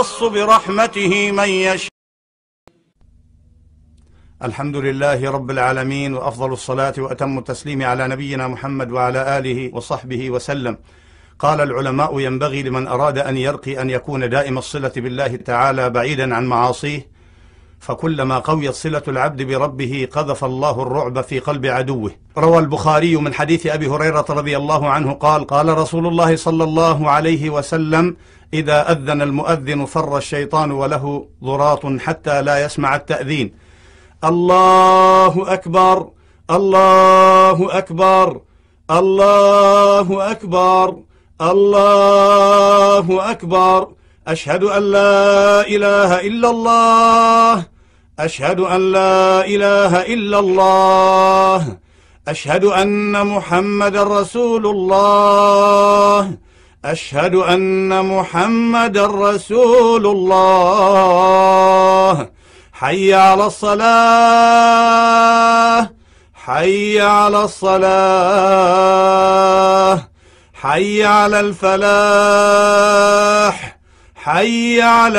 يختص برحمته من يشاء. الحمد لله رب العالمين، وأفضل الصلاة وأتم التسليم على نبينا محمد وعلى آله وصحبه وسلم. قال العلماء: ينبغي لمن أراد أن يرقي أن يكون دائم الصلة بالله تعالى بعيدا عن معاصيه، فكلما قويت صلة العبد بربه قذف الله الرعب في قلب عدوه. روى البخاري من حديث أبي هريرة رضي الله عنه قال: قال رسول الله صلى الله عليه وسلم: إذا أذن المؤذن فر الشيطان وله ضراط حتى لا يسمع التأذين. الله أكبر، الله أكبر، الله أكبر، الله أكبر، أشهد أن لا إله إلا الله، أشهد أن لا إله إلا الله، أشهد أن محمد رسول الله، أشهد أن محمد رسول الله. حي على الصلاة، حي على الصلاة، حي على الفلاح، حي على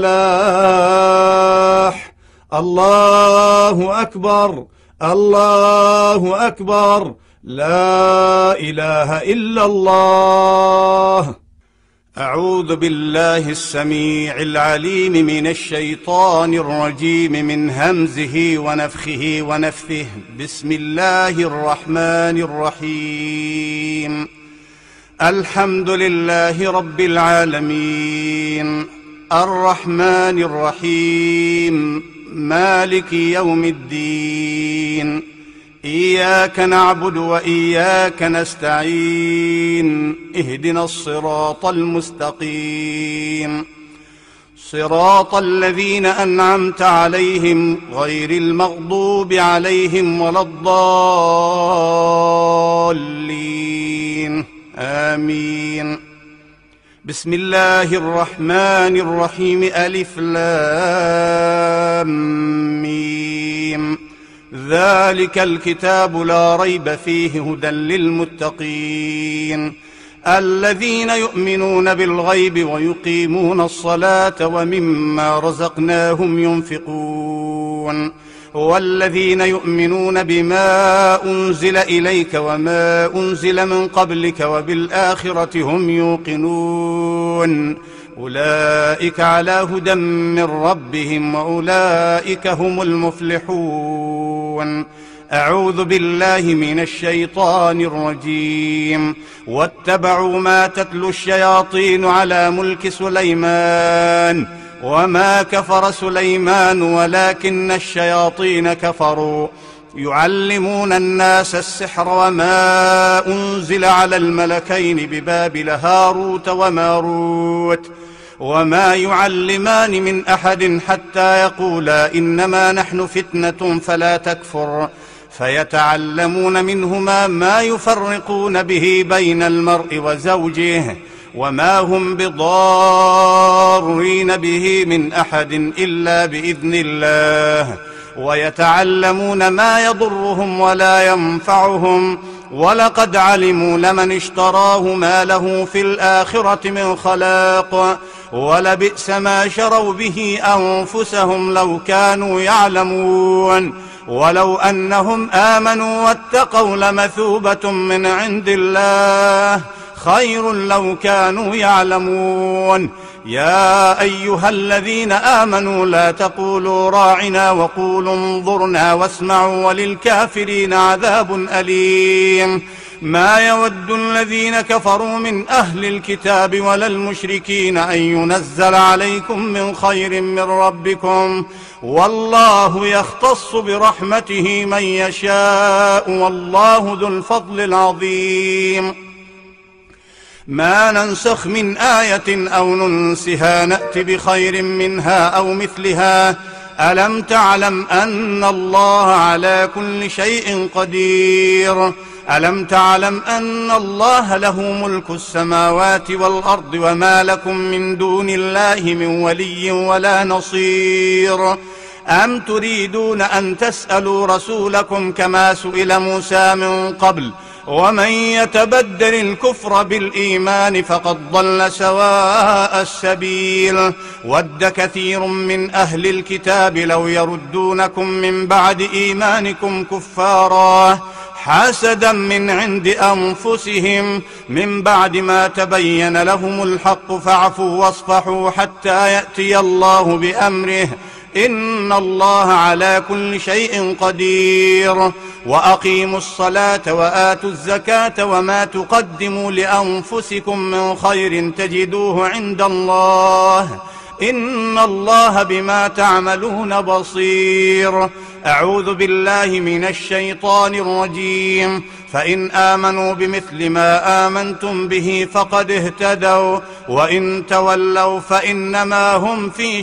الفلاح. الله أكبر، الله أكبر، لا إله إلا الله. أعوذ بالله السميع العليم من الشيطان الرجيم، من همزه ونفخه ونفثه. بسم الله الرحمن الرحيم. الحمد لله رب العالمين، الرحمن الرحيم، مالك يوم الدين. إياك نعبد وإياك نستعين، اهدنا الصراط المستقيم، صراط الذين أنعمت عليهم غير المغضوب عليهم ولا الضالين، آمين. بسم الله الرحمن الرحيم. ألف لام ميم. ذلك الكتاب لا ريب فيه هدى للمتقين، الذين يؤمنون بالغيب ويقيمون الصلاة ومما رزقناهم ينفقون، والذين يؤمنون بما أنزل إليك وما أنزل من قبلك وبالآخرة هم يوقنون، أولئك على هدى من ربهم وأولئك هم المفلحون. أعوذ بالله من الشيطان الرجيم. واتبعوا ما تتلو الشياطين على ملك سليمان، وما كفر سليمان ولكن الشياطين كفروا يعلمون الناس السحر، وما أنزل على الملكين ببابل هاروت وماروت، وما يعلمان من أحد حتى يقولا إنما نحن فتنة فلا تكفر، فيتعلمون منهما ما يفرقون به بين المرء وزوجه، وما هم بضارين به من أحد إلا بإذن الله، ويتعلمون ما يضرهم ولا ينفعهم، ولقد علموا لمن اشتراه ما له في الآخرة من خلاق، ولبئس ما شروا به أنفسهم لو كانوا يعلمون. ولو أنهم آمنوا واتقوا لمثوبة من عند الله خير لو كانوا يعلمون. يا أيها الذين آمنوا لا تقولوا راعنا وقولوا انظرنا واسمعوا وللكافرين عذاب أليم. ما يود الذين كفروا من أهل الكتاب ولا المشركين أن ينزل عليكم من خير من ربكم، والله يختص برحمته من يشاء، والله ذو الفضل العظيم. ما ننسخ من آية أو ننسها نأت بخير منها أو مثلها. ألم تعلم أن الله على كل شيء قدير؟ ألم تعلم أن الله له ملك السماوات والأرض وما لكم من دون الله من ولي ولا نصير؟ أم تريدون أن تسألوا رسولكم كما سئل موسى من قبل ومن يتبدل الكفر بالإيمان فقد ضل سواء السبيل. ود كثير من أهل الكتاب لو يردونكم من بعد إيمانكم كفارا حسدا من عند أنفسهم من بعد ما تبين لهم الحق فاعفوا واصفحوا حتى يأتي الله بأمره إن الله على كل شيء قدير. وأقيموا الصلاة وآتوا الزكاة وما تقدموا لأنفسكم من خير تجدوه عند الله إن الله بما تعملون بصير. أعوذ بالله من الشيطان الرجيم. فإن آمنوا بمثل ما آمنتم به فقد اهتدوا وإن تولوا فإنما هم في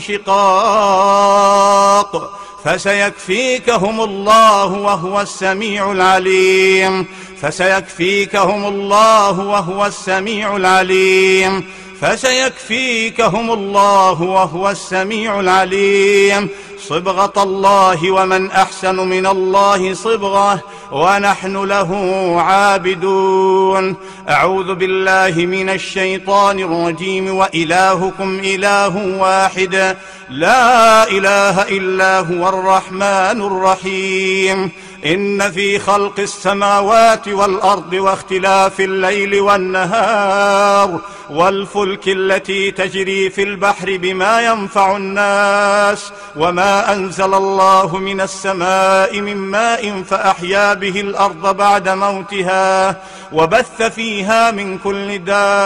شقاق فسيكفيكهم الله وهو السميع العليم. فسيكفيكهم الله وهو السميع العليم. فسيكفيكهم الله وهو السميع العليم. صبغة الله ومن أحسن من الله صبغة ونحن له عابدون. أعوذ بالله من الشيطان الرجيم. وإلهكم إله واحد لا إله إلا هو الرحمن الرحيم. إن في خلق السماوات والأرض واختلاف الليل والنهار والفلك التي تجري في البحر بما ينفع الناس وما أنزل الله من السماء من ماء فأحيا به الأرض بعد موتها وبث فيها من كل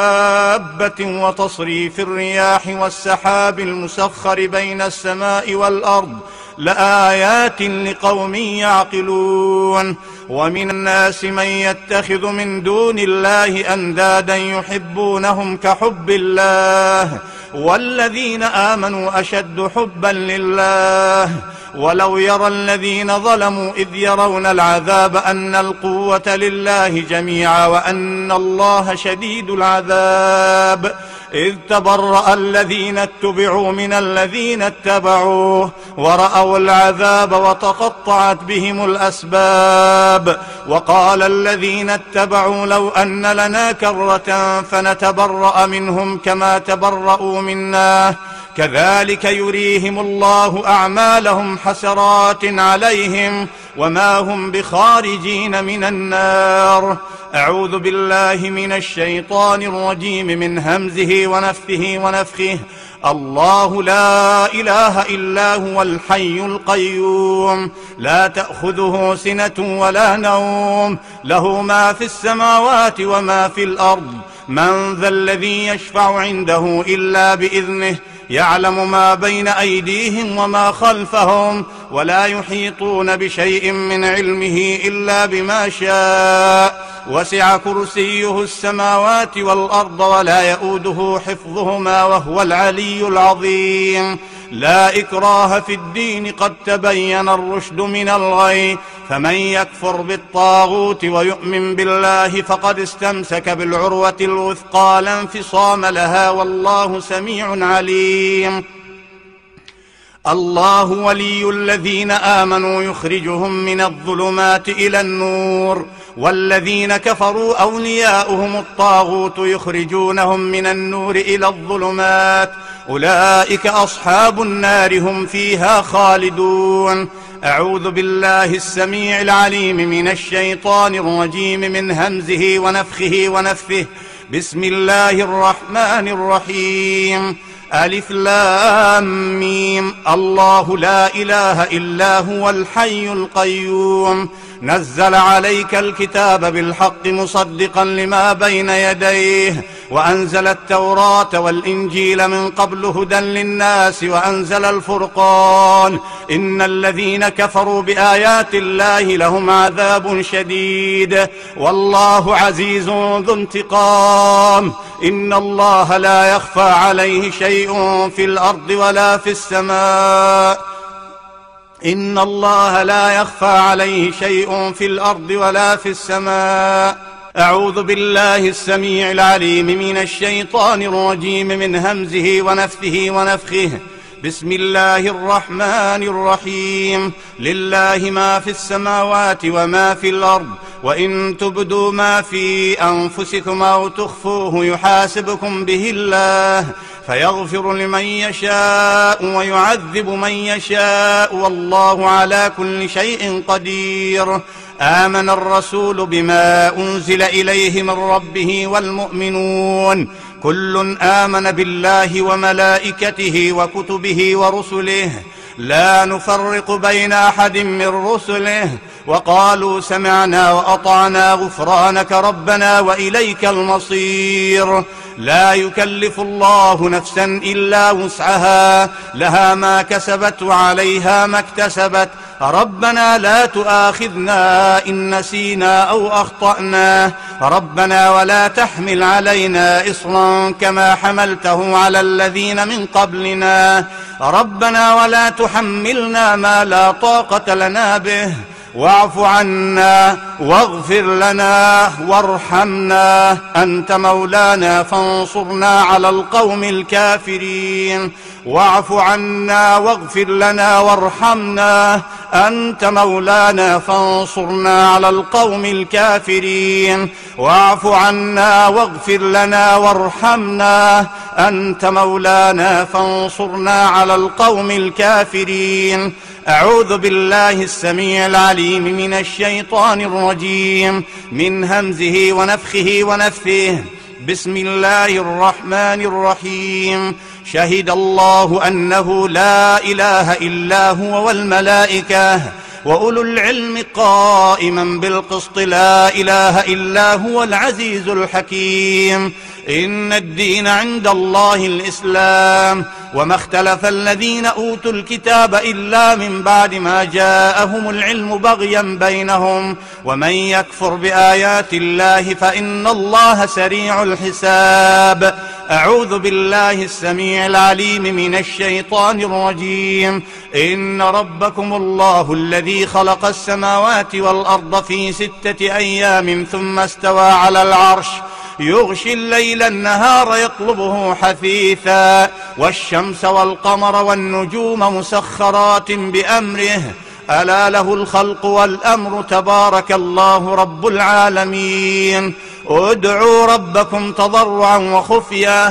دابة وتصريف الرياح والسحاب المسخر بين السماء والأرض لآيات لقوم يعقلون. ومن الناس من يتخذ من دون الله أندادا يحبونهم كحب الله والذين آمنوا أشد حبا لله. ولو يرى الذين ظلموا إذ يرون العذاب أن القوة لله جميعا وأن الله شديد العذاب إذ تبرأ الذين اتبعوا من الذين اتبعوا ورأوا العذاب وتقطعت بهم الأسباب. وقال الذين اتبعوا لو أن لنا كرة فنتبرأ منهم كما تبرأوا منا كذلك يريهم الله أعمالهم حسرات عليهم وما هم بخارجين من النار. أعوذ بالله من الشيطان الرجيم من همزه ونفثه ونفخه. الله لا إله إلا هو الحي القيوم لا تأخذه سنة ولا نوم له ما في السماوات وما في الأرض. من ذا الذي يشفع عنده إلا بإذنه يعلم ما بين أيديهم وما خلفهم ولا يحيطون بشيء من علمه إلا بما شاء. وسع كرسيه السماوات والأرض ولا يؤوده حفظهما وهو العلي العظيم. لا إكراه في الدين قد تبين الرشد من الغي فمن يكفر بالطاغوت ويؤمن بالله فقد استمسك بالعروة الوثقى لا انفصام لها والله سميع عليم. الله ولي الذين آمنوا يخرجهم من الظلمات إلى النور والذين كفروا أولياؤهم الطاغوت يخرجونهم من النور إلى الظلمات أولئك أصحاب النار هم فيها خالدون. أعوذ بالله السميع العليم من الشيطان الرجيم من همزه ونفخه ونفثه. بسم الله الرحمن الرحيم. ألف لام ميم. الله لا إله إلا هو الحي القيوم نزل عليك الكتاب بالحق مصدقا لما بين يديه وأنزل التوراة والإنجيل من قبل هدى للناس وأنزل الفرقان إن الذين كفروا بآيات الله لهم عذاب شديد والله عزيز ذو انتقام. إن الله لا يخفى عليه شيء في الأرض ولا في السماء. إن الله لا يخفى عليه شيء في الأرض ولا في السماء. أعوذ بالله السميع العليم من الشيطان الرجيم من همزه ونفثه ونفخه. بسم الله الرحمن الرحيم. لله ما في السماوات وما في الأرض وإن تبدوا ما في أنفسكم أو تخفوه يحاسبكم به الله فيغفر لمن يشاء ويعذب من يشاء والله على كل شيء قدير. آمن الرسول بما أنزل إليه من ربه والمؤمنون كل آمن بالله وملائكته وكتبه ورسله لا نفرق بين أحد من رسله وقالوا سمعنا وأطعنا غفرانك ربنا وإليك المصير. لا يكلف الله نفسا إلا وسعها لها ما كسبت وعليها ما اكتسبت ربنا لا تؤاخذنا إن نسينا أو أخطأنا ربنا ولا تحمل علينا إصرا كما حملته على الذين من قبلنا ربنا ولا تحملنا ما لا طاقة لنا به واعف عنا واغفر لنا وارحمنا أنت مولانا فانصرنا على القوم الكافرين. واعف عنا واغفر لنا وارحمنا أنت مولانا فانصرنا على القوم الكافرين. واعف عنا واغفر لنا وارحمنا أنت مولانا فانصرنا على القوم الكافرين. أعوذ بالله السميع العليم من الشيطان الرجيم من همزه ونفخه ونفثه. بسم الله الرحمن الرحيم. شهد الله أنه لا إله إلا هو والملائكة وأولو العلم قائما بالقسط لا إله إلا هو العزيز الحكيم. إن الدين عند الله الإسلام وما اختلف الذين أوتوا الكتاب إلا من بعد ما جاءهم العلم بغيا بينهم ومن يكفر بآيات الله فإن الله سريع الحساب. أعوذ بالله السميع العليم من الشيطان الرجيم. إن ربكم الله الذي خلق السماوات والأرض في 6 أيام ثم استوى على العرش يغشي الليل النهار يطلبه حثيثا والشمس والقمر والنجوم مسخرات بأمره ألا له الخلق والأمر تبارك الله رب العالمين. ادعوا ربكم تضرعا وخفية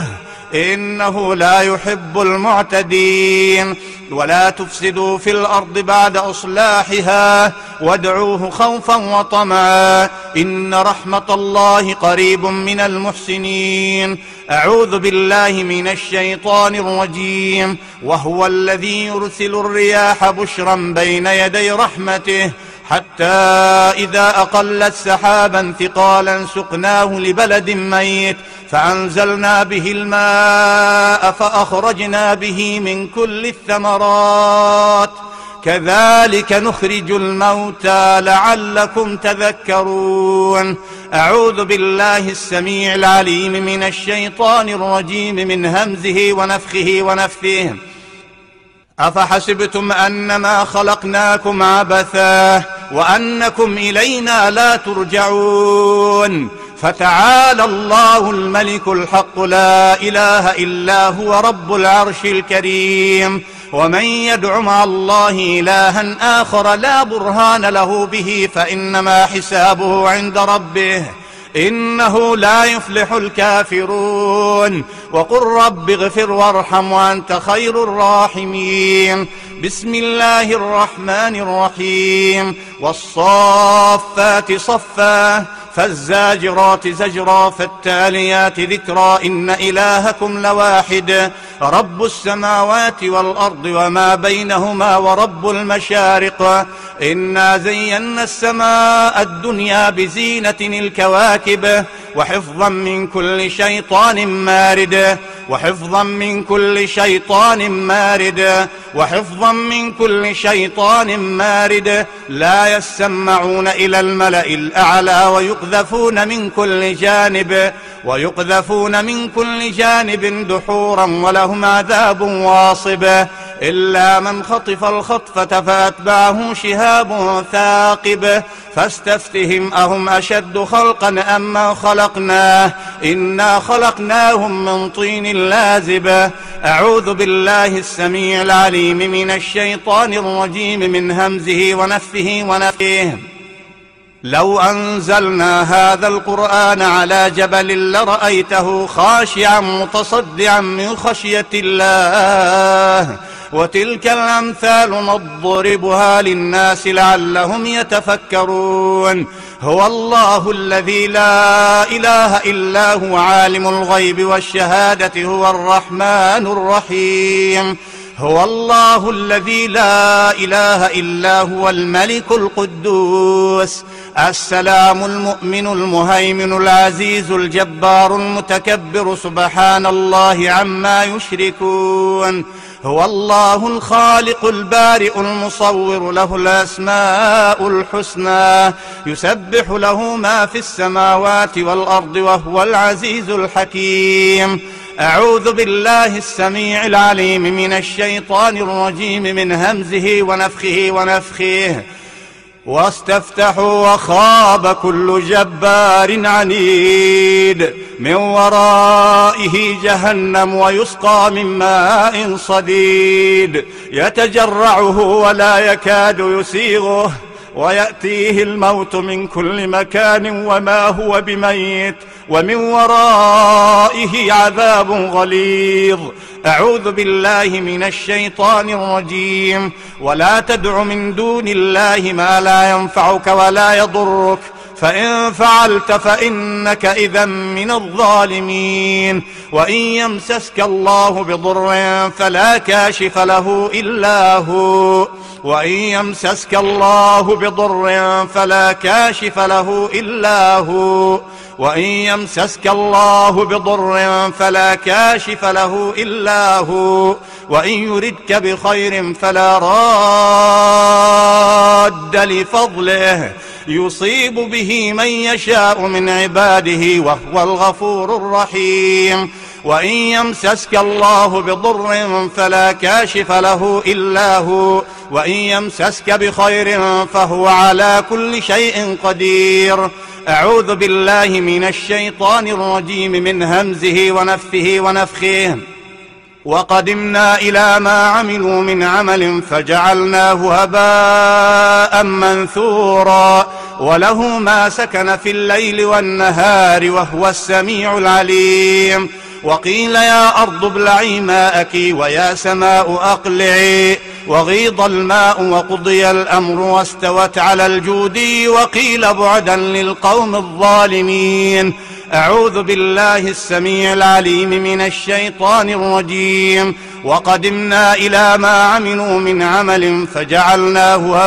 إنه لا يحب المعتدين. ولا تفسدوا في الأرض بعد إصلاحها وادعوه خوفا وطمعا إن رحمة الله قريب من المحسنين. أعوذ بالله من الشيطان الرجيم. وهو الذي يرسل الرياح بشرا بين يدي رحمته حتى إذا أقلت سحابا ثقالا سقناه لبلد ميت فأنزلنا به الماء فأخرجنا به من كل الثمرات كذلك نخرج الموتى لعلكم تذكرون. أعوذ بالله السميع العليم من الشيطان الرجيم من همزه ونفخه ونفثه. أفحسبتم أنما خلقناكم عبثا وأنكم إلينا لا ترجعون فتعالى الله الملك الحق لا إله إلا هو رب العرش الكريم. ومن يدع مع الله إلها آخر لا برهان له به فإنما حسابه عند ربه إنه لا يفلح الكافرون. وقل رب اغفر وارحم وأنت خير الراحمين. بسم الله الرحمن الرحيم. والصافات صفا فالزاجرات زجرا فالتاليات ذكرا إن إلهكم لواحد رب السماوات والأرض وما بينهما ورب المشارق. إنا زينا السماء الدنيا بزينة الكواكب وحفظا من كل شيطان مارد وحفظا من كل شيطان مارد وحفظا من كل شيطان مارد. لا يسمعون إلى الملأ الأعلى ويقذفون من كل جانب دحورا ولهم عذاب واصب. إلا من خطف الخطفة فأتبعه شهاب ثاقب فاستفتهم أهم أشد خلقا أم من خلقناه إنا خلقناهم من طين لازب. أعوذ بالله السميع العليم من الشيطان الرجيم من همزه ونفثه ونفثه. لو أنزلنا هذا القرآن على جبل لرأيته خاشعا متصدعا من خشية الله وتلك الأمثال نضربها للناس لعلهم يتفكرون. هو الله الذي لا إله إلا هو عالم الغيب والشهادة هو الرحمن الرحيم. هو الله الذي لا إله إلا هو الملك القدوس السلام المؤمن المهيمن العزيز الجبار المتكبر سبحان الله عما يشركون. هو الله الخالق البارئ المصور له الأسماء الحسنى يسبح له ما في السماوات والأرض وهو العزيز الحكيم. أعوذ بالله السميع العليم من الشيطان الرجيم من همزه ونفخه واستفتحوا وخاب كل جبار عنيد من ورائه جهنم ويسقى من ماء صديد يتجرعه ولا يكاد يسيغه ويأتيه الموت من كل مكان وما هو بميت ومن ورائه عذاب غليظ. أعوذ بالله من الشيطان الرجيم. ولا تدع من دون الله ما لا ينفعك ولا يضرك فإن فعلت فإنك إذا من الظالمين. وإن يمسسك الله بضر فلا كاشف له إلا هو وإن يمسسك الله بضر فلا كاشف له إلا هو وإن يمسسك الله بضر فلا كاشف له إلا هو وإن يردك بخير فلا راد لفضله يصيب به من يشاء من عباده وهو الغفور الرحيم. وإن يمسسك الله بضر فلا كاشف له إلا هو وإن يمسسك بخير فهو على كل شيء قدير. أعوذ بالله من الشيطان الرجيم من همزه ونفخه وقدمنا إلى ما عملوا من عمل فجعلناه هباء منثورا وله ما سكن في الليل والنهار وهو السميع العليم. وقيل يا أرض ابلعي ماءك ويا سماء أقلعي وغيض الماء وقضي الأمر واستوت على الجودي وقيل بعدا للقوم الظالمين. أعوذ بالله السميع العليم من الشيطان الرجيم. وقدمنا إلى ما عملوا من عمل فجعلناه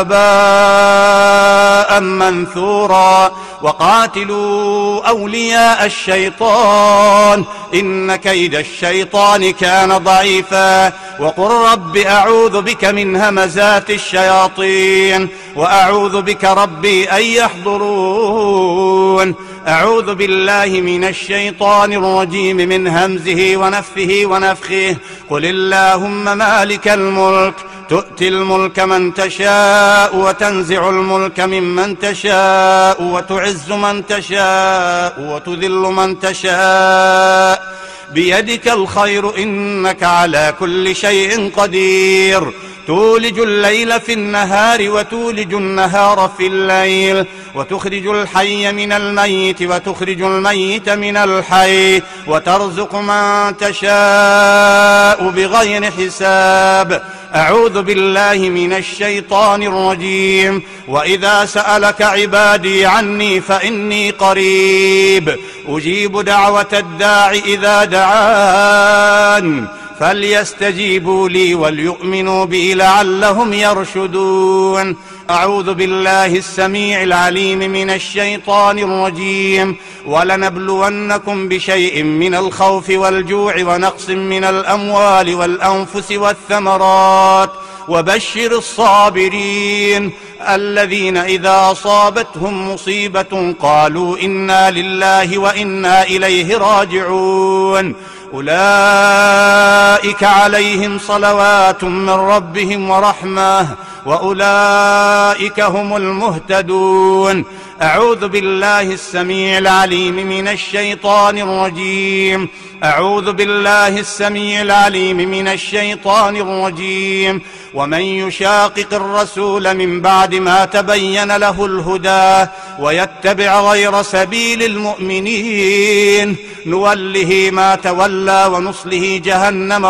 هباء منثورا وقاتلوا أولياء الشيطان إن كيد الشيطان كان ضعيفا وقل رب أعوذ بك من همزات الشياطين وأعوذ بك ربي أن يحضرون. أعوذ بالله من الشيطان الرجيم من همزه ونفخه قل اللهم مالك الملك تؤتي الملك من تشاء وتنزع الملك ممن تشاء وتعز من تشاء وتذل من تشاء بيدك الخير إنك على كل شيء قدير. تولج الليل في النهار وتولج النهار في الليل وتخرج الحي من الميت وتخرج الميت من الحي وترزق من تشاء بغير حساب. أعوذ بالله من الشيطان الرجيم. وإذا سألك عبادي عني فإني قريب أجيب دعوة الداع إذا دعان فليستجيبوا لي وليؤمنوا بي لعلهم يرشدون. أعوذ بالله السميع العليم من الشيطان الرجيم. ولنبلونكم بشيء من الخوف والجوع ونقص من الأموال والأنفس والثمرات وبشر الصابرين الذين إذا أصابتهم مصيبة قالوا إنا لله وإنا إليه راجعون. أولئك عليهم صلوات من ربهم ورحمة وأولئك هم المهتدون. أعوذ بالله السميع العليم من الشيطان الرجيم. أعوذ بالله السميع العليم من الشيطان الرجيم. ومن يشاقق الرسول من بعد ما تبين له الهدى ويتبع غير سبيل المؤمنين نوله ما تولى ونصله جهنم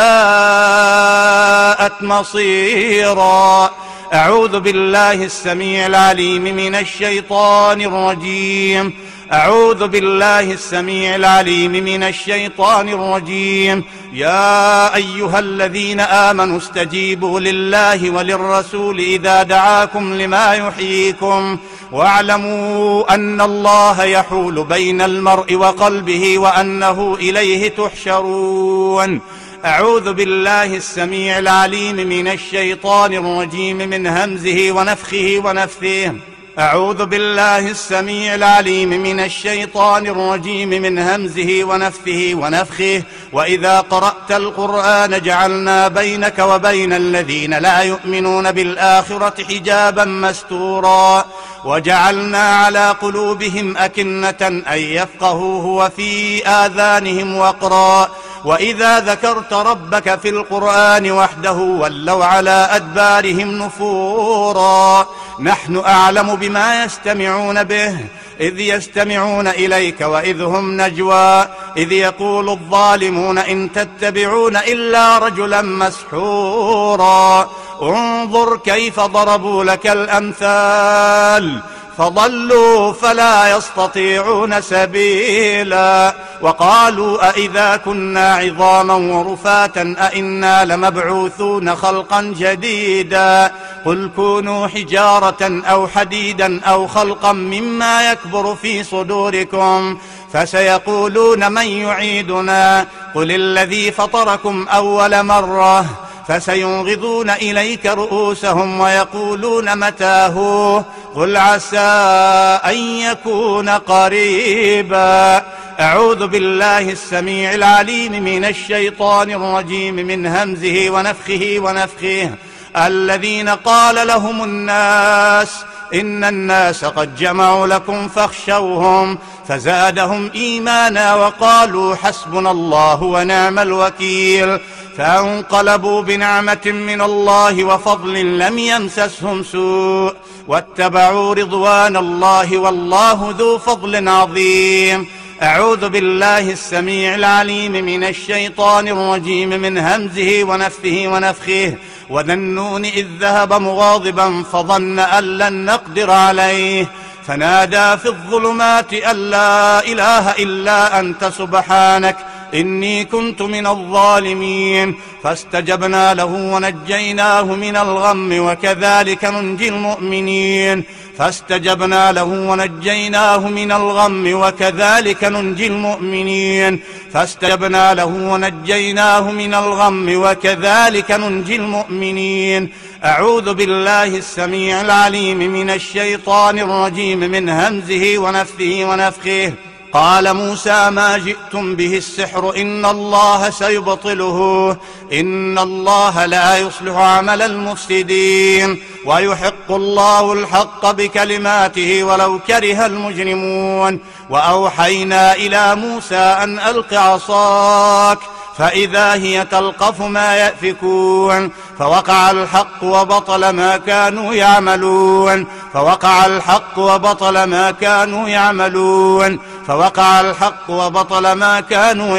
وساءت مصيرا. أعوذ بالله السميع العليم من الشيطان الرجيم. أعوذ بالله السميع العليم من الشيطان الرجيم. يا أيها الذين آمنوا استجيبوا لله وللرسول إذا دعاكم لما يحييكم واعلموا أن الله يحول بين المرء وقلبه وأنه إليه تحشرون. أعوذ بالله السميع العليم من الشيطان الرجيم من همزه ونفخه ونفثه. أعوذ بالله السميع العليم من الشيطان الرجيم من همزه ونفثه ونفخه. وإذا قرأت القرآن جعلنا بينك وبين الذين لا يؤمنون بالآخرة حجابا مستورا وجعلنا على قلوبهم أكنة أن يفقهوه وفي آذانهم وقرا وإذا ذكرت ربك في القرآن وحده ولوا على أدبارهم نفورا. نحن أعلم بما يستمعون به إذ يستمعون إليك وإذ هم نجوى إذ يقول الظالمون إن تتبعون إلا رجلا مسحورا. انظر كيف ضربوا لك الأمثال فضلوا فلا يستطيعون سبيلا. وقالوا أئذا كنا عظاما ورفاتا أئنا لمبعوثون خلقا جديدا. قل كونوا حجارة أو حديدا أو خلقا مما يكبر في صدوركم فسيقولون من يعيدنا قل الذي فطركم أول مرة فسينغضون إليك رؤوسهم ويقولون متاه قل عسى أن يكون قريبا. أعوذ بالله السميع العليم من الشيطان الرجيم من همزه ونفخه ونفخه. الذين قال لهم الناس إن الناس قد جمعوا لكم فاخشوهم فزادهم إيمانا وقالوا حسبنا الله ونعم الوكيل. فانقلبوا بنعمة من الله وفضل لم يمسسهم سوء واتبعوا رضوان الله والله ذو فضل عظيم. أعوذ بالله السميع العليم من الشيطان الرجيم من همزه ونفثه ونفخه. وذا النون إذ ذهب مغاضبا فظن أن لن نقدر عليه فنادى في الظلمات أن لا إله إلا أنت سبحانك إني كنت من الظالمين. فاستجبنا له ونجيناه من الغم وكذلك ننجي المؤمنين. فاستجبنا له ونجيناه من الغم وكذلك ننجي المؤمنين. فاستجبنا له ونجيناه من الغم وكذلك ننجي المؤمنين. أعوذ بالله السميع العليم من الشيطان الرجيم من همزه ونفثه ونفخه. قال موسى ما جئتم به السحر إن الله سيبطله إن الله لا يصلح عمل المفسدين ويحق الله الحق بكلماته ولو كره المجرمون. وأوحينا إلى موسى أن ألق عصاك فإذا هي تلقف ما يأفكون فوقع الحق وبطل ما كانوا يعملون فوقع الحق وبطل ما كانوا يعملون فوقع الحق وبطل ما كانوا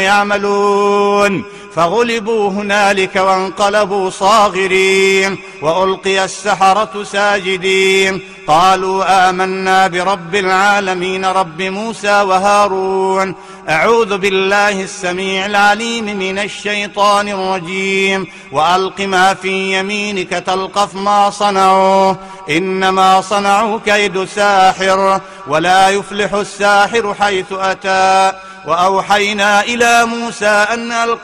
يعملون. فغلبوا هنالك وانقلبوا صاغرين وألقي السحرة ساجدين قالوا آمنا برب العالمين رب موسى وهارون. أعوذ بالله السميع العليم من الشيطان الرجيم. وألق ما في يمينك تلقف ما صنعوا إنما صنعوا كيد ساحر ولا يفلح الساحر حيث أتى. وأوحينا إلى موسى أن ألق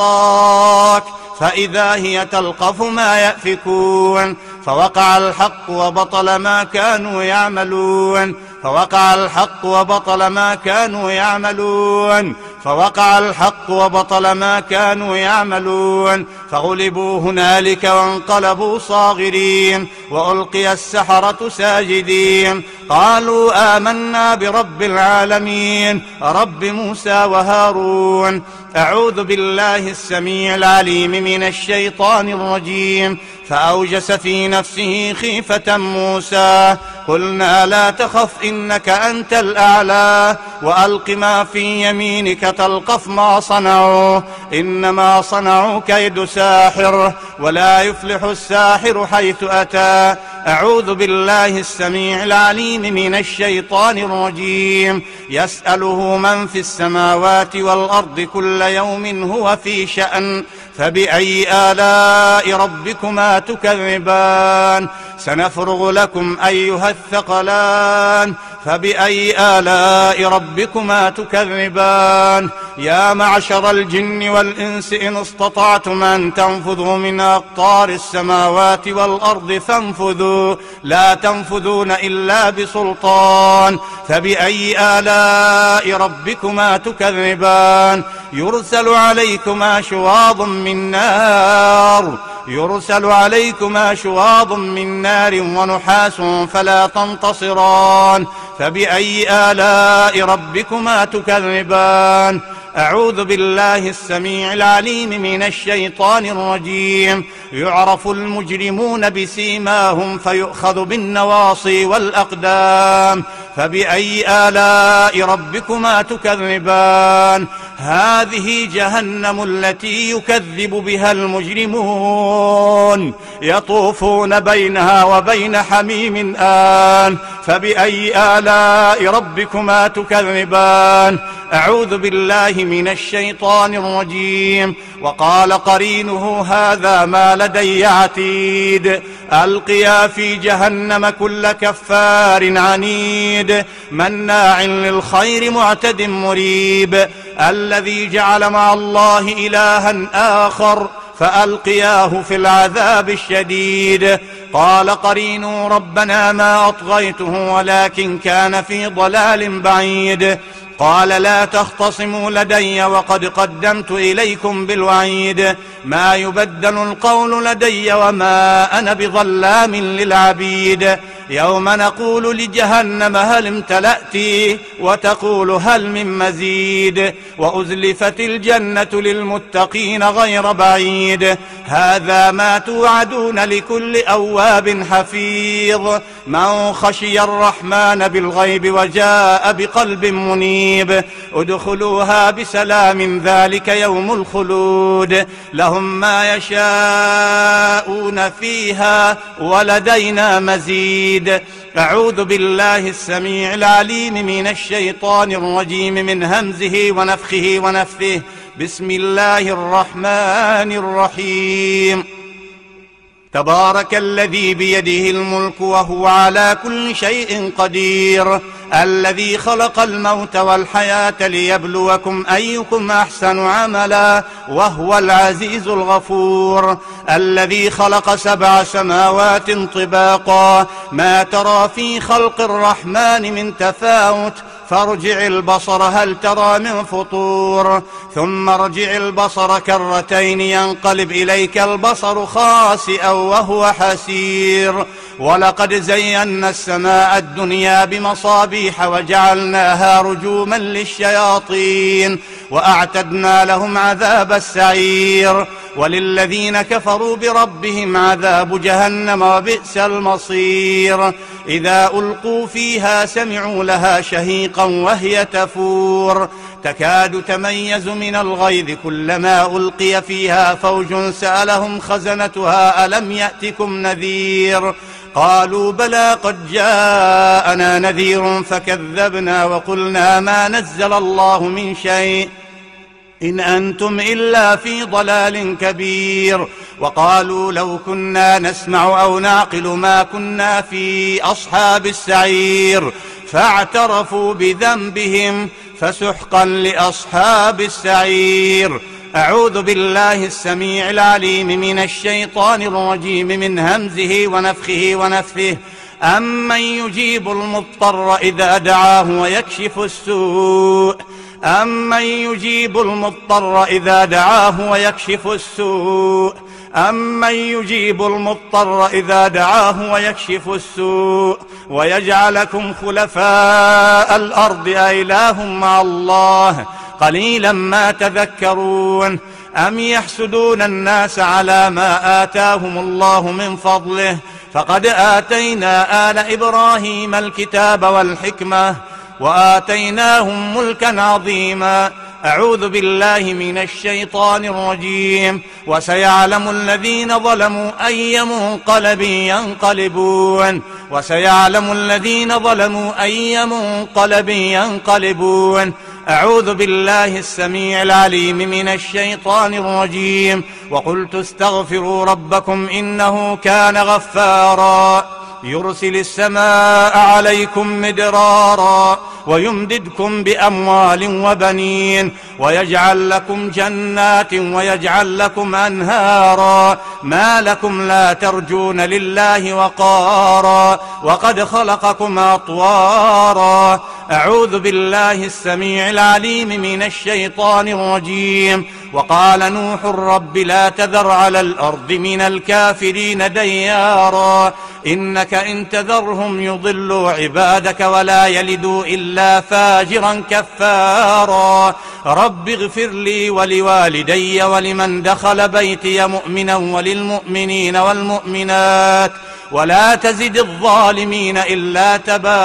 عصاك فإذا هي تلقف ما يأفكون فوقع الحق وبطل ما كانوا يعملون فوقع الحق وبطل ما كانوا يعملون. فوقع الحق وبطل ما كانوا يعملون فغلبوا هنالك وانقلبوا صاغرين وألقي السحرة ساجدين قالوا آمنا برب العالمين رب موسى وهارون. أعوذ بالله السميع العليم من الشيطان الرجيم فأوجس في نفسه خيفة موسى قلنا لا تخف إنك أنت الأعلى وألق ما في يمينك تلقف ما صنعوا إنما صنعوا كيد ساحر ولا يفلح الساحر حيث أتى. أعوذ بالله السميع العليم من الشيطان الرجيم يسأله من في السماوات والأرض كل يوم هو في شأن فبأي آلاء ربكما تكذبان سنفرغ لكم أيها الثقلان فبأي آلاء ربكما تكذبان يا معشر الجن والإنس إن استطعتم أن تنفذوا من أقطار السماوات والأرض فانفذوا لا تنفذون إلا بسلطان فبأي آلاء ربكما تكذبان يرسل عليكما شواظ من نار ونحاس فلا تنتصران فبأي آلاء ربكما تكذبان. أعوذ بالله السميع العليم من الشيطان الرجيم يعرف المجرمون بسيماهم فيؤخذ بالنواصي والأقدام فبأي آلاء ربكما تكذبان. هذه جهنم التي يكذب بها المجرمون يطوفون بينها وبين حميم آن فبأي آلاء ربكما تكذبان. أعوذ بالله من الشيطان الرجيم وقال قرينه هذا ما لدي عتيد ألقيا في جهنم كل كفار عنيد مناع للخير معتد مريب الذي جعل مع الله إلها آخر فألقياه في العذاب الشديد. قال قرينه ربنا ما أطغيته ولكن كان في ضلال بعيد قال لا تختصموا لدي وقد قدمت إليكم بالوعيد ما يبدل القول لدي وما أنا بظلام للعبيد. يوم نقول لجهنم هل امتلأت وتقول هل من مزيد وأزلفت الجنة للمتقين غير بعيد. هذا ما توعدون لكل أواب حفيظ من خشي الرحمن بالغيب وجاء بقلب منيب ادخلوها بسلام ذلك يوم الخلود لهم ما يشاءون فيها ولدينا مزيد. أعوذ بالله السميع العليم من الشيطان الرجيم من همزه ونفخه ونفثه. بسم الله الرحمن الرحيم. تبارك الذي بيده الملك وهو على كل شيء قدير الذي خلق الموت والحياة ليبلوكم أيكم أحسن عملا وهو العزيز الغفور الذي خلق 7 سماوات طباقا ما ترى في خلق الرحمن من تفاوت فارجع البصر هل ترى من فطور ثم ارجع البصر كرتين ينقلب إليك البصر خاسئا وهو حسير ولقد زينا السماء الدنيا بمصابيح وجعلناها رجوما للشياطين وأعتدنا لهم عذاب السعير وللذين كفروا بربهم عذاب جهنم وبئس المصير. إذا ألقوا فيها سمعوا لها شهيقا وهي تفور تكاد تميز من الغيظ كلما ألقي فيها فوج سألهم خزنتها ألم يأتكم نذير قالوا بلى قد جاءنا نذير فكذبنا وقلنا ما نزل الله من شيء إن أنتم إلا في ضلال كبير وقالوا لو كنا نسمع أو نعقل ما كنا في أصحاب السعير فاعترفوا بذنبهم فسحقا لأصحاب السعير. أعوذ بالله السميع العليم من الشيطان الرجيم من همزه ونفخه ونفثه. أمن يجيب المضطر إذا دعاه ويكشف السوء أمن يجيب المضطر إذا دعاه ويكشف السوء أمن يجيب المضطر إذا دعاه ويكشف السوء ويجعلكم خلفاء الأرض أإله مع الله قليلا ما تذكرون أم يحسدون الناس على ما آتاهم الله من فضله فقد آتينا آل إبراهيم الكتاب والحكمة وآتيناهم ملكا عظيما. أعوذ بالله من الشيطان الرجيم. وسيعلم الذين ظلموا أي منقلب ينقلبون وسيعلم الذين ظلموا أي منقلب ينقلبون. أعوذ بالله السميع العليم من الشيطان الرجيم. وقلت استغفروا ربكم إنه كان غفارا يرسل السماء عليكم مدرارا ويمددكم بأموال وبنين ويجعل لكم جنات ويجعل لكم أنهارا ما لكم لا ترجون لله وقارا وقد خلقكم أطوارا. أعوذ بالله السميع العليم من الشيطان الرجيم. وقال نوح رب لا تذر على الأرض من الكافرين ديارا إنك إن تذرهم يضلوا عبادك ولا يلدوا إلا فاجرا كفارا. رب اغفر لي ولوالدي ولمن دخل بيتي مؤمنا وللمؤمنين والمؤمنات ولا تزد الظالمين إلا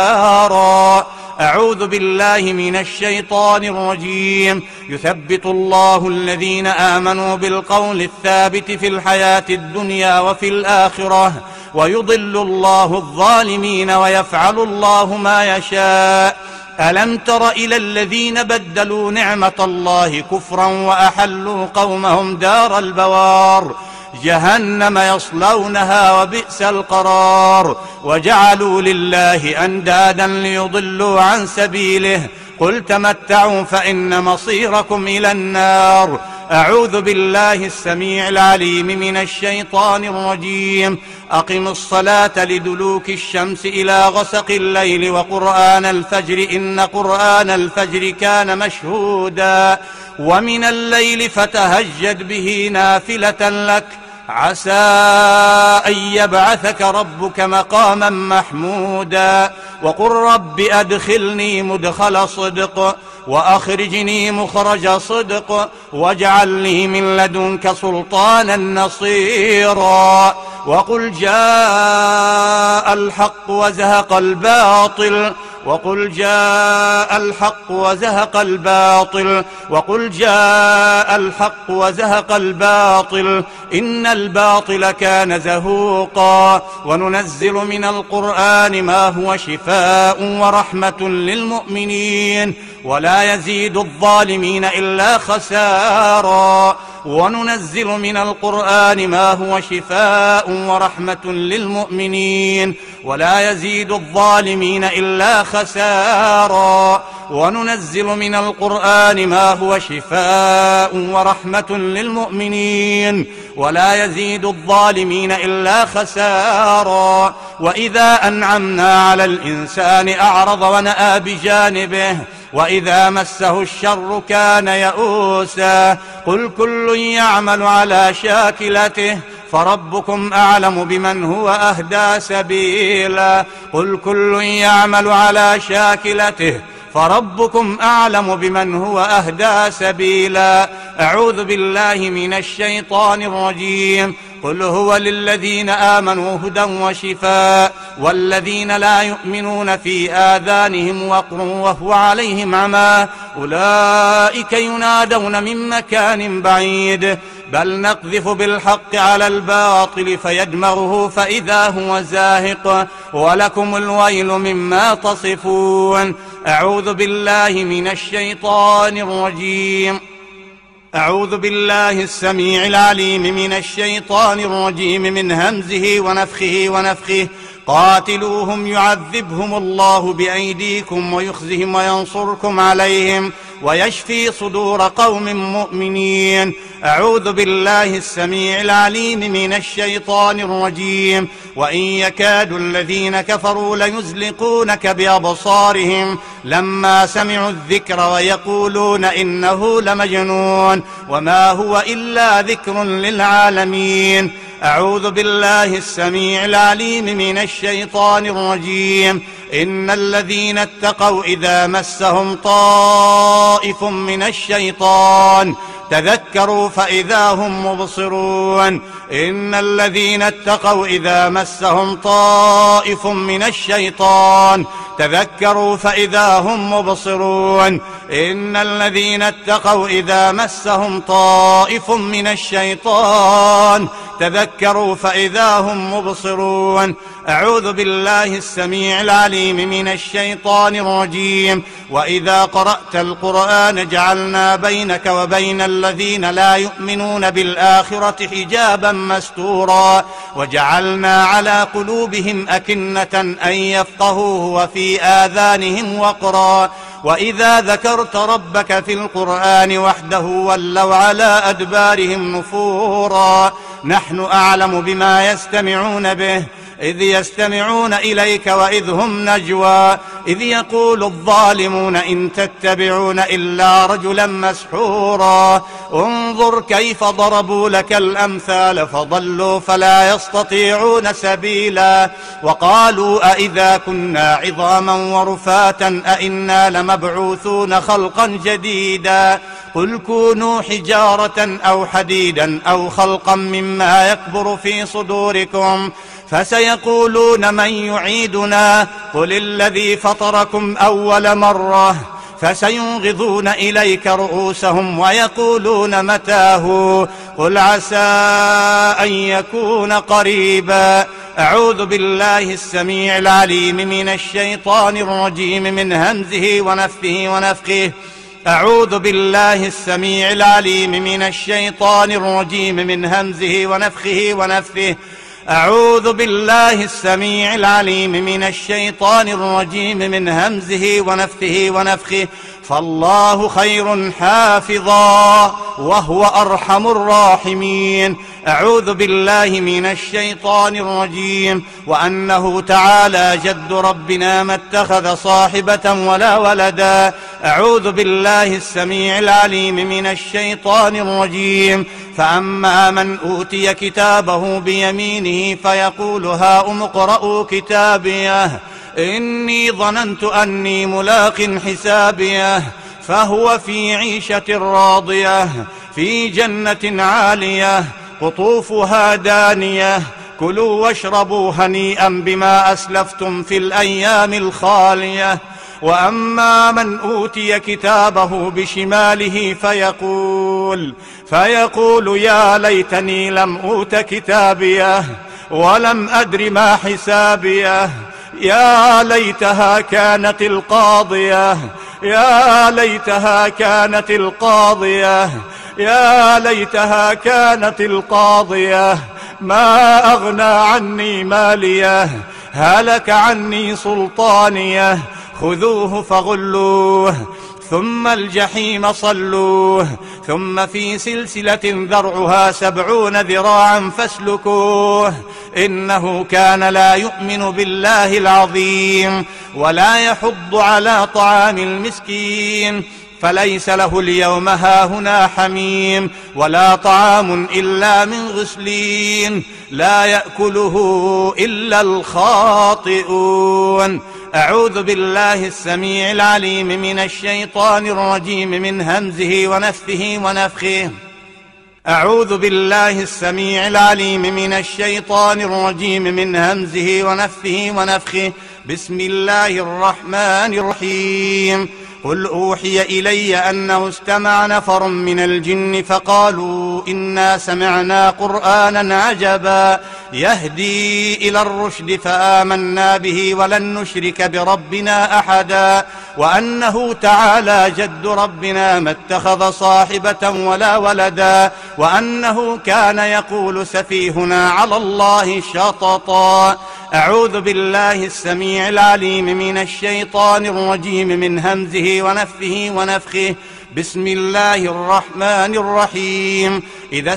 تبارا. أعوذ بالله من الشيطان الرجيم. يثبت الله الذين آمنوا بالقول الثابت في الحياة الدنيا وفي الآخرة ويضل الله الظالمين ويفعل الله ما يشاء. ألم تر إلى الذين بدلوا نعمة الله كفرا وأحلوا قومهم دار البوار جهنم يصلونها وبئس القرار وجعلوا لله أندادا ليضلوا عن سبيله قل تمتعوا فإن مصيركم إلى النار. أعوذ بالله السميع العليم من الشيطان الرجيم. أقم الصلاة لدلوك الشمس إلى غسق الليل وقرآن الفجر إن قرآن الفجر كان مشهودا ومن الليل فتهجد به نافلة لك عسى أن يبعثك ربك مقاما محمودا. وقل رب أدخلني مدخل صدق وأخرجني مخرج صدق واجعل لي من لدنك سلطانا نصيرا. وقل جاء الحق وزهق الباطل وقل جاء الحق وزهق الباطل وقل جاء الحق وزهق الباطل إن الباطل كان زهوقا. وننزل من القرآن ما هو شفاء ورحمة للمؤمنين ولا يزيد الظالمين إلا خسارا. وننزل من القرآن ما هو شفاء ورحمة للمؤمنين ولا يزيد الظالمين إلا خسارا. وننزل من القرآن ما هو شفاء ورحمة للمؤمنين ولا يزيد الظالمين إلا خسارا. وإذا أنعمنا على الإنسان أعرض ونأى بجانبه وإذا مسه الشر كان يئوسا. قل كل يعمل على شاكلته فربكم أعلم بمن هو أهدى سبيلا. قل كل يعمل على شاكلته فربكم أعلم بمن هو أهدى سبيلا. أعوذ بالله من الشيطان الرجيم. قل هو للذين آمنوا هدى وشفاء والذين لا يؤمنون في آذانهم وقر وهو عليهم عمى أولئك ينادون من مكان بعيد بل نقذف بالحق على الباطل فيدمغه فإذا هو زاهق ولكم الويل مما تصفون. أعوذ بالله من الشيطان الرجيم. أعوذ بالله السميع العليم من الشيطان الرجيم من همزه ونفخه قاتلوهم يعذبهم الله بأيديكم ويخزهم وينصركم عليهم ويشفي صدور قوم مؤمنين. أعوذ بالله السميع العليم من الشيطان الرجيم. وإن يكاد الذين كفروا ليزلقونك بأبصارهم لما سمعوا الذكر ويقولون إنه لمجنون وما هو إلا ذكر للعالمين. أعوذ بالله السميع العليم من الشيطان الرجيم. إن الذين اتقوا إذا مسهم طائف من الشيطان تذكروا فإذا هم مبصرون. إن الذين اتقوا إذا مسهم طائف من الشيطان تذكروا فإذا هم مبصرون. إن الذين اتقوا إذا مسهم طائف من الشيطان تذكروا فإذا هم مبصرون. أعوذ بالله السميع العليم من الشيطان الرجيم. وإذا قرأت القرآن جعلنا بينك وبين الذين لا يؤمنون بالآخرة حجابا مستورا وجعلنا على قلوبهم أكنة أن يفقهوه وفي آذانهم وقرا. وإذا ذكرت ربك في القرآن وحده ولوا على أدبارهم نفورا. نحن أعلم بما يستمعون به إذ يستمعون إليك وإذ هم نجوى إذ يقول الظالمون إن تتبعون إلا رجلا مسحورا. انظر كيف ضربوا لك الأمثال فضلوا فلا يستطيعون سبيلا. وقالوا أئذا كنا عظاما ورفاتا أئنا لمبعوثون خلقا جديدا. قل كونوا حجارة أو حديدا أو خلقا مما يكبر في صدوركم فسيقولون من يعيدنا قل الذي فطركم أول مرة فسينغضون إليك رؤوسهم ويقولون متاه قل عسى أن يكون قريبا. أعوذ بالله السميع العليم من الشيطان الرجيم من همزه ونفثه ونفخه. أعوذ بالله السميع العليم من الشيطان الرجيم من همزه ونفخه ونفثه. أعوذ بالله السميع العليم من الشيطان الرجيم من همزه ونفثه ونفخه. فالله خير حافظا وهو أرحم الراحمين. أعوذ بالله من الشيطان الرجيم. وأنه تعالى جد ربنا ما اتخذ صاحبة ولا ولدا. أعوذ بالله السميع العليم من الشيطان الرجيم. فأما من أوتي كتابه بيمينه فيقول هاؤم اقرءوا كتابيه إني ظننت أني ملاق حسابيه فهو في عيشة راضية في جنة عالية قطوفها دانية كلوا واشربوا هنيئا بما أسلفتم في الأيام الخالية. وأما من أوتي كتابه بشماله فيقول يا ليتني لم أوت كتابيه ولم أدر ما حسابيه يا ليتها كانت القاضية يا ليتها كانت القاضية يا ليتها كانت القاضية ما أغنى عني ماليه هلك عني سلطانيه خذوه فغلوه ثم الجحيم صلوه ثم في سلسلة ذرعها 70 ذراعا فاسلكوه إنه كان لا يؤمن بالله العظيم ولا يحض على طعام المسكين فليس له اليوم هاهنا حميم ولا طعام إلا من غسلين لا يأكله إلا الخاطئون. أعوذ بالله السميع العليم من الشيطان الرجيم من همزه ونفثه ونفخه. أعوذ بالله السميع العليم من الشيطان الرجيم من همزه ونفثه ونفخه. بسم الله الرحمن الرحيم. قل أوحي إلي أنه استمع نفر من الجن فقالوا إنا سمعنا قرآنا عجبا يهدي إلى الرشد فآمنا به ولن نشرك بربنا أحدا وأنه تعالى جد ربنا ما اتخذ صاحبة ولا ولدا وأنه كان يقول سفيهنا على الله شططا أعوذ بالله السميع العليم من الشيطان الرجيم من همزه ونفثه ونفخه. بسم الله الرحمن الرحيم. إذا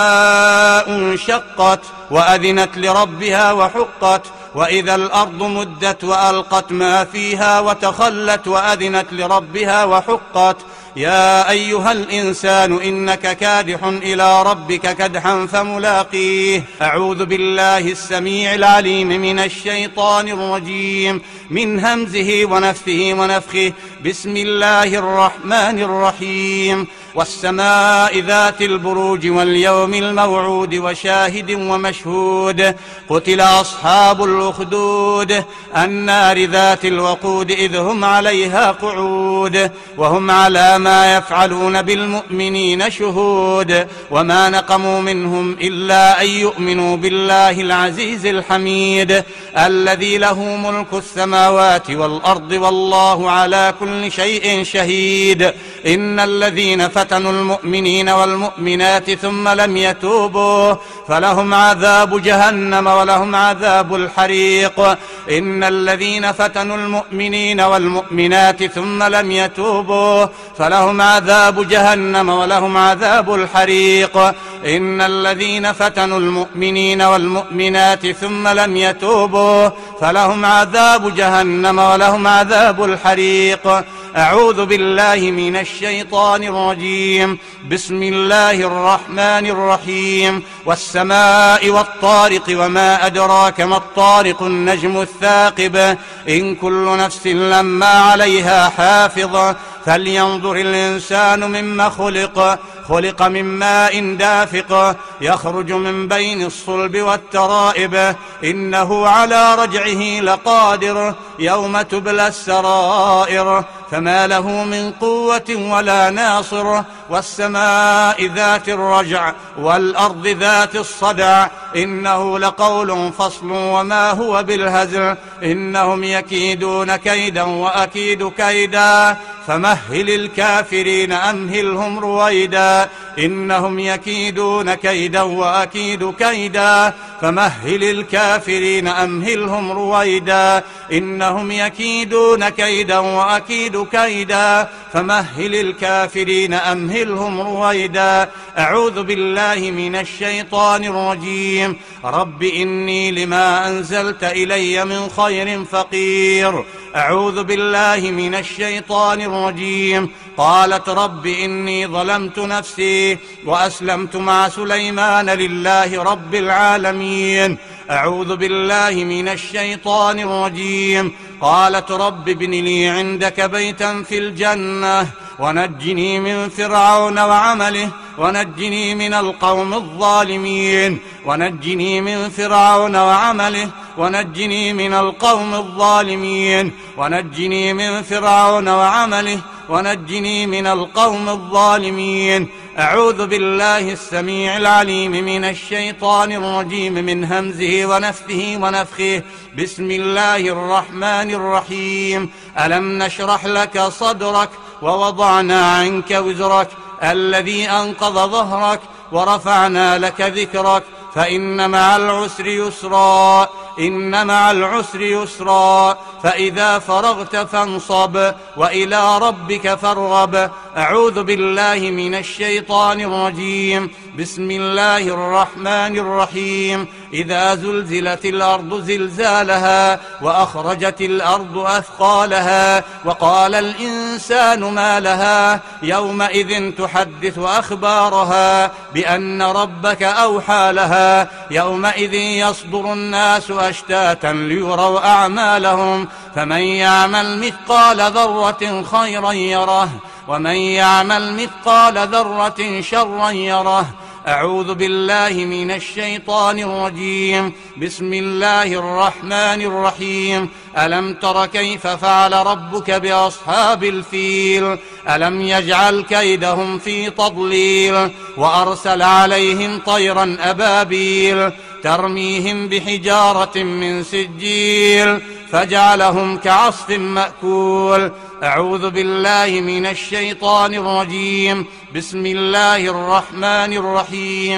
السماء انشقت وأذنت لربها وحقت، وإذا الأرض مدت وألقت ما فيها وتخلت وأذنت لربها وحقت. يا أيها الإنسان إنك كادح إلى ربك كدحا فملاقيه. أعوذ بالله السميع العليم من الشيطان الرجيم من همزه ونفثه ونفخه. بسم الله الرحمن الرحيم. والسماء ذات البروج واليوم الموعود وشاهد ومشهود. قتل أصحاب الأخدود النار ذات الوقود إذ هم عليها قعود وهم على ما يفعلون بالمؤمنين شهود. وما نقموا منهم إلا أن يؤمنوا بالله العزيز الحميد الذي له ملك السماوات والأرض والله على كل شيء شهيد. إن الذين فتنوا المؤمنين والمؤمنات ثم لم يتوبوا فلهم عذاب جهنم ولهم عذاب الحريق. إن الذين فتنوا المؤمنين والمؤمنات ثم لم يتوبوا فلهم عذاب جهنم ولهم عذاب الحريق. إن الذين فتنوا المؤمنين والمؤمنات ثم لم يتوبوا فلهم عذاب جهنم ولهم عذاب الحريق. أعوذ بالله من الشيطان الرجيم. بسم الله الرحمن الرحيم. والسماء والطارق وما أدراك ما الطارق النجم الثاقب. إن كل نفس لما عليها حافظ. فلينظر الإنسان مما خلق. خلق من ماء دافق يخرج من بين الصلب والترائب. إنه على رجعه لقادر يوم تبلى السرائر. فما له من قوة ولا ناصر. والسماء ذات الرجع والأرض ذات الصدع. إنه لقول فصل وما هو بالهزل. إنهم يكيدون كيدا وأكيد كيدا فمهل الكافرين أمهلهم رويدا. إنهم يكيدون كيدا وأكيد كيدا فمهل الكافرين أمهلهم رويدا. إنهم يكيدون كيدا وأكيد كيدا فمهل الكافرين أمهلهم رويدا. أعوذ بالله من الشيطان الرجيم. رب إني لما أنزلت إلي من خير فقير. أعوذ بالله من الشيطان الرجيم. قالت رب إني ظلمت نفسي وأسلمت مع سليمان لله رب العالمين. أعوذ بالله من الشيطان الرجيم. قالت رب ابن لي عندك بيتا في الجنة ونجني من فرعون وعمله ونجني من القوم الظالمين. ونجني من فرعون وعمله ونجني من القوم الظالمين. ونجني من فرعون وعمله ونجني من القوم الظالمين. أعوذ بالله السميع العليم من الشيطان الرجيم من همزه ونفثه ونفخه. بسم الله الرحمن الرحيم. ألم نشرح لك صدرك ووضعنا عنك وزرك الذي أنقض ظهرك ورفعنا لك ذكرك فإن مع العسر يسرا. إن مع العسر يسرا. فإذا فرغت فانصب وإلى ربك فارغب. أعوذ بالله من الشيطان الرجيم. بسم الله الرحمن الرحيم. إذا زلزلت الأرض زلزالها وأخرجت الأرض أثقالها وقال الإنسان ما لها يومئذ تحدث أخبارها بأن ربك أوحى لها. يومئذ يصدر الناس أشتاتا ليروا أعمالهم. فمن يعمل مثقال ذرة خيرا يره ومن يعمل مثقال ذرة شرا يره. أعوذ بالله من الشيطان الرجيم. بسم الله الرحمن الرحيم. ألم تر كيف فعل ربك بأصحاب الفيل. ألم يجعل كيدهم في تضليل وأرسل عليهم طيرا أبابيل ترميهم بحجارة من سجيل فجعلهم كعصف مأكول. أعوذ بالله من الشيطان الرجيم. بسم الله الرحمن الرحيم.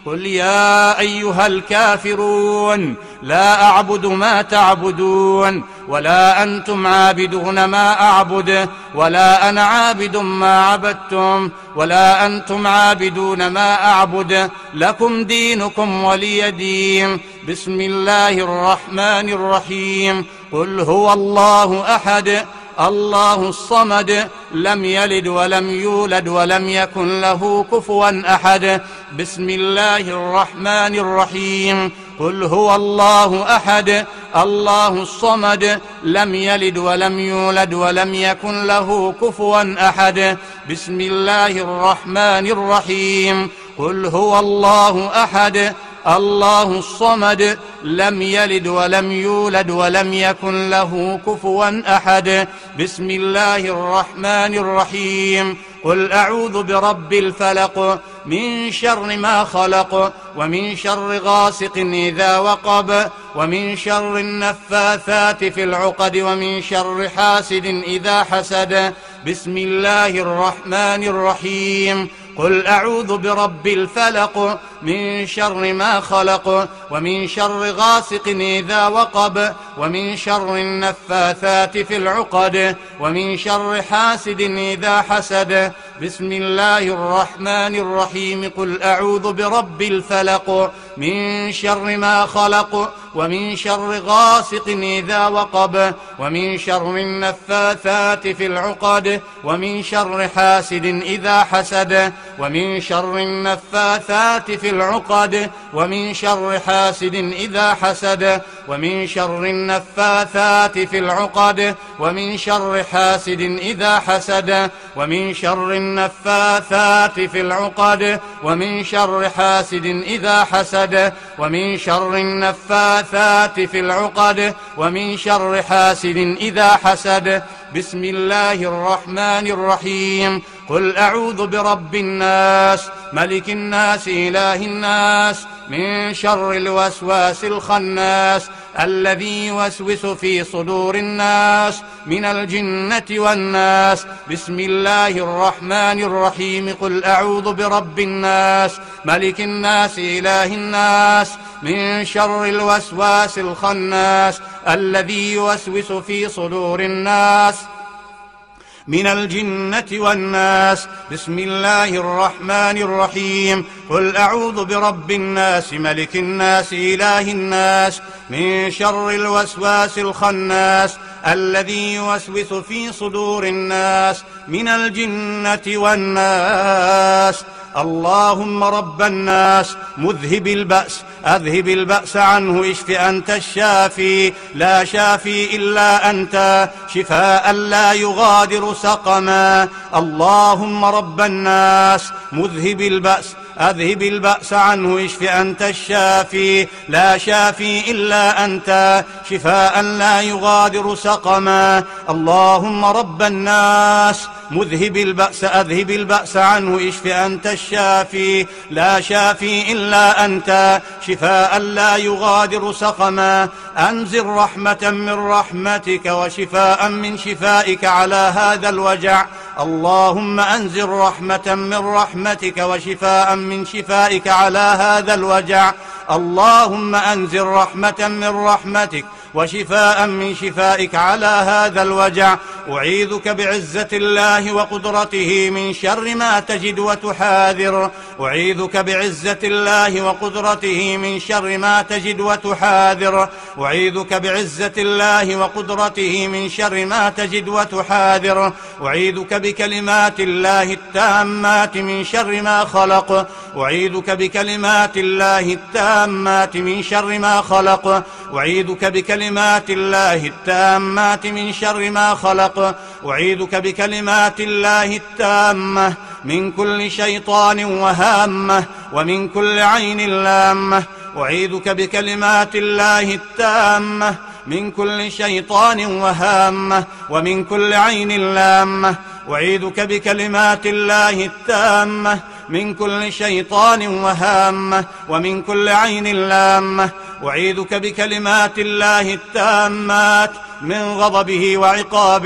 قل يا أيها الكافرون لا أعبد ما تعبدون ولا أنتم عابدون ما أعبد ولا أنا عابد ما عبدتم ولا أنتم عابدون ما أعبد لكم دينكم ولي دين. بسم الله الرحمن الرحيم. قل هو الله أحد الله الصمد لم يلد ولم يولد ولم يكن له كفوا أحد. بسم الله الرحمن الرحيم. قل هو الله أحد الله الصمد لم يلد ولم يولد ولم يكن له كفوا أحد. بسم الله الرحمن الرحيم. قل هو الله أحد الله الصمد لم يلد ولم يولد ولم يكن له كفوا أحد. بسم الله الرحمن الرحيم. قل أعوذ برب الفلق من شر ما خلق ومن شر غاسق إذا وقب ومن شر النفاثات في العقد ومن شر حاسد إذا حسد. بسم الله الرحمن الرحيم. قل أعوذ برب الفلق من شر ما خلق ومن شر غاسق إذا وقب ومن شر النفاثات في العقد ومن شر حاسد إذا حسد. بسم الله الرحمن الرحيم. قل أعوذ برب الفلق من شر ما خلق ومن شر غاسق إذا وقب ومن شر النفاثات في العقد ومن شر حاسد إذا حسد ومن شر النفاثات في العقد ومن شر حاسد إذا حسد ومن شر النفاثات في العقد ومن شر حاسد إذا حسد ومن شر النفاثات في العقد ومن شر حاسد إذا حسد ومن شر النفاثات في العقد ومن شر حاسد إذا حسد. بسم الله الرحمن الرحيم. قل أعوذ برب الناس ملك الناس إله الناس من شر الوسواس الخناس الذي يوسوس في صدور الناس من الجنة والناس. بسم الله الرحمن الرحيم. قل أعوذ برب الناس ملك الناس إله الناس من شر الوسواس الخناس الذي يوسوس في صدور الناس من الجنة والناس. بسم الله الرحمن الرحيم. قل أعوذ برب الناس ملك الناس إله الناس من شر الوسواس الخناس الذي يوسوس في صدور الناس من الجنة والناس. اللهم رب الناس مذهب البأس أذهب البأس عنه اشف أنت الشافي لا شافي إلا أنت شفاء لا يغادر سقما. اللهم رب الناس مذهب البأس أذهب البأس عنه اشف أنت الشافي لا شافي إلا أنت شفاء لا يغادر سقما. اللهم رب الناس مذهب البأس أذهب البأس عنه اشف أنت الشافي لا شافي إلا أنت شفاء لا يغادر سقما. أنزل رحمة من رحمتك وشفاء من شفائك على هذا الوجع. اللهم أنزل رحمة من رحمتك وشفاء من شفائك على هذا الوجع. اللهم أنزل رحمة من رحمتك وشفاء من شفائك على هذا الوجع. أعيذك بعزة الله وقدرته من شر ما تجد وتحاذر. أعيذك بعزة الله وقدرته من شر ما تجد وتحاذر. أعيذك بعزة الله وقدرته من شر ما تجد وتحاذر. أعيذك بكلمات الله التامات من شر ما خلق. أعيذك بكلمات الله التامات من شر ما خلق. أعيذك بكلمات الله التامات من شر ما خلق. أعيذك بكلمات الله التامة من كل شيطان وهامة ومن كل عين لامة. أعيذك بكلمات الله التامة من كل شيطان وهامة ومن كل عين لامة. أعيذك بكلمات الله التامة من كل شيطان وهامة ومن كل عين لامة. أعيذك بكلمات الله التامات من غضبه وعقابه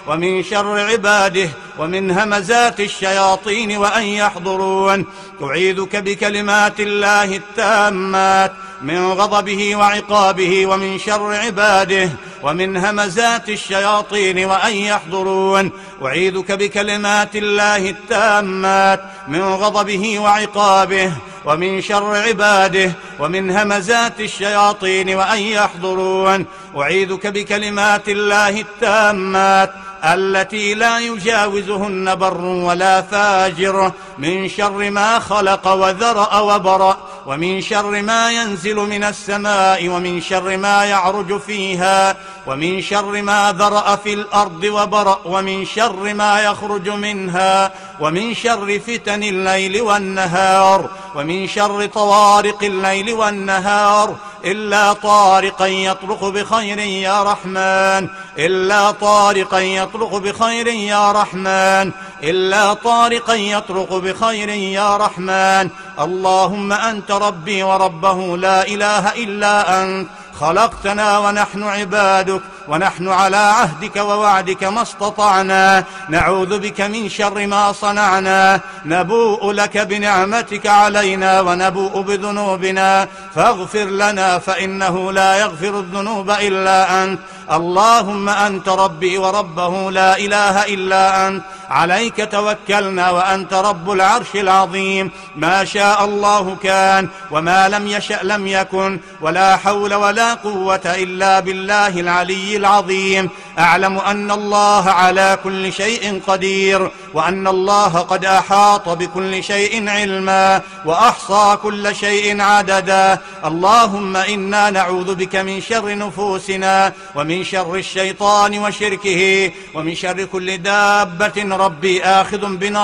ومن شر عباده ومن همزات الشياطين وأن يحضرون. أعيذك بكلمات الله التامات من غضبه وعقابه ومن شر عباده ومن همزات الشياطين وأن يحضرون. أعيذك بكلمات الله التامات من غضبه وعقابه ومن شر عباده ومن همزات الشياطين وأن يحضرون. أعيذك بكلمات الله التامات التي لا يجاوزهن بر ولا فاجر من شر ما خلق وذرأ وبرأ ومن شر ما ينزل من السماء ومن شر ما يعرج فيها ومن شر ما ذرأ في الأرض وبرأ ومن شر ما يخرج منها ومن شر فتن الليل والنهار ومن شر طوارق الليل والنهار إلا طارقا يطرق بخير يا رحمن إلا طارقا يطرق بخير يا رحمن إلا طارقا يطرق بخير يا رحمن. اللهم أنت ربي وربه لا إله إلا أنت خلقتنا ونحن عبادك ونحن على عهدك ووعدك ما استطعنا نعوذ بك من شر ما صنعنا نبوء لك بنعمتك علينا ونبوء بذنوبنا فاغفر لنا فإنه لا يغفر الذنوب إلا أنت. اللهم أنت ربي وربه لا إله إلا أنت عليك توكلنا وأنت رب العرش العظيم. ما شاء الله كان وما لم يشأ لم يكن ولا حول ولا قوة إلا بالله العلي العظيم. أعلم أن الله على كل شيء قدير وأن الله قد أحاط بكل شيء علما وأحصى كل شيء عددا. اللهم إنا نعوذ بك من شر نفوسنا ومن شر الشيطان وشركه ومن شر كل دابة ربي آخذ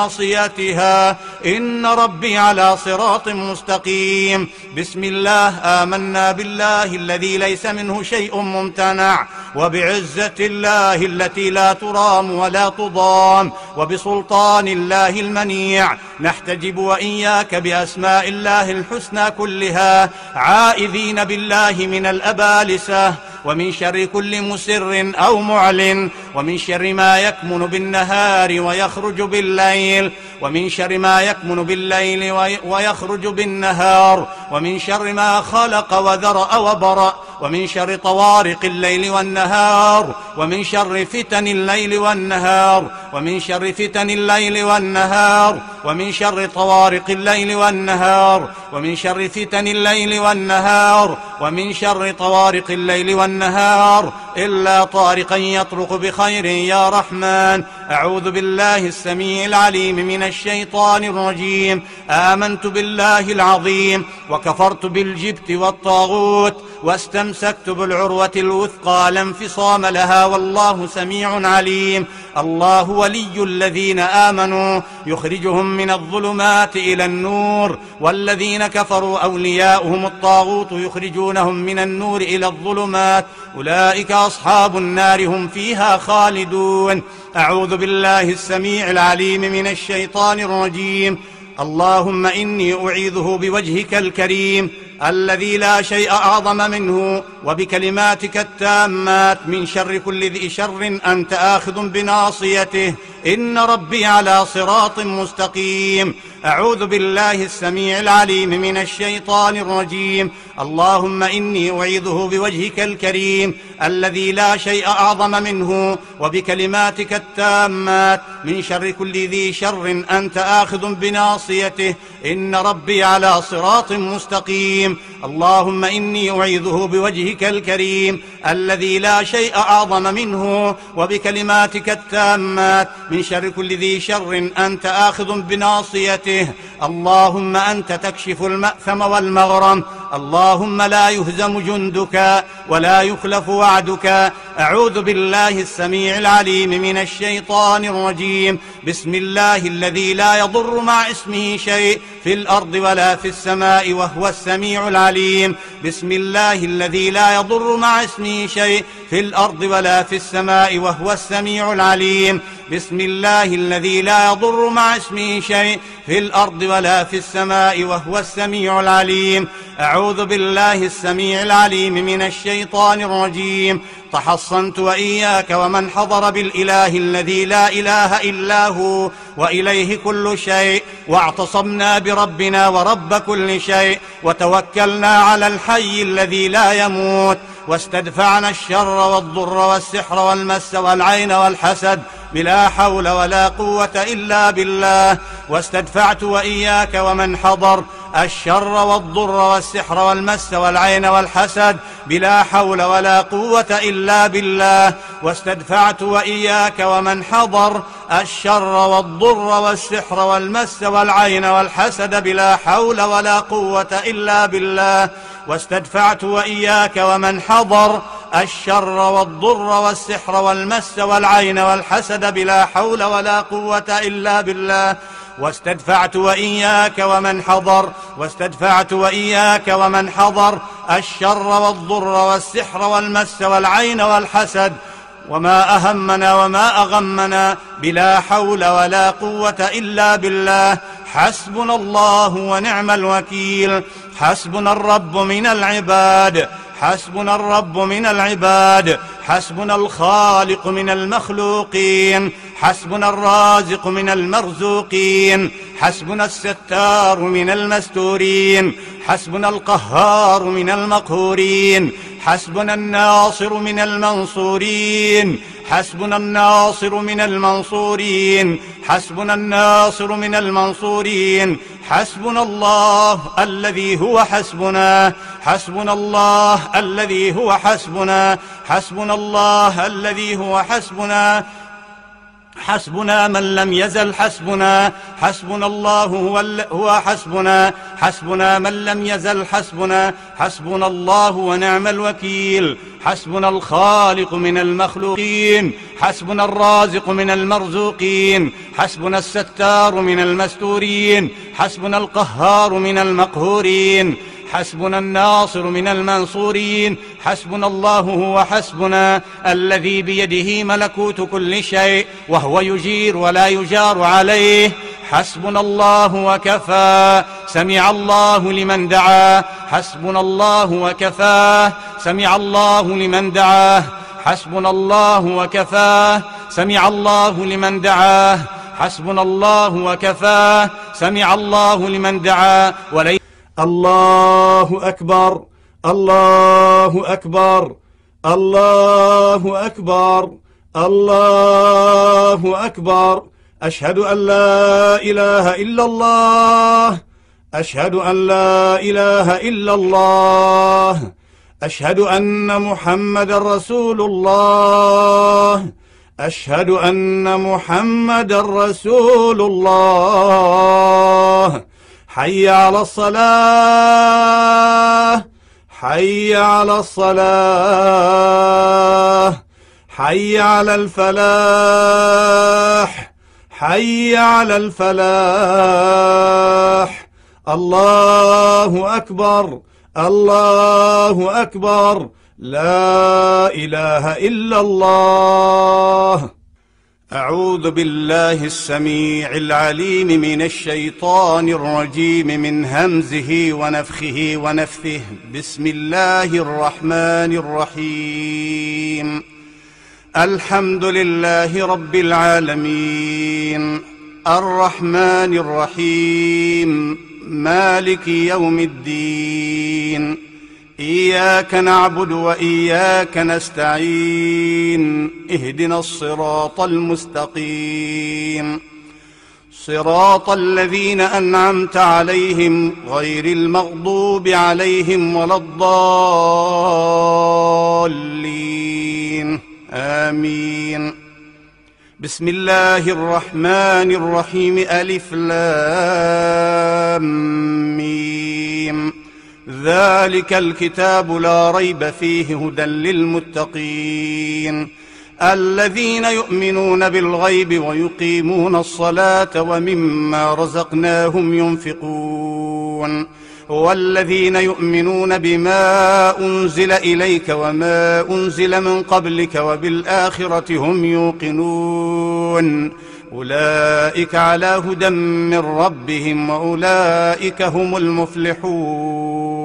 بناصيتها إن ربي على صراط مستقيم. بسم الله آمنا بالله الذي ليس منه شيء ممتنع وبعزة الله التي لا ترام ولا تضام وبسلطان الله المنيع نحتجب وإياك بأسماء الله الحسنى كلها عائذين بالله من الأبالسة ومن شر كل مسر أو معلن ومن شر ما يكمن بالنهار ويخرج بالليل ومن شر ما يكمن بالليل ويخرج بالنهار ومن شر ما خلق وذرأ وبرأ ومن شر طوارق الليل والنهار ومن شر فتن الليل والنهار ومن شر فتن الليل والنهار ومن شر طوارق الليل والنهار ومن شر فتن الليل والنهار ومن شر طوارق الليل والنهار إلا طارقا يطرق بخير يا رحمن. أعوذ بالله السميع العليم من الشيطان الرجيم. آمنت بالله العظيم وكفرت بالجبت والطاغوت واستمسكت بالعروة الوثقى لا انفصام لها والله سميع عليم. الله ولي الذين آمنوا يخرجهم من الظلمات إلى النور والذين كفروا أولياؤهم الطاغوت يخرجونهم من النور إلى الظلمات أولئك أصحاب النار هم فيها خالدون. أعوذ بالله السميع العليم من الشيطان الرجيم. اللهم إني أعيذه بوجهك الكريم الذي لا شيء أعظم منه وبكلماتك التامات من شر كل ذي شر أنت آخذ بناصيته إن ربي على صراط مستقيم. أعوذ بالله السميع العليم من الشيطان الرجيم. اللهم إني أعيذه بوجهك الكريم الذي لا شيء أعظم منه وبكلماتك التامات من شر كل ذي شر أنت آخذ بناصيته إن ربي على صراط مستقيم. اللهم إني أعيذه بوجهك الكريم الذي لا شيء أعظم منه وبكلماتك التامات من شر كل ذي شر أنت آخذ بناصيته. اللهم أنت تكشف المأثم والمغرم. اللهم لا يهزم جندك ولا يخلف وعدك. أعوذ بالله السميع العليم من الشيطان الرجيم. بسم الله الذي لا يضر مع اسمه شيء في الأرض ولا في السماء وهو السميع العليم. بسم الله الذي لا يضر مع اسمه شيء في الأرض ولا في السماء وهو السميع العليم. بسم الله الذي لا يضر مع اسمه شيء في الأرض ولا في السماء وهو السميع العليم. أعوذ بالله السميع العليم من الشيطان الرجيم. تحصنت وإياك ومن حضر بالإله الذي لا إله إلا هو وإليه كل شيء، واعتصمنا بربنا ورب كل شيء، وتوكلنا على الحي الذي لا يموت، واستدفعنا الشر والضر والسحر والمس والعين والحسد بلا حول ولا قوة إلا بالله. واستدفعت وإياك ومن حضر الشر والضر والسحر والمس والعين والحسد بلا حول ولا قوة إلا بالله. واستدفعت وإياك ومن حضر الشر والضر والسحر والمس والعين والحسد بلا حول ولا قوة إلا بالله. واستدفعت وإياك ومن حضر الشر والضر والسحر والمس والعين والحسد بلا حول ولا قوة إلا بالله. واستدفعت وإياك ومن حضر الشر والضر والسحر والمس والعين والحسد وما أهمنا وما أغمنا بلا حول ولا قوة إلا بالله. حسبنا الله ونعم الوكيل. حسبنا الرب من العباد، حسبنا الرب من العباد، حسبنا الخالق من المخلوقين، حسبنا الرازق من المرزوقين، حسبنا الستار من المستورين، حسبنا القهار من المقهورين، حسبنا الناصر من المنصورين، حسبنا الناصر من المنصورين، حسبنا الناصر من المنصورين. حسبنا الله الذي هو حسبنا، حسبنا الله الذي هو حسبنا، حسبنا الله الذي هو حسبنا، حسبنا من لم يزل حسبنا، حسبنا الله هو حسبنا، حسبنا من لم يزل حسبنا، حسبنا الله ونعم الوكيل. حسبنا الخالق من المخلوقين، حسبنا الرازق من المرزوقين، حسبنا الستار من المستورين، حسبنا القهار من المقهورين، حسبنا الناصر من المنصورين. حسبنا الله هو حسبنا الذي بيده ملكوت كل شيء وهو يجير ولا يجار عليه. حسبنا الله وكفى. سمع الله لمن دعاه. حسبنا الله وكفاه. سمع الله لمن دعاه. حسبنا الله وكفاه. سمع الله لمن دعاه. حسبنا الله وكفاه. سمع الله لمن دعاه. الله أكبر، الله أكبر، الله أكبر، الله أكبر. أشهد أن لا إله إلا الله، أشهد أن لا إله إلا الله، أشهد أن محمدا رسول الله، أشهد أن محمدا رسول الله. حي على الصلاة، حي على الصلاة، حي على الفلاح، حي على الفلاح. الله أكبر، الله أكبر، لا إله إلا الله. أعوذ بالله السميع العليم من الشيطان الرجيم من همزه ونفخه ونفثه. بسم الله الرحمن الرحيم. الحمد لله رب العالمين، الرحمن الرحيم، مالك يوم الدين. إياك نعبد وإياك نستعين. اهدنا الصراط المستقيم، صراط الذين أنعمت عليهم غير المغضوب عليهم ولا الضالين. آمين. بسم الله الرحمن الرحيم. ألف لام ميم. ذلك الكتاب لا ريب فيه هدى للمتقين الذين يؤمنون بالغيب ويقيمون الصلاة ومما رزقناهم ينفقون والذين يؤمنون بما أنزل إليك وما أنزل من قبلك وبالآخرة هم يوقنون أولئك على هدى من ربهم وأولئك هم المفلحون.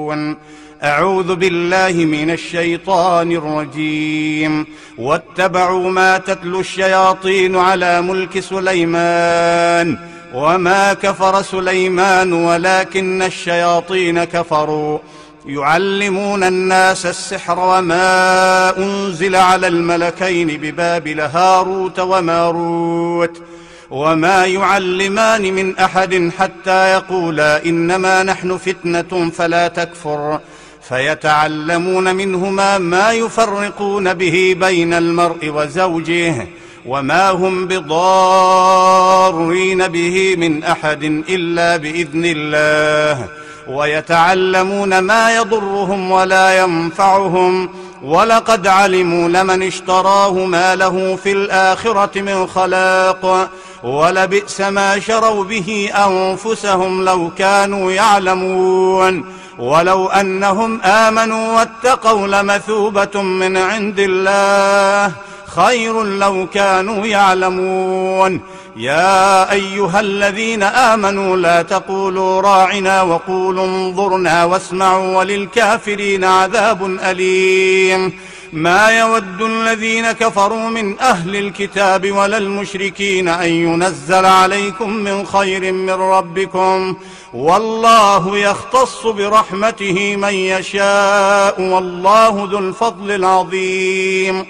يعملون. أعوذ بالله من الشيطان الرجيم. واتبعوا ما تتلو الشياطين على ملك سليمان وما كفر سليمان ولكن الشياطين كفروا يعلمون الناس السحر وما أنزل على الملكين ببابل هاروت وماروت وما يعلمان من أحد حتى يقولا إنما نحن فتنة فلا تكفر فيتعلمون منهما ما يفرقون به بين المرء وزوجه وما هم بضارين به من أحد إلا بإذن الله ويتعلمون ما يضرهم ولا ينفعهم ولقد علموا لمن اشتراه ما له في الآخرة من خلاق ولبئس ما شروا به أنفسهم لو كانوا يعلمون. ولو أنهم آمنوا واتقوا لمثوبة من عند الله خير لو كانوا يعلمون. يا أيها الذين آمنوا لا تقولوا راعنا وقولوا انظرنا واسمعوا وللكافرين عذاب أليم. ما يود الذين كفروا من أهل الكتاب ولا المشركين أن ينزل عليكم من خير من ربكم والله يختص برحمته من يشاء والله ذو الفضل العظيم.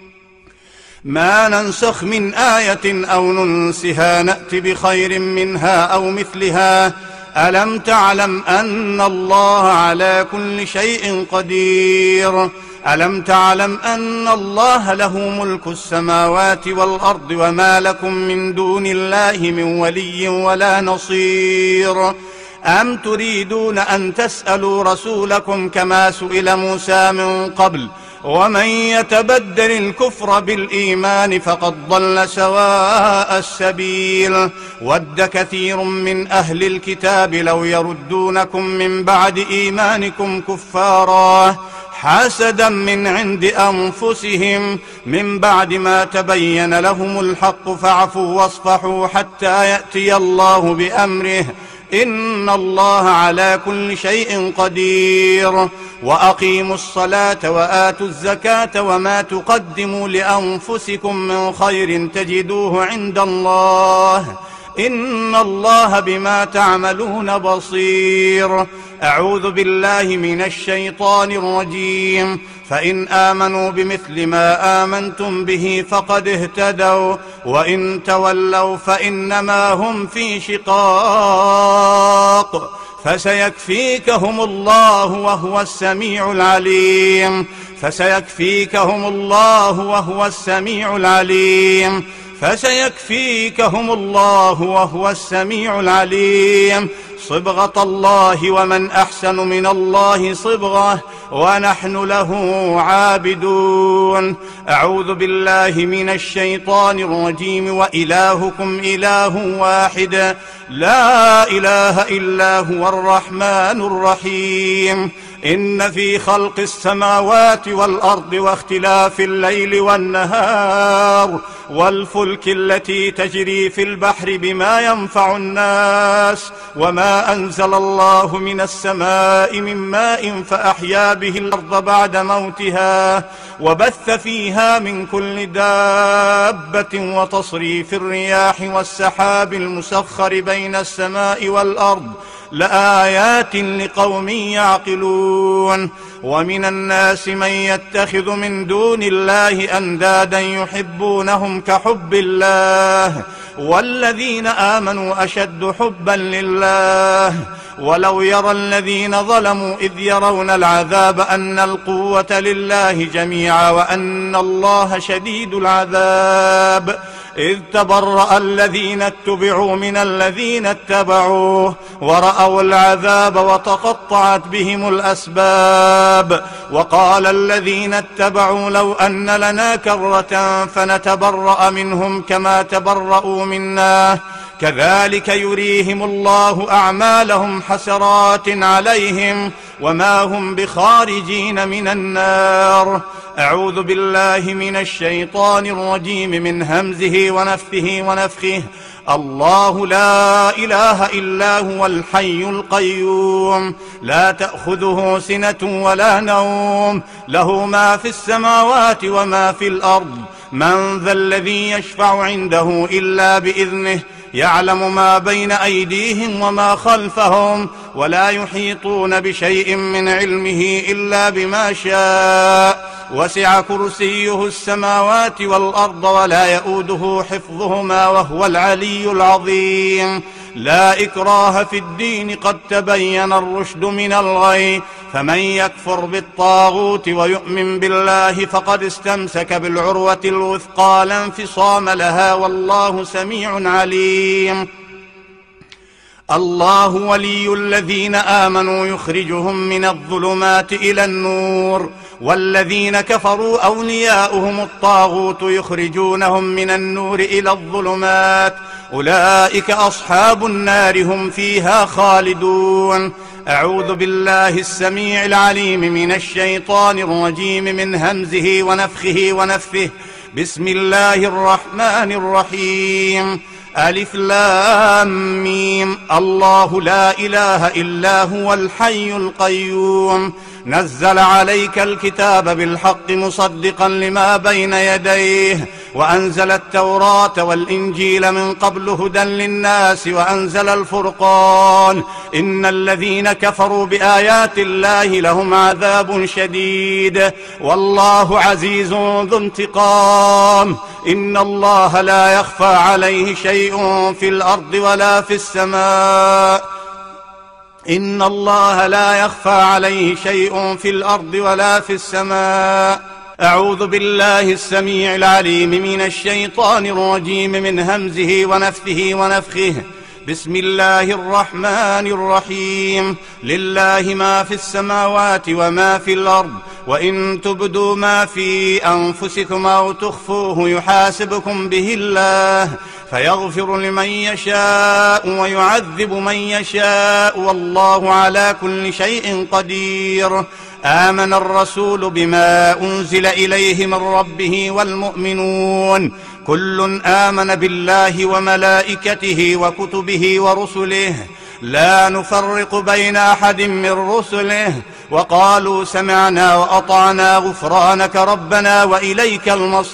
ما ننسخ من آية أو ننسها نأت بخير منها أو مثلها ألم تعلم أن الله على كل شيء قدير. ألم تعلم أن الله له ملك السماوات والأرض وما لكم من دون الله من ولي ولا نصير. أم تريدون أن تسألوا رسولكم كما سئل موسى من قبل ومن يتبدل الكفر بالإيمان فقد ضل سواء السبيل. ود كثير من أهل الكتاب لو يردونكم من بعد إيمانكم كفارا حسدا من عند أنفسهم من بعد ما تبين لهم الحق فاعفوا واصفحوا حتى يأتي الله بأمره إن الله على كل شيء قدير. وأقيموا الصلاة وآتوا الزكاة وما تقدموا لأنفسكم من خير تجدوه عند الله إن الله بما تعملون بصير. أعوذ بالله من الشيطان الرجيم. فإن آمنوا بمثل ما آمنتم به فقد اهتدوا وإن تولوا فإنما هم في شقاق فسيكفيكهم الله وهو السميع العليم. فسيكفيكهم الله وهو السميع العليم. فسيكفيكهم الله وهو السميع العليم. صبغة الله ومن أحسن من الله صبغة ونحن له عابدون. أعوذ بالله من الشيطان الرجيم. وإلهكم إله واحد لا إله إلا هو الرحمن الرحيم. إن في خلق السماوات والأرض واختلاف الليل والنهار والفلك التي تجري في البحر بما ينفع الناس وما أنزل الله من السماء من ماء فأحيا به الأرض بعد موتها وبث فيها من كل دابة وتصريف الرياح والسحاب المسخر بين السماء والأرض لآيات لقوم يعقلون. ومن الناس من يتخذ من دون الله أندادا يحبونهم كحب الله والذين آمنوا أشد حبا لله. ولو يرى الذين ظلموا إذ يرون العذاب أن القوة لله جميعا وأن الله شديد العذاب إذ تبرأ الذين اتبعوا من الذين اتبعوا ورأوا العذاب وتقطعت بهم الأسباب. وقال الذين اتبعوا لو أن لنا كرة فنتبرأ منهم كما تبرأوا منا كذلك يريهم الله أعمالهم حسرات عليهم وما هم بخارجين من النار. أعوذ بالله من الشيطان الرجيم من همزه ونفثه ونفخه. الله لا إله إلا هو الحي القيوم لا تأخذه سنة ولا نوم له ما في السماوات وما في الأرض من ذا الذي يشفع عنده إلا بإذنه يعلم ما بين أيديهم وما خلفهم ولا يحيطون بشيء من علمه إلا بما شاء وسع كرسيه السماوات والأرض ولا يؤوده حفظهما وهو العلي العظيم لا إكراه في الدين قد تبين الرشد من الغي فمن يكفر بالطاغوت ويؤمن بالله فقد استمسك بالعروة الوثقى لا انفصام لها والله سميع عليم الله ولي الذين آمنوا يخرجهم من الظلمات إلى النور والذين كفروا أولياؤهم الطاغوت يخرجونهم من النور إلى الظلمات أولئك أصحاب النار هم فيها خالدون أعوذ بالله السميع العليم من الشيطان الرجيم من همزه ونفخه ونفثه بسم الله الرحمن الرحيم ألف لام ميم الله لا إله إلا هو الحي القيوم نزل عليك الكتاب بالحق مصدقا لما بين يديه وأنزل التوراة والإنجيل من قبل هدى للناس وأنزل الفرقان إن الذين كفروا بآيات الله لهم عذاب شديد والله عزيز ذو انتقام إن الله لا يخفى عليه شيء في الأرض ولا في السماء إن الله لا يخفى عليه شيء في الأرض ولا في السماء أعوذ بالله السميع العليم من الشيطان الرجيم من همزه ونفثه ونفخه بسم الله الرحمن الرحيم لله ما في السماوات وما في الأرض وإن تبدوا ما في أنفسكم أو تخفوه يحاسبكم به الله فيغفر لمن يشاء ويعذب من يشاء والله على كل شيء قدير آمن الرسول بما أنزل إليه من ربه والمؤمنون كل آمن بالله وملائكته وكتبه ورسله لا نفرق بين أحد من رسله وقالوا سمعنا وأطعنا غفرانك ربنا وإليك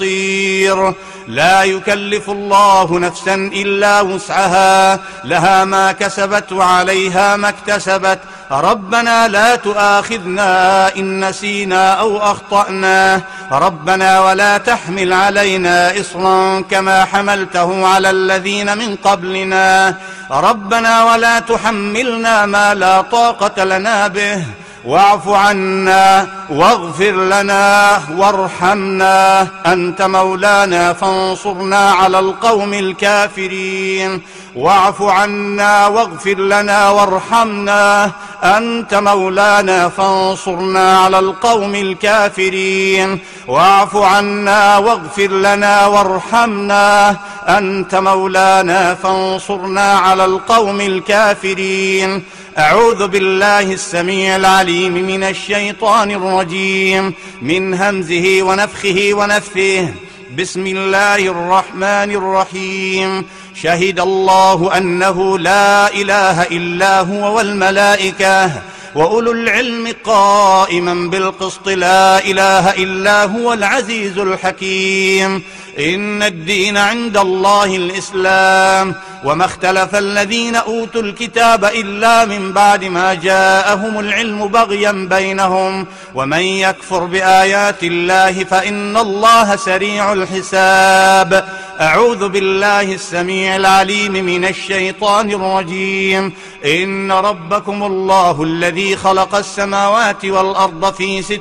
المصير لا يكلف الله نفسا إلا وسعها لها ما كسبت وعليها ما اكتسبت ربنا لا تؤاخذنا إن نسينا أو أخطأنا ربنا ولا تحمل علينا إصرا كما حملته على الذين من قبلنا ربنا ولا تحملنا ما لا طاقة لنا به واعف عنا واغفر لنا وارحمنا أنت مولانا فانصرنا على القوم الكافرين واعف عنا واغفر لنا وارحمنا أنت مولانا فانصرنا على القوم الكافرين واعف عنا واغفر لنا وارحمنا أنت مولانا فانصرنا على القوم الكافرين أعوذ بالله السميع العليم من الشيطان الرجيم من همزه ونفخه ونفثه بسم الله الرحمن الرحيم شهد الله أنه لا إله إلا هو والملائكة وأولو العلم قائما بالقسط لا إله إلا هو العزيز الحكيم إن الدين عند الله الإسلام وما اختلف الذين أوتوا الكتاب إلا من بعد ما جاءهم العلم بغيا بينهم ومن يكفر بآيات الله فإن الله سريع الحساب أعوذ بالله السميع العليم من الشيطان الرجيم إن ربكم الله الذي خلق السماوات والأرض في 6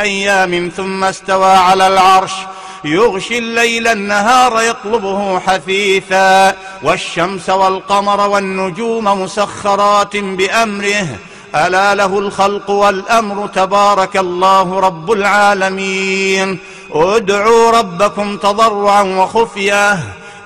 أيام ثم استوى على العرش يغشي الليل النهار يطلبه حثيثا والشمس والقمر والنجوم مسخرات بأمره ألا له الخلق والأمر تبارك الله رب العالمين ادعوا ربكم تضرعا وخفية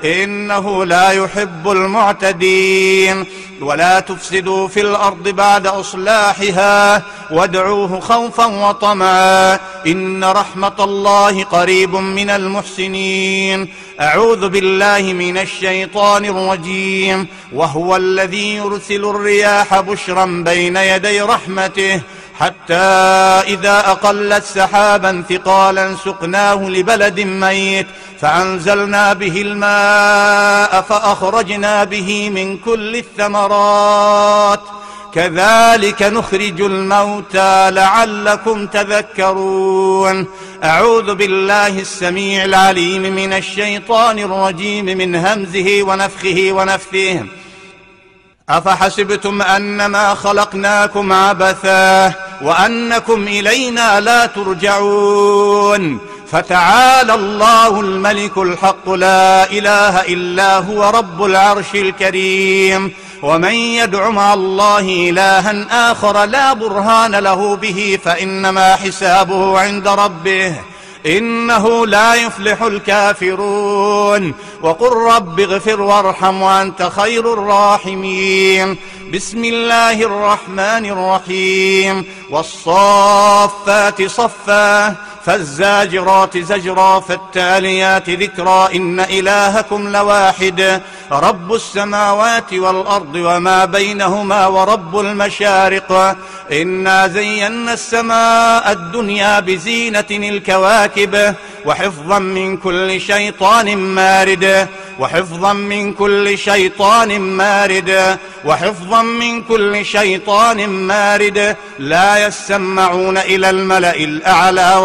إنه لا يحب المعتدين. ولا تفسدوا في الأرض بعد إصلاحها وادعوه خوفا وطمعا إن رحمة الله قريب من المحسنين. أعوذ بالله من الشيطان الرجيم. وهو الذي يرسل الرياح بشرا بين يدي رحمته حتى إذا أقلت سحابا ثقالا سقناه لبلد ميت فأنزلنا به الماء فأخرجنا به من كل الثمرات كذلك نخرج الموتى لعلكم تذكرون. أعوذ بالله السميع العليم من الشيطان الرجيم من همزه ونفخه ونفثه. أفحسبتم أنما خلقناكم عبثا وأنكم إلينا لا ترجعون. فتعالى الله الملك الحق لا إله إلا هو رب العرش الكريم. ومن يدع مع الله إلها آخر لا برهان له به فإنما حسابه عند ربه إنه لا يفلح الكافرون. وقل رب اغفر وارحم وأنت خير الراحمين. بسم الله الرحمن الرحيم. والصافات صفا فالزاجرات زجرا فالتاليات ذكرا إن إلهكم لواحد رب السماوات والأرض وما بينهما ورب المشارق. إنا زينا السماء الدنيا بزينة الكواكب وحفظا من كل شيطان مارد وحفظا من كل شيطان مارد وحفظا من كل شيطان مارد. لا يسمعون إلى الملأ الأعلى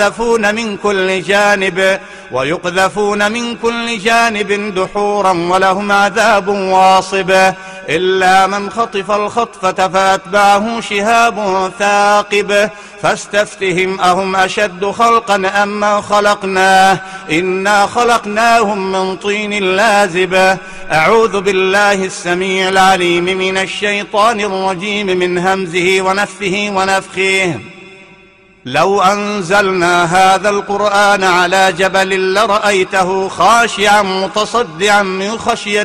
ويقذفون من كل جانب دحورا ولهم عذاب واصب. إلا من خطف الخطفة فأتبعه شهاب ثاقب فاستفتهم أهم أشد خلقا أم من خلقناه إنا خلقناهم من طين لازب. أعوذ بالله السميع العليم من الشيطان الرجيم من همزه ونفثه ونفخه. لو أنزلنا هذا القرآن على جبل لرأيته خاشعا متصدعا من خشية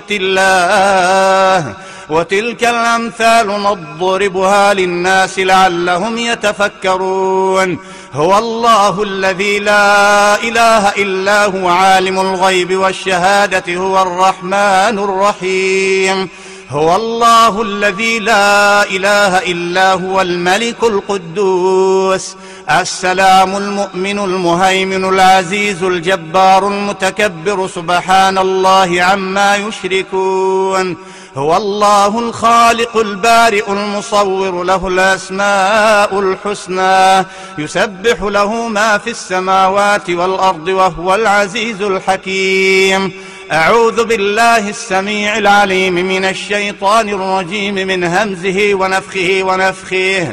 الله وتلك الأمثال نضربها للناس لعلهم يتفكرون. هو الله الذي لا إله إلا هو عالم الغيب والشهادة هو الرحمن الرحيم. هو الله الذي لا إله إلا هو الملك القدوس السلام المؤمن المهيمن العزيز الجبار المتكبر سبحان الله عما يشركون. هو الله الخالق البارئ المصور له الأسماء الحسنى يسبح له ما في السماوات والأرض وهو العزيز الحكيم. أعوذ بالله السميع العليم من الشيطان الرجيم من همزه ونفخه ونفخه.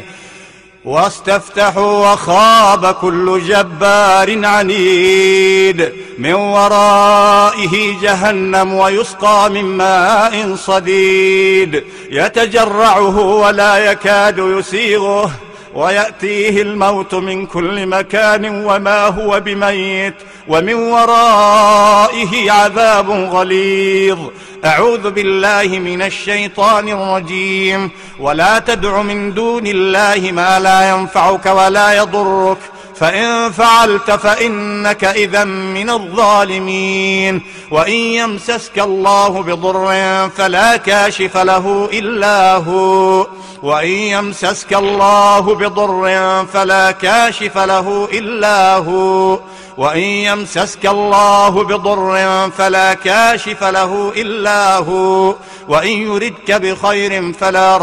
واستفتحوا وخاب كل جبار عنيد من ورائه جهنم ويسقى من ماء صديد يتجرعه ولا يكاد يسيغه ويأتيه الموت من كل مكان وما هو بميت ومن ورائه عذاب غليظ. أعوذ بالله من الشيطان الرجيم. ولا تدع من دون الله ما لا ينفعك ولا يضرك فإن فعلت فإنك إذا من الظالمين. وإن يمسسك الله بضر فلا كاشف له إلا هو وإن يمسسك الله بضر فلا كاشف له إلا هو وإن يمسسك الله بضر فلا كاشف له إلا هو وإن يردك بخير فلا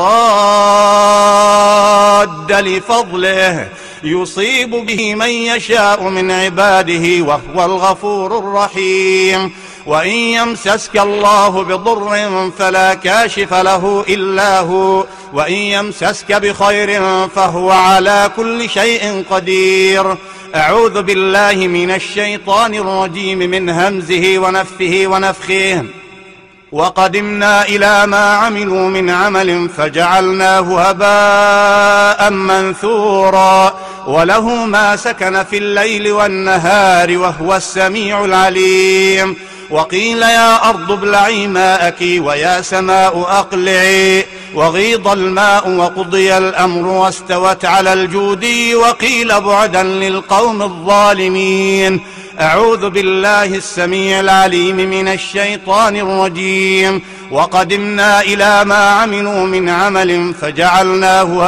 راد لفضله يصيب به من يشاء من عباده وهو الغفور الرحيم. وإن يمسسك الله بضر فلا كاشف له إلا هو وإن يمسسك بخير فهو على كل شيء قدير. أعوذ بالله من الشيطان الرجيم من همزه ونفثه ونفخه. وقدمنا إلى ما عملوا من عمل فجعلناه هباء منثورا وله ما سكن في الليل والنهار وهو السميع العليم. وقيل يا أرض ابلعي ماءك ويا سماء أقلعي، وغيض الماء وقضي الأمر واستوت على الجودي، وقيل بعدا للقوم الظالمين. أعوذ بالله السميع العليم من الشيطان الرجيم. وقدمنا إلى ما عملوا من عمل فجعلناه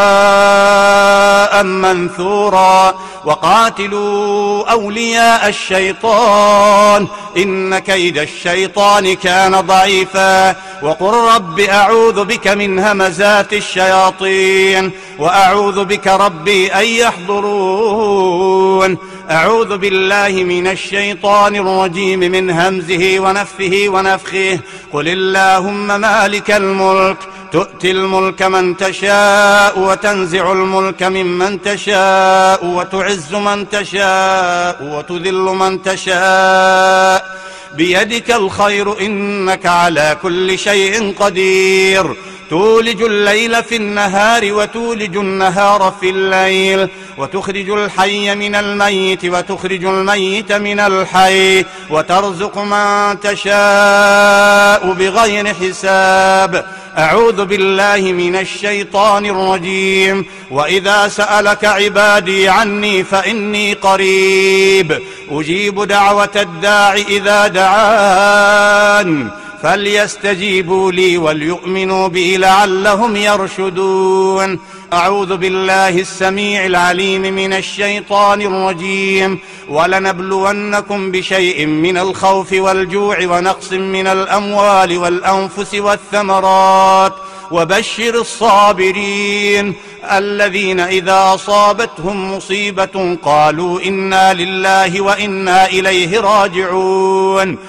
هباء منثورا. وقاتلوا أولياء الشيطان إن كيد الشيطان كان ضعيفا. وقل رب أعوذ بك من همزات الشياطين وأعوذ بك ربي أن يحضرون. أعوذ بالله من الشيطان الرجيم من همزه ونفثه ونفخه. قل اللهم مالك الملك تؤتي الملك من تشاء وتنزع الملك ممن تشاء وتعز من تشاء وتذل من تشاء بيدك الخير إنك على كل شيء قدير. تولج الليل في النهار وتولج النهار في الليل، وتخرج الحي من الميت وتخرج الميت من الحي، وترزق من تشاء بغير حساب. أعوذ بالله من الشيطان الرجيم. وإذا سألك عبادي عني فإني قريب أجيب دعوة الداع إذا دعان فليستجيبوا لي وليؤمنوا بي لعلهم يرشدون. أعوذ بالله السميع العليم من الشيطان الرجيم. ولنبلونكم بشيء من الخوف والجوع ونقص من الأموال والأنفس والثمرات وبشر الصابرين الذين إذا أصابتهم مصيبة قالوا إنا لله وإنا إليه راجعون.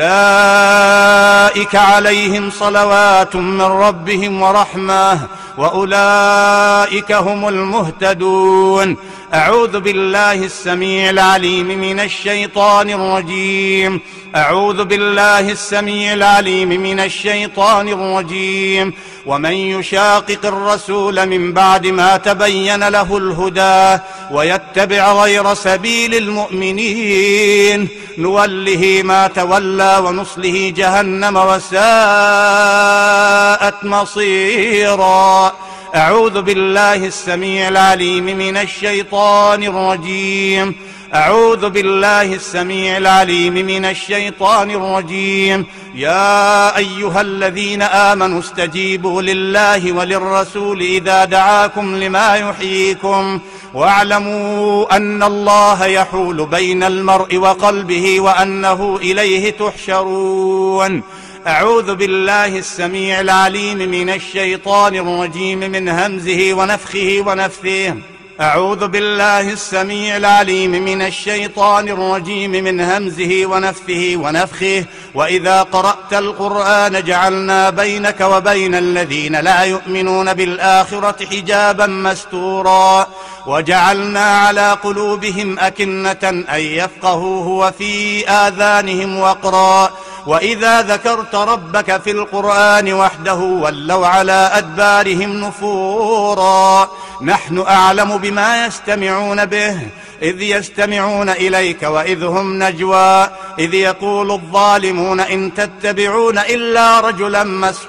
أولئك عليهم صلوات من ربهم ورحمة وأولئك هم المهتدون. أعوذ بالله السميع العليم من الشيطان الرجيم. أعوذ بالله السميع العليم من الشيطان الرجيم. ومن يشاقق الرسول من بعد ما تبين له الهدى ويتبع غير سبيل المؤمنين نوله ما تولى ونصله جهنم وساءت مصيرا. أعوذ بالله السميع العليم من الشيطان الرجيم. أعوذ بالله السميع العليم من الشيطان الرجيم. يا أيها الذين آمنوا استجيبوا لله وللرسول إذا دعاكم لما يحييكم واعلموا أن الله يحول بين المرء وقلبه وأنه إليه تحشرون. أعوذ بالله السميع العليم من الشيطان الرجيم من همزه ونفخه ونفثه. أعوذ بالله السميع العليم من الشيطان الرجيم من همزه ونفثه ونفخه. وإذا قرأت القرآن جعلنا بينك وبين الذين لا يؤمنون بالآخرة حجابا مستورا وجعلنا على قلوبهم أكنة أن يفقهوه وفي آذانهم وقرا وإذا ذكرت ربك في القرآن وحده ولوا على أدبارهم نفورا. نحن أعلم بما يستمعون به إذ يستمعون إليك وإذ هم نجوى إذ يقول الظالمون إن تتبعون إلا رجلا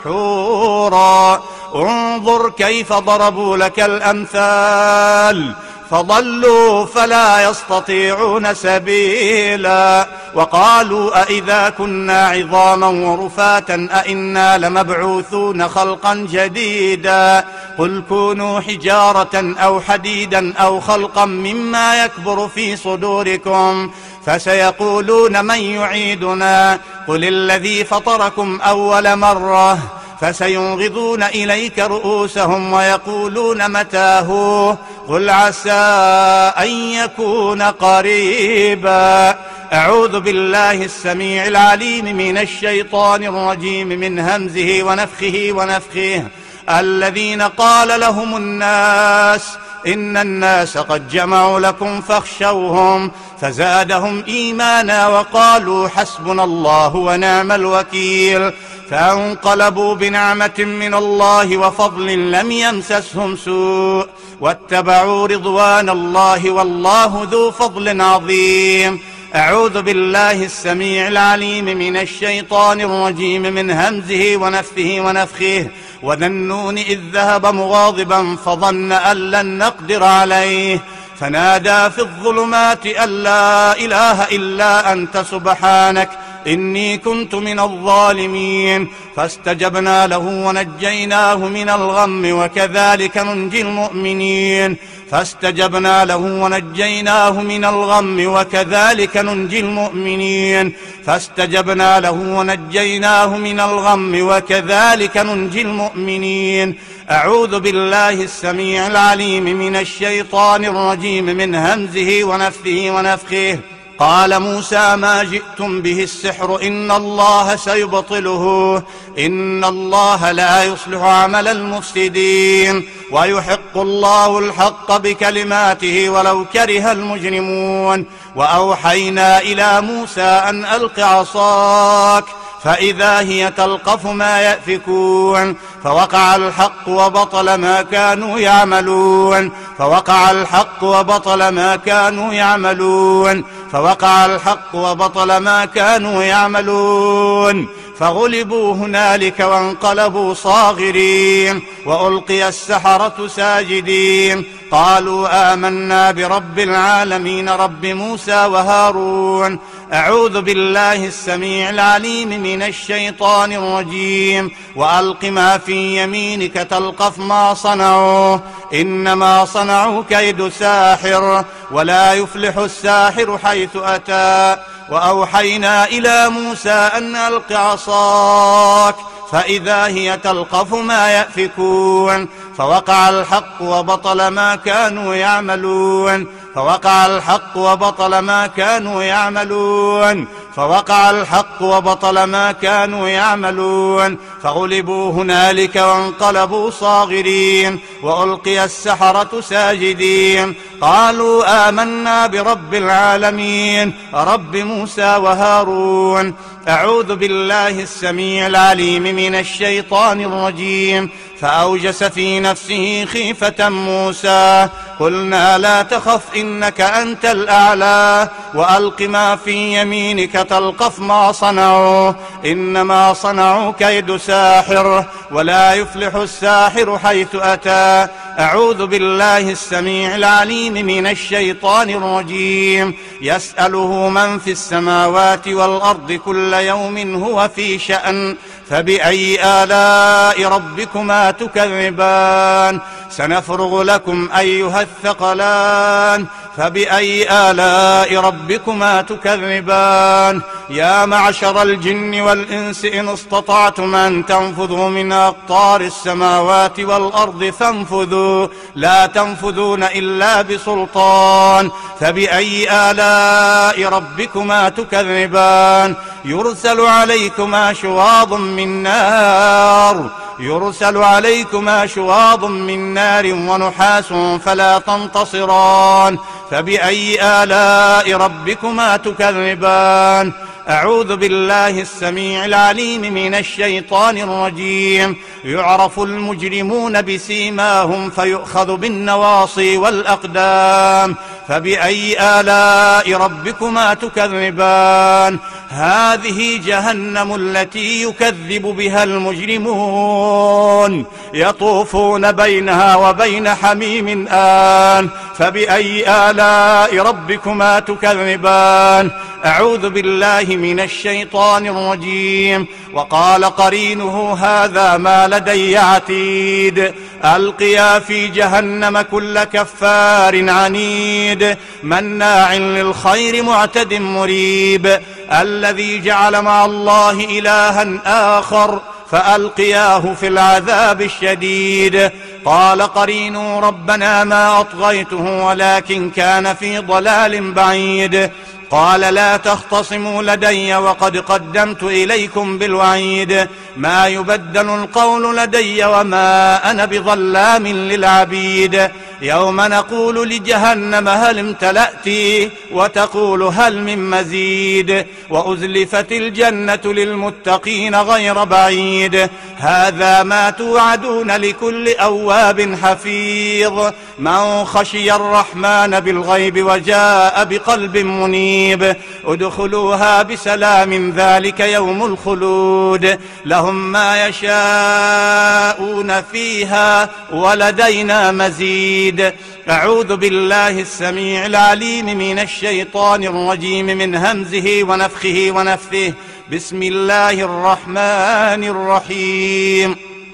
مسحورا. انظر كيف ضربوا لك الأمثال فضلوا فلا يستطيعون سبيلا. وقالوا أئذا كنا عظاما ورفاتا أئنا لمبعوثون خلقا جديدا. قل كونوا حجارة أو حديدا أو خلقا مما يكبر في صدوركم فسيقولون من يعيدنا قل الذي فطركم أول مرة فسينغضون إليك رؤوسهم ويقولون متاه قل عسى أن يكون قريبا. أعوذ بالله السميع العليم من الشيطان الرجيم من همزه ونفخه ونفخه. الذين قال لهم الناس إن الناس قد جمعوا لكم فاخشوهم فزادهم إيمانا وقالوا حسبنا الله ونعم الوكيل. فانقلبوا بنعمة من الله وفضل لم يمسسهم سوء واتبعوا رضوان الله والله ذو فضل عظيم. أعوذ بالله السميع العليم من الشيطان الرجيم من همزه ونفثه ونفخه. وذا النون إذ ذهب مغاضبا فظن أن لن نقدر عليه فنادى في الظلمات أن لا إله إلا أنت سبحانك إني كنت من الظالمين. فاستجبنا له ونجيناه من الغم وكذلك ننجي المؤمنين. فاستجبنا له ونجيناه من الغم وكذلك ننجي المؤمنين. فاستجبنا له ونجيناه من الغم وكذلك ننجي المؤمنين. أعوذ بالله السميع العليم من الشيطان الرجيم من همزه ونفثه ونفخه. قال موسى ما جئتم به السحر إن الله سيبطله إن الله لا يصلح عمل المفسدين ويحق الله الحق بكلماته ولو كره المجرمون. وأوحينا إلى موسى أن ألق عصاك فإذا هي تلقف ما يأفكون فوقع الحق وبطل ما كانوا يعملون. فوقع الحق وبطل ما كانوا يعملون. فوقع الحق وبطل ما كانوا يعملون. فغلبوا هنالك وانقلبوا صاغرين وألقي السحرة ساجدين قالوا آمنا برب العالمين رب موسى وهارون. أعوذ بالله السميع العليم من الشيطان الرجيم. وألق ما في يمينك تلقف ما صنعوا إنما صنعوا كيد ساحر ولا يفلح الساحر حيث أتى. وأوحينا إلى موسى أن ألق عصاك فإذا هي تلقف ما يأفكون فوقع الحق وبطل ما كانوا يعملون. فوقع الحق وبطل ما كانوا يعملون. فوقع الحق وبطل ما كانوا يعملون. فغلبوا هنالك وانقلبوا صاغرين وألقي السحرة ساجدين قالوا آمنا برب العالمين رب موسى وهارون. أعوذ بالله السميع العليم من الشيطان الرجيم. فأوجس في نفسه خيفة موسى قلنا لا تخف إنك أنت الأعلى وألق ما في يمينك تلقف ما صنعوا إنما صنعوا كيد ساحر ولا يفلح الساحر حيث أتى. أعوذ بالله السميع العليم من الشيطان الرجيم. يسأله من في السماوات والأرض كل يوم هو في شأن فبأي آلاء ربكما تكذبان سنفرغ لكم أيها الثقلان فبأي آلاء ربكما تكذبان. يا معشر الجن والإنس إن استطعتم أن تنفذوا من أقطار السماوات والأرض فانفذوا لا تنفذون إلا بسلطان فبأي آلاء ربكما تكذبان. يرسل عليكما شواظ من نار ونحاس فلا تنتصران فبأي آلاء ربكما تكذبان. أعوذ بالله السميع العليم من الشيطان الرجيم. يعرف المجرمون بسيماهم فيؤخذ بالنواصي والأقدام فبأي آلاء ربكما تكذبان. هذه جهنم التي يكذب بها المجرمون يطوفون بينها وبين حميم آن فبأي آلاء ربكما تكذبان. أعوذ بالله من الشيطان الرجيم. وقال قرينه هذا ما لدي عتيد ألقيا في جهنم كل كفار عنيد مناع للخير معتد مريب الذي جعل مع الله إلها آخر فألقياه في العذاب الشديد. قال قرينه ربنا ما أطغيته ولكن كان في ضلال بعيد. قال لا تختصموا لدي وقد قدمت إليكم بالوعيد ما يبدل القول لدي وما أنا بظلام للعبيد. يوم نقول لجهنم هل امتلأت وتقول هل من مزيد وأزلفت الجنة للمتقين غير بعيد. هذا ما توعدون لكل أواب حفيظ من خشي الرحمن بالغيب وجاء بقلب منيب. ادخلوها بسلام ذلك يوم الخلود لهم ما يشاءون فيها ولدينا مزيد. أعوذ بالله السميع العليم من الشيطان الرجيم من همزه ونفخه ونفثه. بسم الله الرحمن الرحيم.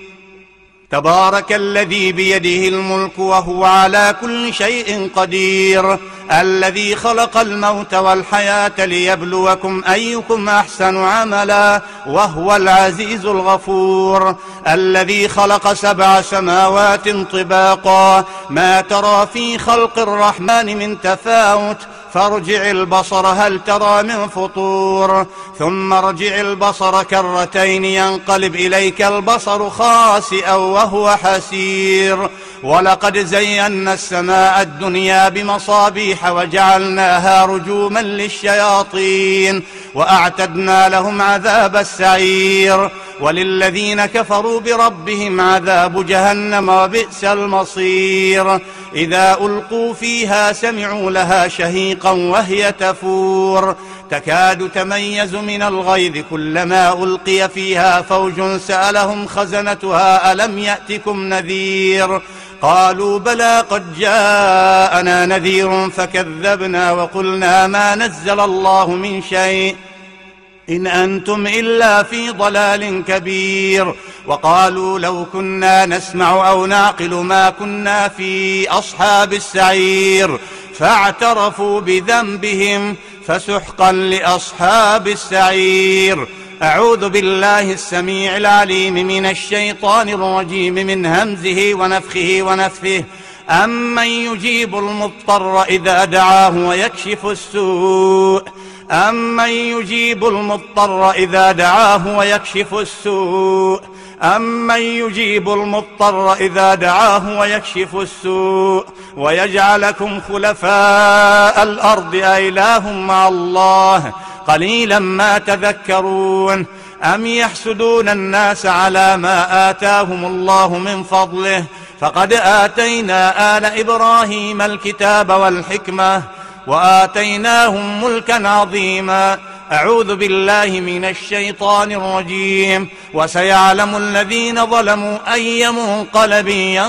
تبارك الذي بيده الملك وهو على كل شيء قدير الذي خلق الموت والحياة ليبلوكم أيكم أحسن عملا وهو العزيز الغفور. الذي خلق 7 سماوات طباقا ما ترى في خلق الرحمن من تفاوت فارجع البصر هل ترى من فطور ثم ارجع البصر كرتين ينقلب إليك البصر خاسئا وهو حسير. ولقد زينا السماء الدنيا بمصابيح وجعلناها رجوما للشياطين وأعتدنا لهم عذاب السعير. وللذين كفروا بربهم عذاب جهنم وبئس المصير. إذا ألقوا فيها سمعوا لها شهيقا وهي تفور تكاد تميز من الغيظ كلما ألقي فيها فوج سألهم خزنتها ألم يأتكم نذير قالوا بلى قد جاءنا نذير فكذبنا وقلنا ما نزل الله من شيء إن أنتم إلا في ضلال كبير. وقالوا لو كنا نسمع أو نعقل ما كنا في أصحاب السعير فاعترفوا بذنبهم فسحقا لأصحاب السعير. أعوذ بالله السميع العليم من الشيطان الرجيم من همزه ونفخه ونفثه. أمن يجيب المضطر إذا دعاه ويكشف السوء أمن يجيب المضطر إذا دعاه ويكشف السوء أمن يجيب المضطر إذا دعاه ويكشف السوء ويجعلكم خلفاء الأرض أإله مع الله قليلا ما تذكرون. أم يحسدون الناس على ما آتاهم الله من فضله فقد آتينا آل إبراهيم الكتاب والحكمة وآتيناهم ملكا عظيما. أعوذ بالله من الشيطان الرجيم. وسيعلم الذين ظلموا أي منقلب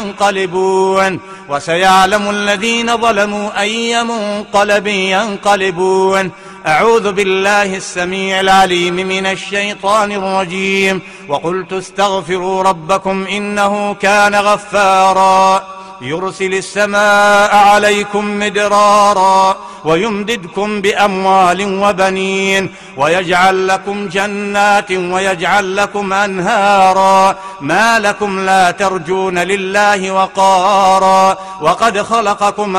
ينقلبون وسيعلم الذين ظلموا أي منقلب ينقلبون. أعوذ بالله السميع العليم من الشيطان الرجيم. وقلت استغفروا ربكم إنه كان غفارا يرسل السماء عليكم مدرارا ويمددكم بأموال وبنين ويجعل لكم جنات ويجعل لكم أنهارا ما لكم لا ترجون لله وقارا وقد خلقكم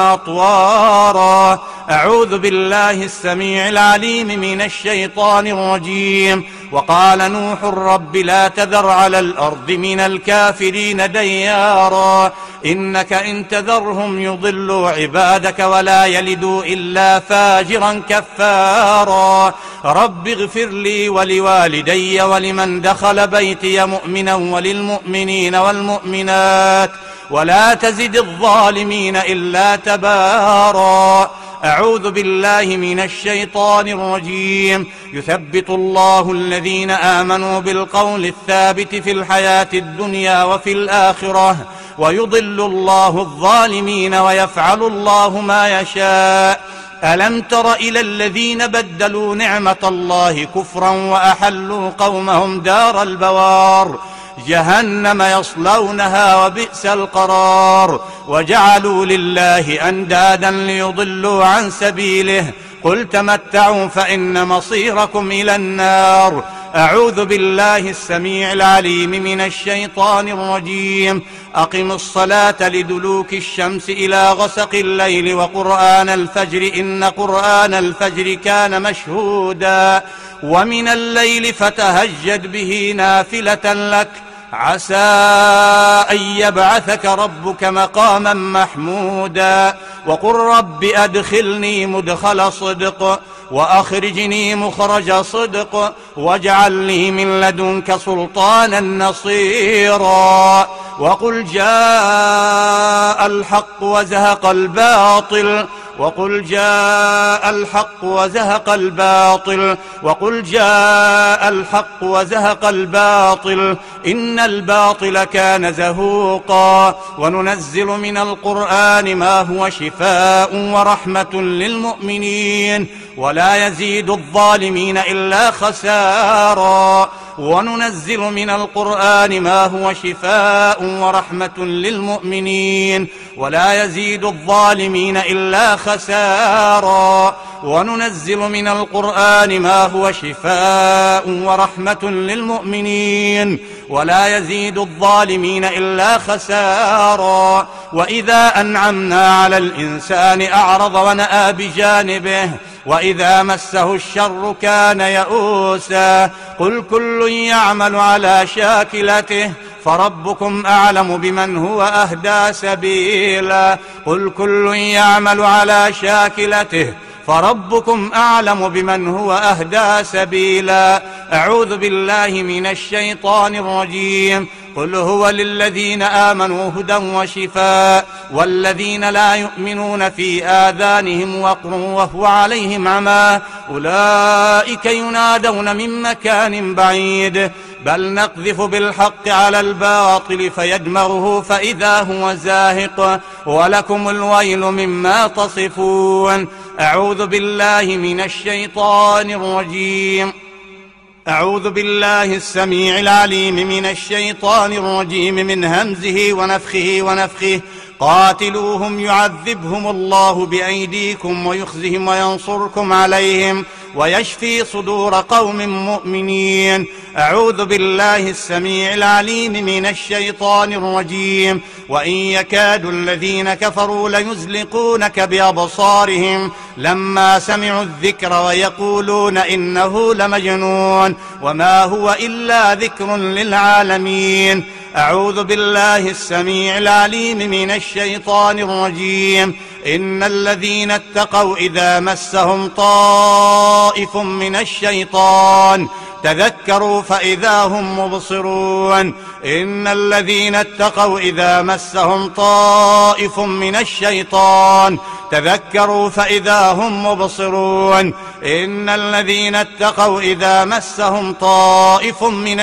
أطوارا. أعوذ بالله السميع العليم من الشيطان الرجيم. وقال نوح رب لا تذر على الأرض من الكافرين ديارا إنك إن تذرهم يضلوا عبادك ولا يلدوا إلا فاجرا كفارا. رب اغفر لي ولوالدي ولمن دخل بيتي مؤمنا وللمؤمنين والمؤمنات ولا تزد الظالمين إلا تبارا. أعوذ بالله من الشيطان الرجيم. يثبت الله الذين آمنوا بالقول الثابت في الحياة الدنيا وفي الآخرة ويضل الله الظالمين ويفعل الله ما يشاء. ألم تر إلى الذين بدلوا نعمة الله كفرا وأحلوا قومهم دار البوار جهنم يصلونها وبئس القرار وجعلوا لله أندادا ليضلوا عن سبيله قل تمتعوا فإن مصيركم إلى النار. أعوذ بالله السميع العليم من الشيطان الرجيم. أقم الصلاة لدلوك الشمس إلى غسق الليل وقرآن الفجر إن قرآن الفجر كان مشهودا ومن الليل فتهجد به نافلة لك عسى أن يبعثك ربك مقاما محمودا وقل رب أدخلني مدخل صدق وأخرجني مخرج صدق واجعل لي من لدنك سلطانا نصيرا وقل جاء الحق وزهق الباطل وقل جاء الحق وزهق الباطل وقل جاء الحق وزهق الباطل إن الباطل كان زهوقا وننزل من القرآن ما هو شفاء ورحمة للمؤمنين ولا يزيد الظالمين إلا خسارا وننزل من القرآن ما هو شفاء ورحمة للمؤمنين ولا يزيد الظالمين إلا خسارا وننزل من القرآن ما هو شفاء ورحمة للمؤمنين ولا يزيد الظالمين إلا خسارا وإذا أنعمنا على الإنسان أعرض ونأى بجانبه وإذا مسه الشر كان يئوسا قل كل يعمل على شاكلته فربكم أعلم بمن هو أهدى سبيلا قل كل يعمل على شاكلته فربكم أعلم بمن هو أهدى سبيلا أعوذ بالله من الشيطان الرجيم قل هو للذين آمنوا هدى وشفاء والذين لا يؤمنون في آذانهم وقر وهو عليهم عمى أولئك ينادون من مكان بعيد بل نقذف بالحق على الباطل فيدمغه فإذا هو زاهق ولكم الويل مما تصفون أعوذ بالله من الشيطان الرجيم أعوذ بالله السميع العليم من الشيطان الرجيم من همزه ونفخه قاتلوهم يعذبهم الله بأيديكم ويخزهم وينصركم عليهم ويشفي صدور قوم مؤمنين أعوذ بالله السميع العليم من الشيطان الرجيم وإن يكاد الذين كفروا ليزلقونك بأبصارهم لما سمعوا الذكر ويقولون إنه لمجنون وما هو إلا ذكر للعالمين أعوذ بالله السميع العليم من الشيطان الرجيم إن الذين اتقوا إذا مسهم طائف من الشيطان تذكروا فإذا هم مبصرون إن الذين اتقوا إذا مسهم طائف من الشيطان تذكروا فإذا هم مبصرون إن الذين اتقوا إذا مسهم طائف من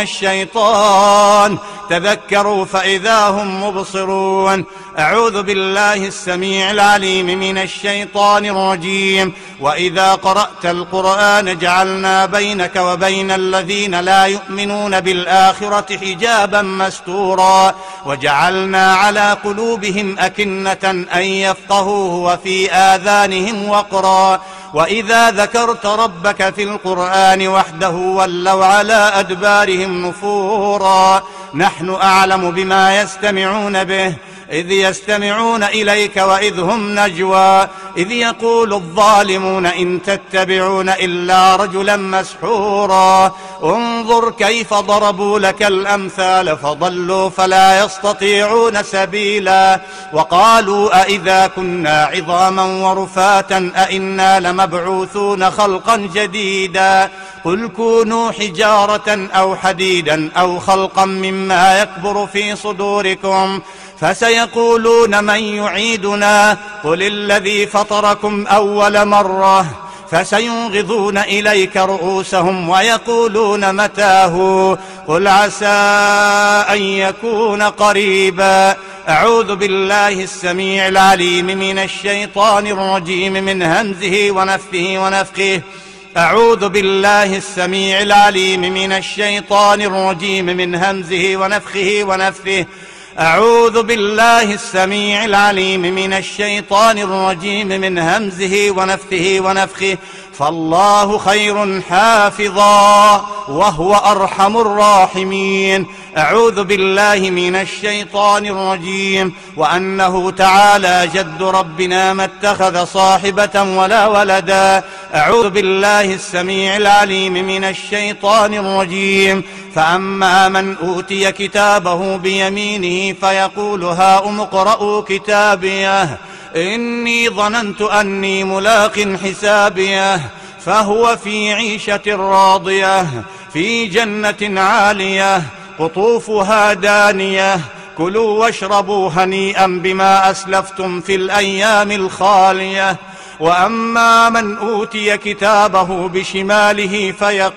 الشيطان تذكروا فإذا هم مبصرون أعوذ بالله السميع العليم من الشيطان الرجيم وإذا قرأت القرآن جعلنا بينك وبين الذين لا يؤمنون بالآخرة حجابا مستورا وجعلنا على قلوبهم أكنة أن يفقهوه وفي آذانهم وقرا وإذا ذكرت ربك في القرآن وحده ولوا على أدبارهم نفورا نحن أعلم بما يستمعون به إذ يستمعون إليك وإذ هم نجوى إذ يقول الظالمون إن تتبعون إلا رجلا مسحورا انظر كيف ضربوا لك الأمثال فضلوا فلا يستطيعون سبيلا وقالوا أئذا كنا عظاما ورفاتا أئنا لمبعوثون خلقا جديدا قل كونوا حجارة أو حديدا أو خلقا مما يكبر في صدوركم فسيقولون من يعيدنا قل الذي فطركم أول مرة فسينغضون إليك رؤوسهم ويقولون متاه قل عسى أن يكون قريبا أعوذ بالله السميع العليم من الشيطان الرجيم من همزه ونفخه أعوذ بالله السميع العليم من الشيطان الرجيم من همزه ونفخه أعوذ بالله السميع العليم من الشيطان الرجيم من همزه ونفخه فالله خير حافظا وهو أرحم الراحمين أعوذ بالله من الشيطان الرجيم وأنه تعالى جد ربنا ما اتخذ صاحبة ولا ولدا أعوذ بالله السميع العليم من الشيطان الرجيم. فأما من أوتي كتابه بيمينه فيقول هاؤم اقرءوا كتابيه إني ظننت أني ملاق حسابيه فهو في عيشة راضية في جنة عالية قطوفها دانية كلوا واشربوا هنيئا بما أسلفتم في الأيام الخالية. وأما من أوتي كتابه بشماله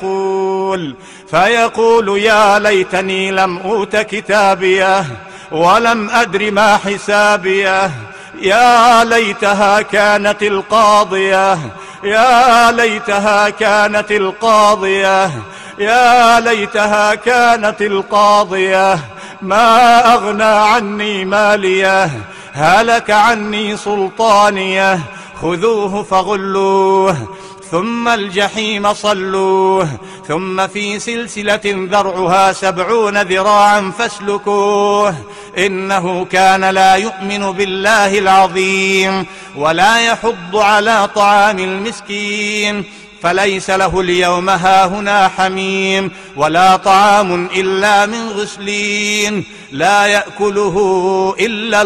فيقول يا ليتني لم أوت كتابيه ولم أدر ما حسابيه يا ليتها كانت القاضية يا ليتها كانت القاضية يا ليتها كانت القاضية ما أغنى عني ماليه هلك عني سلطانيه خذوه فغلوه ثم الجحيم صلوه ثم في سلسلة ذرعها 70 ذراعا فاسلكوه إنه كان لا يؤمن بالله العظيم ولا يحض على طعام المسكين فليس له اليوم هاهنا حميم ولا طعام إلا من غسلين لا يأكله إلا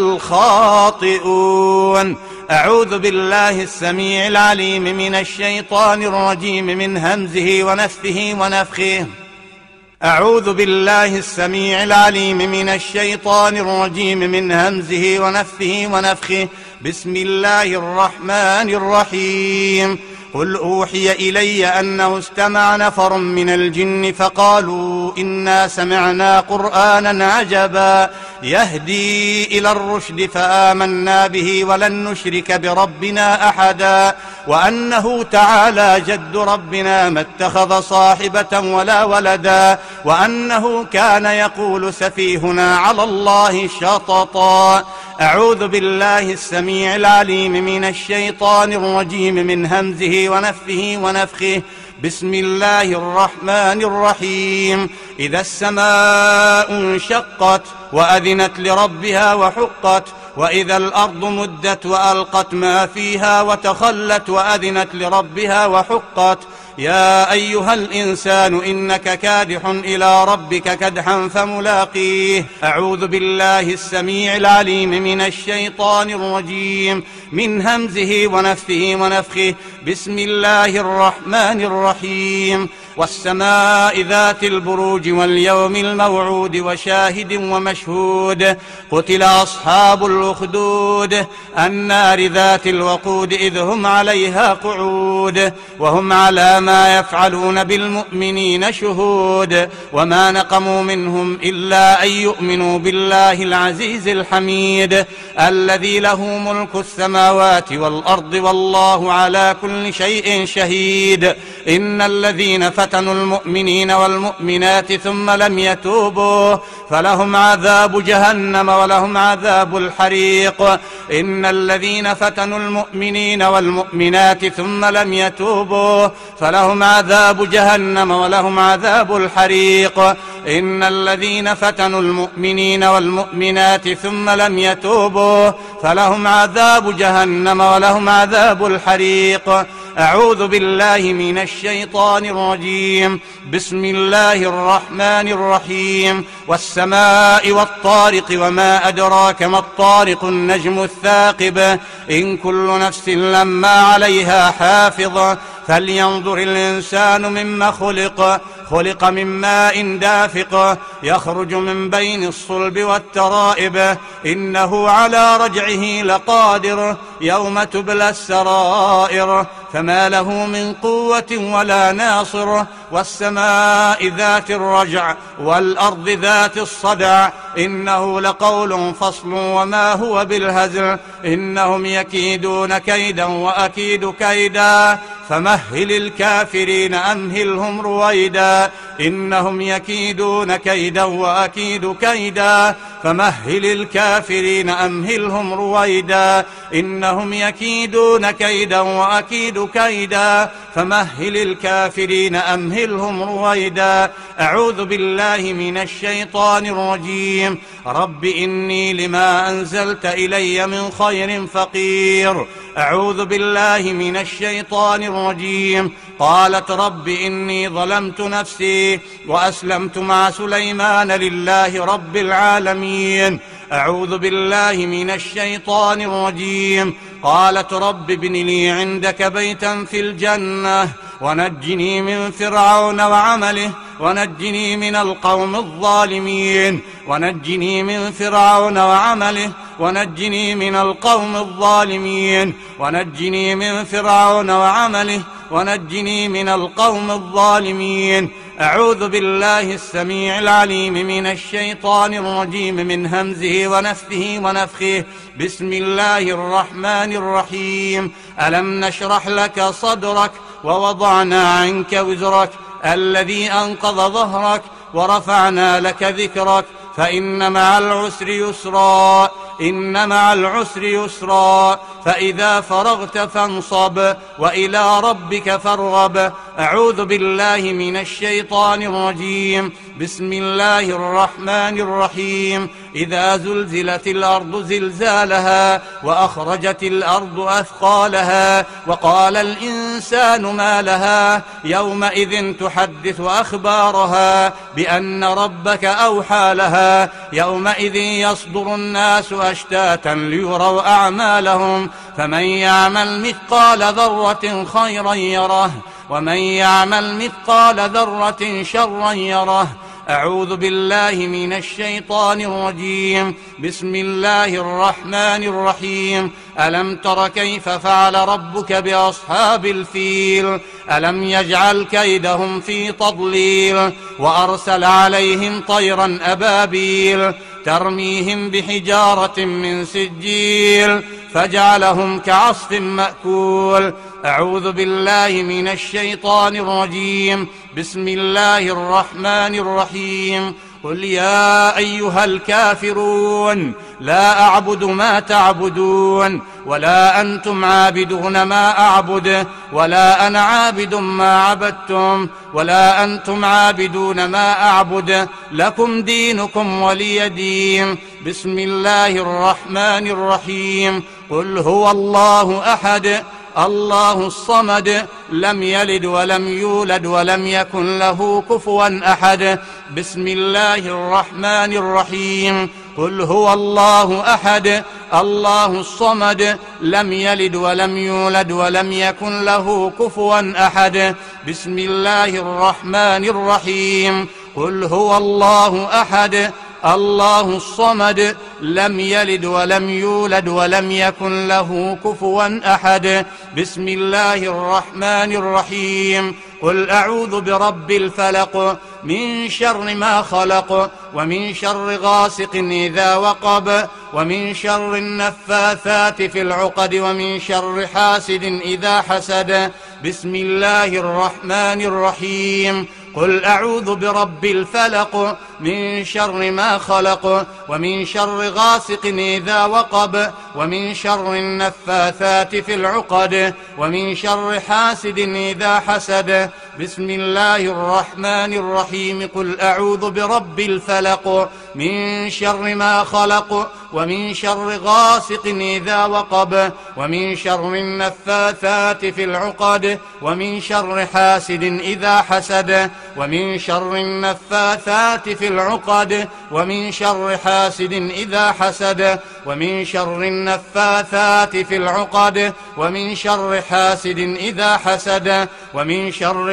الخاطئون. أعوذ بالله السميع العليم من الشيطان الرجيم من همزه ونفثه ونفخه. أعوذ بالله السميع العليم من الشيطان الرجيم من همزه ونفثه ونفخه. بسم الله الرحمن الرحيم. قل أوحي إلي أنه استمع نفر من الجن فقالوا إنا سمعنا قرآنا عجبا يهدي إلى الرشد فآمنا به ولن نشرك بربنا أحدا وأنه تعالى جد ربنا ما اتخذ صاحبة ولا ولدا وأنه كان يقول سفيهنا على الله شططا. أعوذ بالله السميع العليم من الشيطان الرجيم من همزه ونفثه ونفخه. بسم الله الرحمن الرحيم. إذا السماء انشقت وأذنت لربها وحقت وإذا الأرض مدت وألقت ما فيها وتخلت وأذنت لربها وحقت. يا أيها الإنسان إنك كادح إلى ربك كدحا فملاقيه. أعوذ بالله السميع العليم من الشيطان الرجيم من همزه ونفثه ونفخه. بسم الله الرحمن الرحيم. والسماء ذات البروج واليوم الموعود وشاهد ومشهود. قتل أصحاب الأخدود النار ذات الوقود إذ هم عليها قعود وهم على ما يفعلون بالمؤمنين شهود. وما نقموا منهم إلا أن يؤمنوا بالله العزيز الحميد الذي له ملك السماوات والأرض والله على كل شيء شهيد. إن الذين فتنوا المؤمنين والمؤمنات ثم لم يتوبوا فلهم عذاب جهنم ولهم عذاب الحريق. إن الذين فتنوا المؤمنين والمؤمنات ثم لم يتوبوا فلهم عذاب جهنم ولهم عذاب الحريق. إن الذين فتنوا المؤمنين والمؤمنات ثم لم يتوبوا فلهم عذاب جهنم ولهم عذاب الحريق. أعوذ بالله من الشيطان الرجيم. بسم الله الرحمن الرحيم. والسماء والطارق وما أدراك ما الطارق النجم الثاقب إن كل نفس لما عليها حافظ. فلينظر الإنسان مما خلق. خلق من ماء دافق يخرج من بين الصلب والترائب إنه على رجعه لقادر يوم تبلى السرائر فما له من قوة ولا ناصر. والسماء ذات الرجع والأرض ذات الصدع إنه لقول فصل وما هو بالهزل. إنهم يكيدون كيدا وأكيد كيدا فمهل الكافرين أمهلهم رويدا. إنهم يكيدون كيدا وأكيد كيدا فمهل الكافرين أمهلهم رويدا. إنهم يكيدون كيدا وأكيد كيدا فمهل الكافرين أمهلهم رويدا. أعوذ بالله من الشيطان الرجيم. رب إني لما أنزلت إلي من خير فقير. أعوذ بالله من الشيطان الرجيم. قالت رب إني ظلمت نفسي وأسلمت مع سليمان لله رب العالمين. أعوذ بالله من الشيطان الرجيم. قالت رب ابن لي عندك بيتا في الجنة ونجني من فرعون وعمله ونجني من القوم الظالمين. ونجني من فرعون وعمله ونجني من القوم الظالمين. ونجني من فرعون وعمله ونجني من القوم الظالمين. أعوذ بالله السميع العليم من الشيطان الرجيم من همزه ونفثه ونفخه. بسم الله الرحمن الرحيم. ألم نشرح لك صدرك ووضعنا عنك وزرك الذي أنقض ظهرك ورفعنا لك ذكرك فإن مع العسر يسرا إن مع العسر يسرا فإذا فرغت فانصب وإلى ربك فارغب. أعوذ بالله من الشيطان الرجيم. بسم الله الرحمن الرحيم. إذا زلزلت الأرض زلزالها وأخرجت الأرض أثقالها وقال الإنسان ما لها يومئذ تحدث أخبارها بأن ربك أوحى لها يومئذ يصدر الناس أشتاتا ليروا أعمالهم فمن يعمل مثقال ذرة خيرا يره ومن يعمل مثقال ذرة شرا يره. أعوذ بالله من الشيطان الرجيم. بسم الله الرحمن الرحيم. ألم تر كيف فعل ربك بأصحاب الفيل ألم يجعل كيدهم في تضليل وأرسل عليهم طيرا أبابيل ترميهم بحجارة من سجيل فجعلهم كعصف مأكول. أعوذ بالله من الشيطان الرجيم. بسم الله الرحمن الرحيم. قل يا أيها الكافرون لا أعبد ما تعبدون ولا أنتم عابدون ما أعبد ولا أنا عابد ما عبدتم ولا أنتم عابدون ما أعبد لكم دينكم ولي دين. بسم الله الرحمن الرحيم. قل هو الله أحد الله الصمد لم يلد ولم يولد ولم يكن له كفوا أحد. بسم الله الرحمن الرحيم. قل هو الله أحد الله الصمد لم يلد ولم يولد ولم يكن له كفوا أحد. بسم الله الرحمن الرحيم. قل هو الله أحد الله الصمد لم يلد ولم يولد ولم يكن له كفوا أحد. بسم الله الرحمن الرحيم. قل أعوذ برب الفلق من شر ما خلق ومن شر غاسق إذا وقب ومن شر النفاثات في العقد ومن شر حاسد إذا حسد. بسم الله الرحمن الرحيم. قل أعوذ برب الفلق من شر ما خلق ومن شر غاسق إذا وقب ومن شر النفاثات في العقد ومن شر حاسد إذا حسد. بسم الله الرحمن الرحيم. قل أعوذ برب الفلق من شر ما خلق ومن شر غاسق إذا وقب ومن شر النفاثات في العقد ومن شر حاسد إذا حسد ومن شر النفاثات في العقد ومن شر حاسد إذا حسد ومن شر النفاثات في العقد ومن شر حاسد إذا حسد ومن شر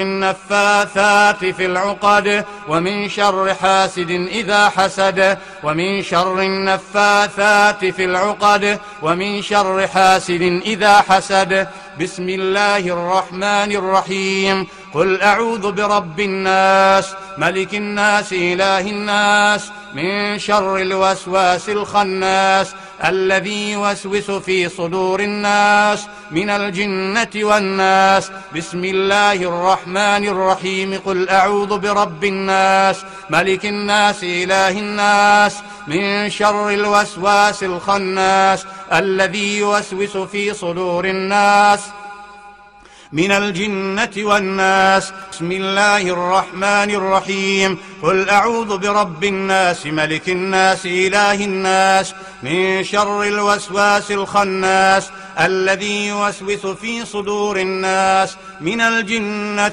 النفاثات في العقد ومن شر حاسد إذا حسد ومن شر النفاثات في العقد ومن شر حاسد إذا حسد. بسم الله الرحمن الرحيم. قل أعوذ برب الناس ملك الناس إله الناس من شر الوسواس الخناس الذي يوسوس في صدور الناس من الجنة والناس. بسم الله الرحمن الرحيم. قل أعوذ برب الناس ملك الناس إله الناس من شر الوسواس الخناس الذي يوسوس في صدور الناس من الجنة والناس. بسم الله الرحمن الرحيم. قل أعوذ برب الناس ملك الناس إله الناس من شر الوسواس الخناس الذي يوسوس في صدور الناس من الجنة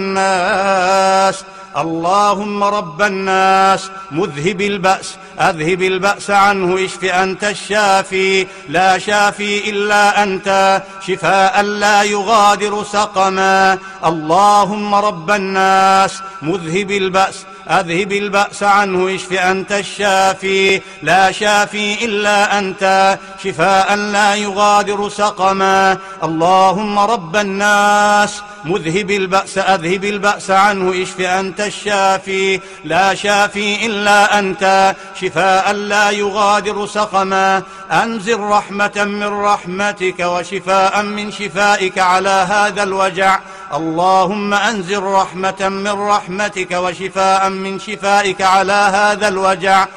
والناس. اللهم رب الناس مذهب البأس أذهب البأس عنه اشف أنت الشافي لا شافي إلا أنت شفاء لا يغادر سقما. اللهم رب الناس مذهب البأس أذهب البأس عنه اشف أنت الشافي لا شافي إلا أنت شفاء لا يغادر سقما. اللهم رب الناس مذهب البأس أذهب البأس عنه اشف أنت الشافي لا شافي إلا أنت شفاء لا يغادر سقما. أنزل رحمة من رحمتك وشفاء من شفائك على هذا الوجع. اللهم أنزل رحمة من رحمتك وشفاء من شفائك على هذا الوجع.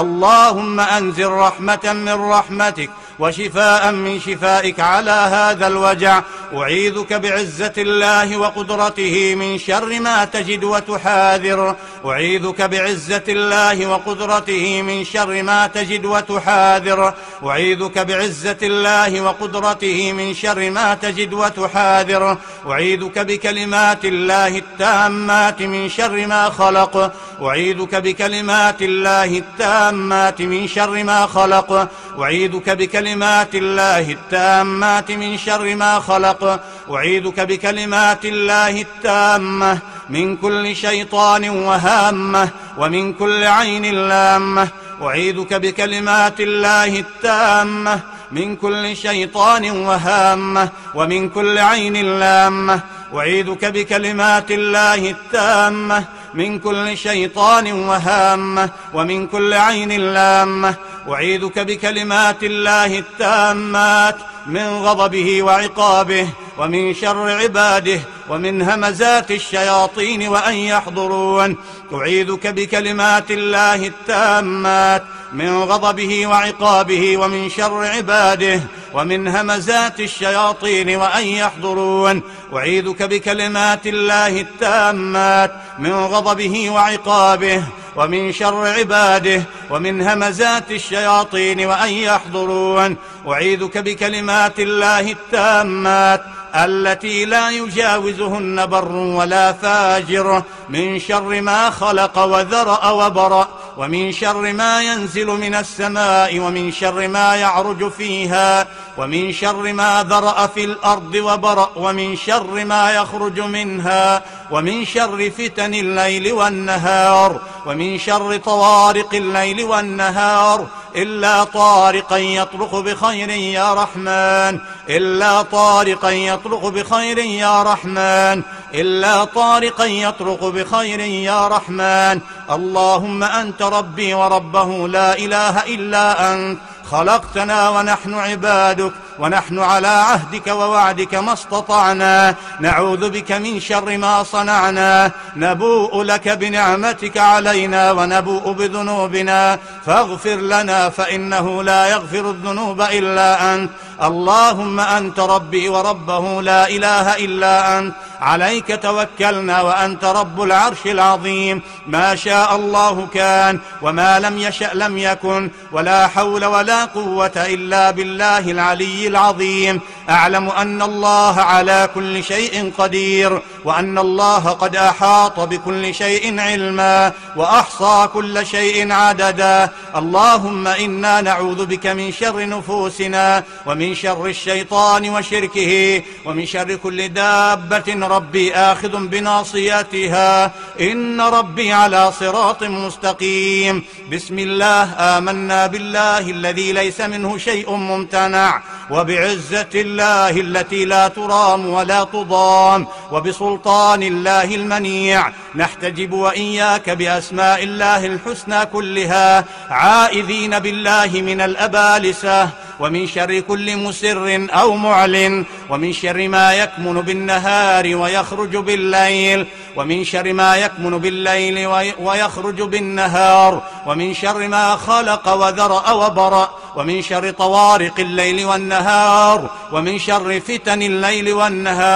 اللهم أنزل رحمة من رحمتك وشفاء من شفائك على هذا الوجع. أعيذك بعزة الله وقدرته من شر ما تجد وتحاذر. أعيذك بعزة الله وقدرته من شر ما تجد وتحاذر. أعيذك بعزة الله وقدرته من شر ما تجد وتحاذر. أعيذك بكلمات الله التامات من شر ما خلق. أعيذك بكلمات الله التامات من شر ما خلق. أعيذك بكلمات الله التامات من شر ما خلق. أعيذك بكلمات الله التامة من كل شيطان وهامة ومن كل عين لامة. أعيذك بكلمات الله التامة من كل شيطان وهامة ومن كل عين لامة. أعيذك بكلمات الله التامة من كل شيطان وهامة ومن كل عين لامة. أعيذك بكلمات الله التامات من غضبه وعقابه ومن شر عباده ومن همزات الشياطين وأن يحضرون. أعيذك بكلمات الله التامات من غضبه وعقابه ومن شر عباده ومن همزات الشياطين وأن يحضرون. أعيذك بكلمات الله التامات من غضبه وعقابه ومن شر عباده ومن همزات الشياطين وأن يحضرون. أعيذك بكلمات الله التامات التي لا يجاوزهن بر ولا فاجر من شر ما خلق وذرأ وبرأ ومن شر ما ينزل من السماء ومن شر ما يعرج فيها ومن شر ما ذرأ في الأرض وبرأ ومن شر ما يخرج منها ومن شر فتن الليل والنهار ومن شر طوارق الليل والنهار إلا طارقا يطرق بخير يا رحمن إلا طارقا يطرق بخير يا رحمن إلا طارقا يطرق بخير يا رحمن. اللهم أنت ربي وربه لا إله إلا أنت خلقتنا ونحن عبادك ونحن على عهدك ووعدك ما استطعنا نعوذ بك من شر ما صنعنا نبوء لك بنعمتك علينا ونبوء بذنوبنا فاغفر لنا فإنه لا يغفر الذنوب إلا أنت. اللهم أنت ربي وربه لا إله إلا أنت عليك توكلنا وأنت رب العرش العظيم. ما شاء الله كان وما لم يشأ لم يكن ولا حول ولا قوة إلا بالله العلي العظيم. أعلم أن الله على كل شيء قدير وأن الله قد أحاط بكل شيء علما وأحصى كل شيء عددا. اللهم إنا نعوذ بك من شر نفوسنا ومن شر الشيطان وشركه ومن شر كل دابة ربي آخذ بناصيتها إن ربي على صراط مستقيم. بسم الله آمنا بالله الذي ليس منه شيء ممتنع وبعزة الله التي لا ترام ولا تضام وبسلطان الله المنيع نحتجب وإياك بأسماء الله الحسنى كلها عائذين بالله من الأبالسة ومن شر كل مسر أو معلن ومن شر ما يكمن بالنهار ويخرج بالليل ومن شر ما يكمن بالليل ويخرج بالنهار ومن شر ما خلق وذرأ وبرأ ومن شر طوارق الليل والنهار ومن شر فتن الليل والنهار.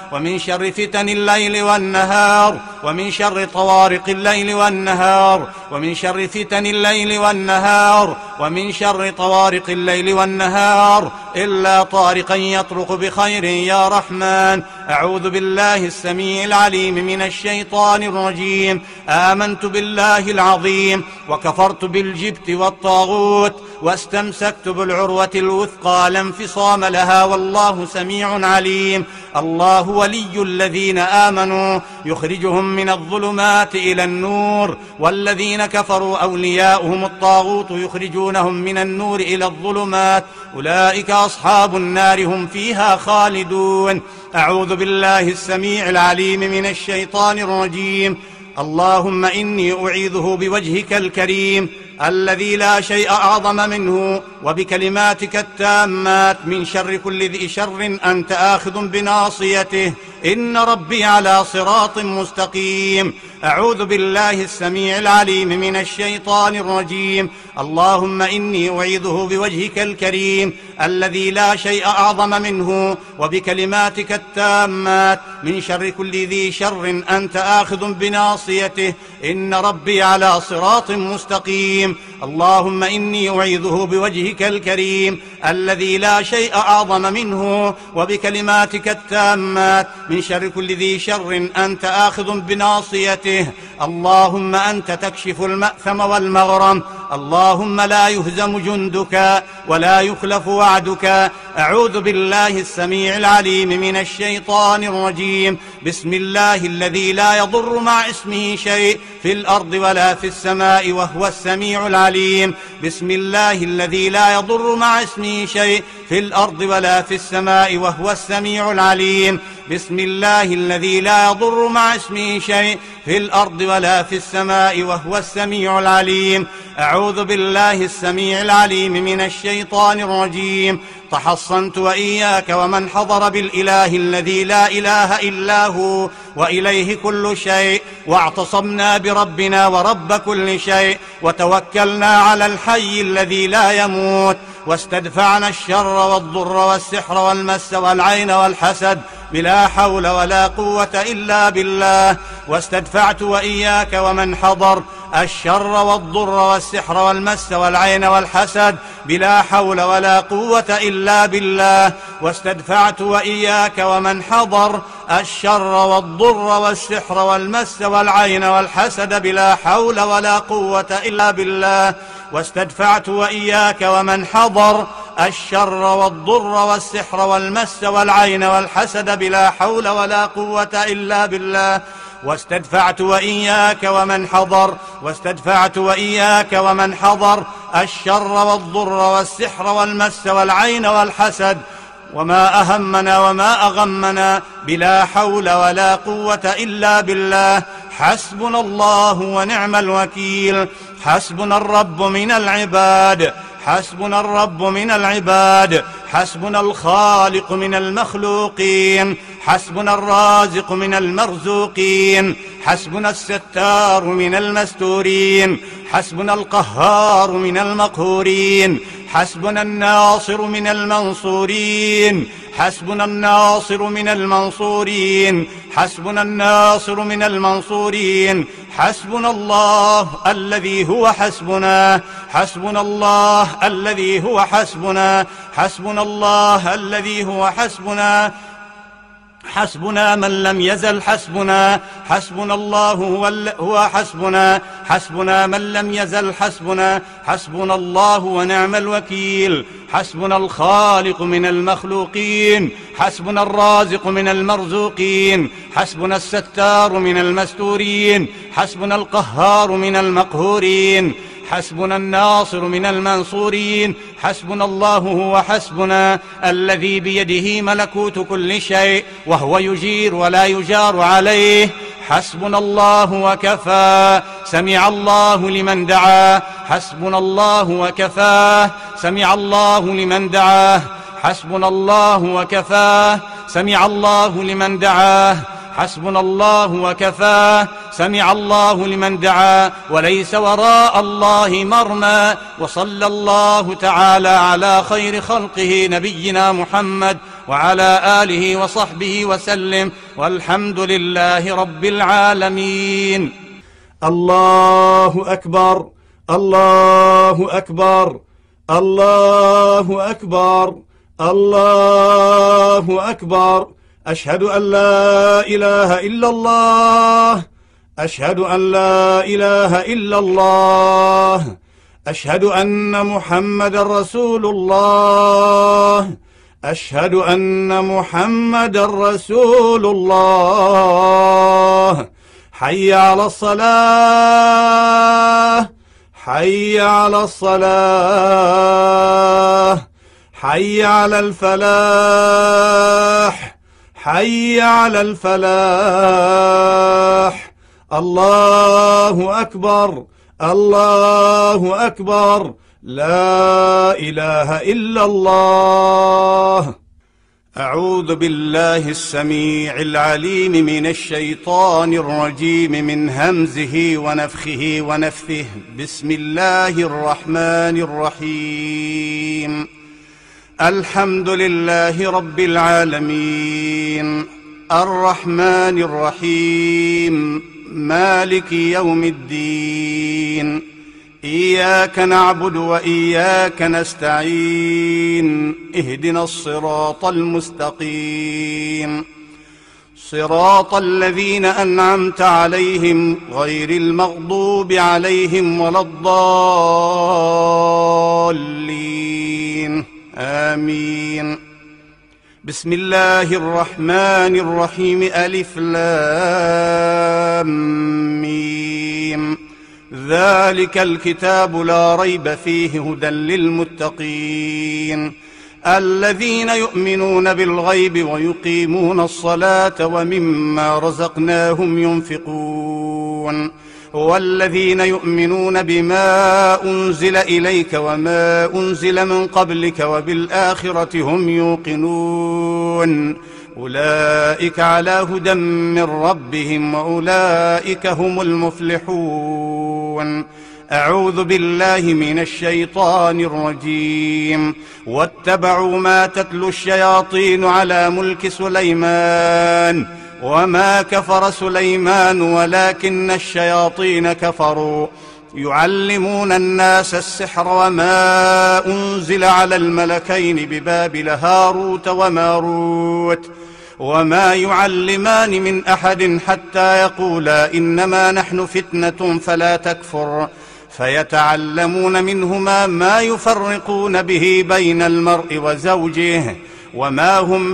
ومن شر فتن الليل والنهار، ومن شر طوارق الليل والنهار، ومن شر فتن الليل والنهار، ومن شر طوارق الليل والنهار، إلا طارقا يطرق بخير يا رحمن. أعوذ بالله السميع العليم من الشيطان الرجيم. آمنت بالله العظيم وكفرت بالجبت والطاغوت واستمسكت بالعروة الوثقى لا انفصام لها، والله سميع عليم. الله ولي الذين آمنوا يخرجهم من الظلمات إلى النور، والذين كفروا أولياؤهم الطاغوت يخرجونهم من النور إلى الظلمات، أولئك أصحاب النار هم فيها خالدون. أعوذ بالله السميع العليم من الشيطان الرجيم. اللهم إني أعيذه بوجهك الكريم الذي لا شيء أعظم منه، وبكلماتك التامات من شر كل ذي شر أنت آخذ بناصيته، إن ربي على صراط مستقيم. أعوذ بالله السميع العليم من الشيطان الرجيم. اللهم إني أعيذه بوجهك الكريم الذي لا شيء أعظم منه، وبكلماتك التامات من شر كل ذي شر أنت آخذ بناصيته، إن ربي على صراط مستقيم. اللهم إني أعيذه بوجهك الكريم الذي لا شيء أعظم منه، وبكلماتك التامات من شر كل ذي شر أنت آخذ بناصيته، اللهم أنت تكشف المأثم والمغرم، اللهم لا يهزم جندك ولا يخلف وعدك. أعوذ بالله السميع العليم من الشيطان الرجيم. بسم الله الذي لا يضر مع اسمه شيء في الأرض ولا في السماء وهو السميع العليم. بسم الله الذي لا يضر مع اسمه شيء في الأرض ولا في السماء وهو السميع العليم. بسم الله الذي لا يضر مع اسمه شيء في الأرض ولا في السماء وهو السميع العليم. أعوذ بالله السميع العليم من الشيطان الرجيم. تحصنت وإياك ومن حضر بالإله الذي لا إله إلا هو وإليه كل شيء، واعتصمنا بربنا ورب كل شيء، وتوكلنا على الحي الذي لا يموت، واستدفعنا الشر والضر والسحر والمس والعين والحسد بلا حول ولا قوة إلا بالله. واستدفعت وإياك ومن حضر الشر والضر والسحر والمس والعين والحسد بلا حول ولا قوة إلا بالله. واستدفعت وإياك ومن حضر الشر والضر والسحر والمس والعين والحسد بلا حول ولا قوة إلا بالله. واستدفعت وإياك ومن حضر الشر والضر والسحر والمس والعين والحسد بلا حول ولا قوة إلا بالله. واستدفعت وإياك ومن حضر الشر والضر والسحر والمس والعين والحسد وما أهمنا وما أغمنا بلا حول ولا قوة إلا بالله. حسبنا الله ونعم الوكيل. حسبنا الرب من العباد، حسبنا الرب من العباد، حسبنا الخالق من المخلوقين، حسبنا الرازق من المرزوقين، حسبنا الستار من المستورين، حسبنا القهار من المقهورين، حسبنا الناصر من المنصورين، حسبنا الناصر من المنصورين، حسبنا الناصر من المنصورين. حسبنا الله الذي هو حسبنا، حسبنا الله الذي هو حسبنا، حسبنا الله الذي هو حسبنا، حسبنا من لم يزل حسبنا، حسبنا الله هو حسبنا، حسبنا من لم يزل حسبنا، حسبنا الله ونعم الوكيل. حسبنا الخالق من المخلوقين، حسبنا الرازق من المرزوقين، حسبنا الستار من المستورين، حسبنا القهار من المقهورين، حسبنا الناصر من المنصورين. حسبنا الله هو حسبنا الذي بيده ملكوت كل شيء وهو يجير ولا يجار عليه. حسبنا الله وكفى. سمع الله لمن دعاه. حسبنا الله وكفاه. سمع الله لمن دعاه. حسبنا الله وكفاه. سمع الله لمن دعاه. حسبنا الله وكفاه. سمع الله لمن دعا، وليس وراء الله مرمى. وصلى الله تعالى على خير خلقه نبينا محمد وعلى آله وصحبه وسلم، والحمد لله رب العالمين. الله أكبر، الله أكبر، الله أكبر، الله أكبر. أشهد أن لا إله إلا الله، أشهد أن لا إله إلا الله، أشهد أن محمدا رسول الله، أشهد أن محمدا رسول الله. حي على الصلاة، حي على الصلاة، حي على الفلاح، حي على الفلاح. الله أكبر، الله أكبر، لا إله إلا الله. أعوذ بالله السميع العليم من الشيطان الرجيم، من همزه ونفخه ونفثه. بسم الله الرحمن الرحيم. الحمد لله رب العالمين، الرحمن الرحيم، مالك يوم الدين. إياك نعبد وإياك نستعين، اهدنا الصراط المستقيم، صراط الذين أنعمت عليهم غير المغضوب عليهم ولا الضالين، آمين. بسم الله الرحمن الرحيم. ألف لام ميم. ذلك الكتاب لا ريب فيه، هدى للمتقين الذين يؤمنون بالغيب ويقيمون الصلاة ومما رزقناهم ينفقون، والذين يؤمنون بما أنزل إليك وما أنزل من قبلك وبالآخرة هم يوقنون، أولئك على هدى من ربهم وأولئك هم المفلحون. أعوذ بالله من الشيطان الرجيم. واتبعوا ما تتلو الشياطين على ملك سليمان، وما كفر سليمان ولكن الشياطين كفروا يعلمون الناس السحر، وما أنزل على الملكين ببابل هاروت وماروت، وما يعلمان من أحد حتى يقولا إنما نحن فتنة فلا تكفر، فيتعلمون منهما ما يفرقون به بين المرء وزوجه، وما هم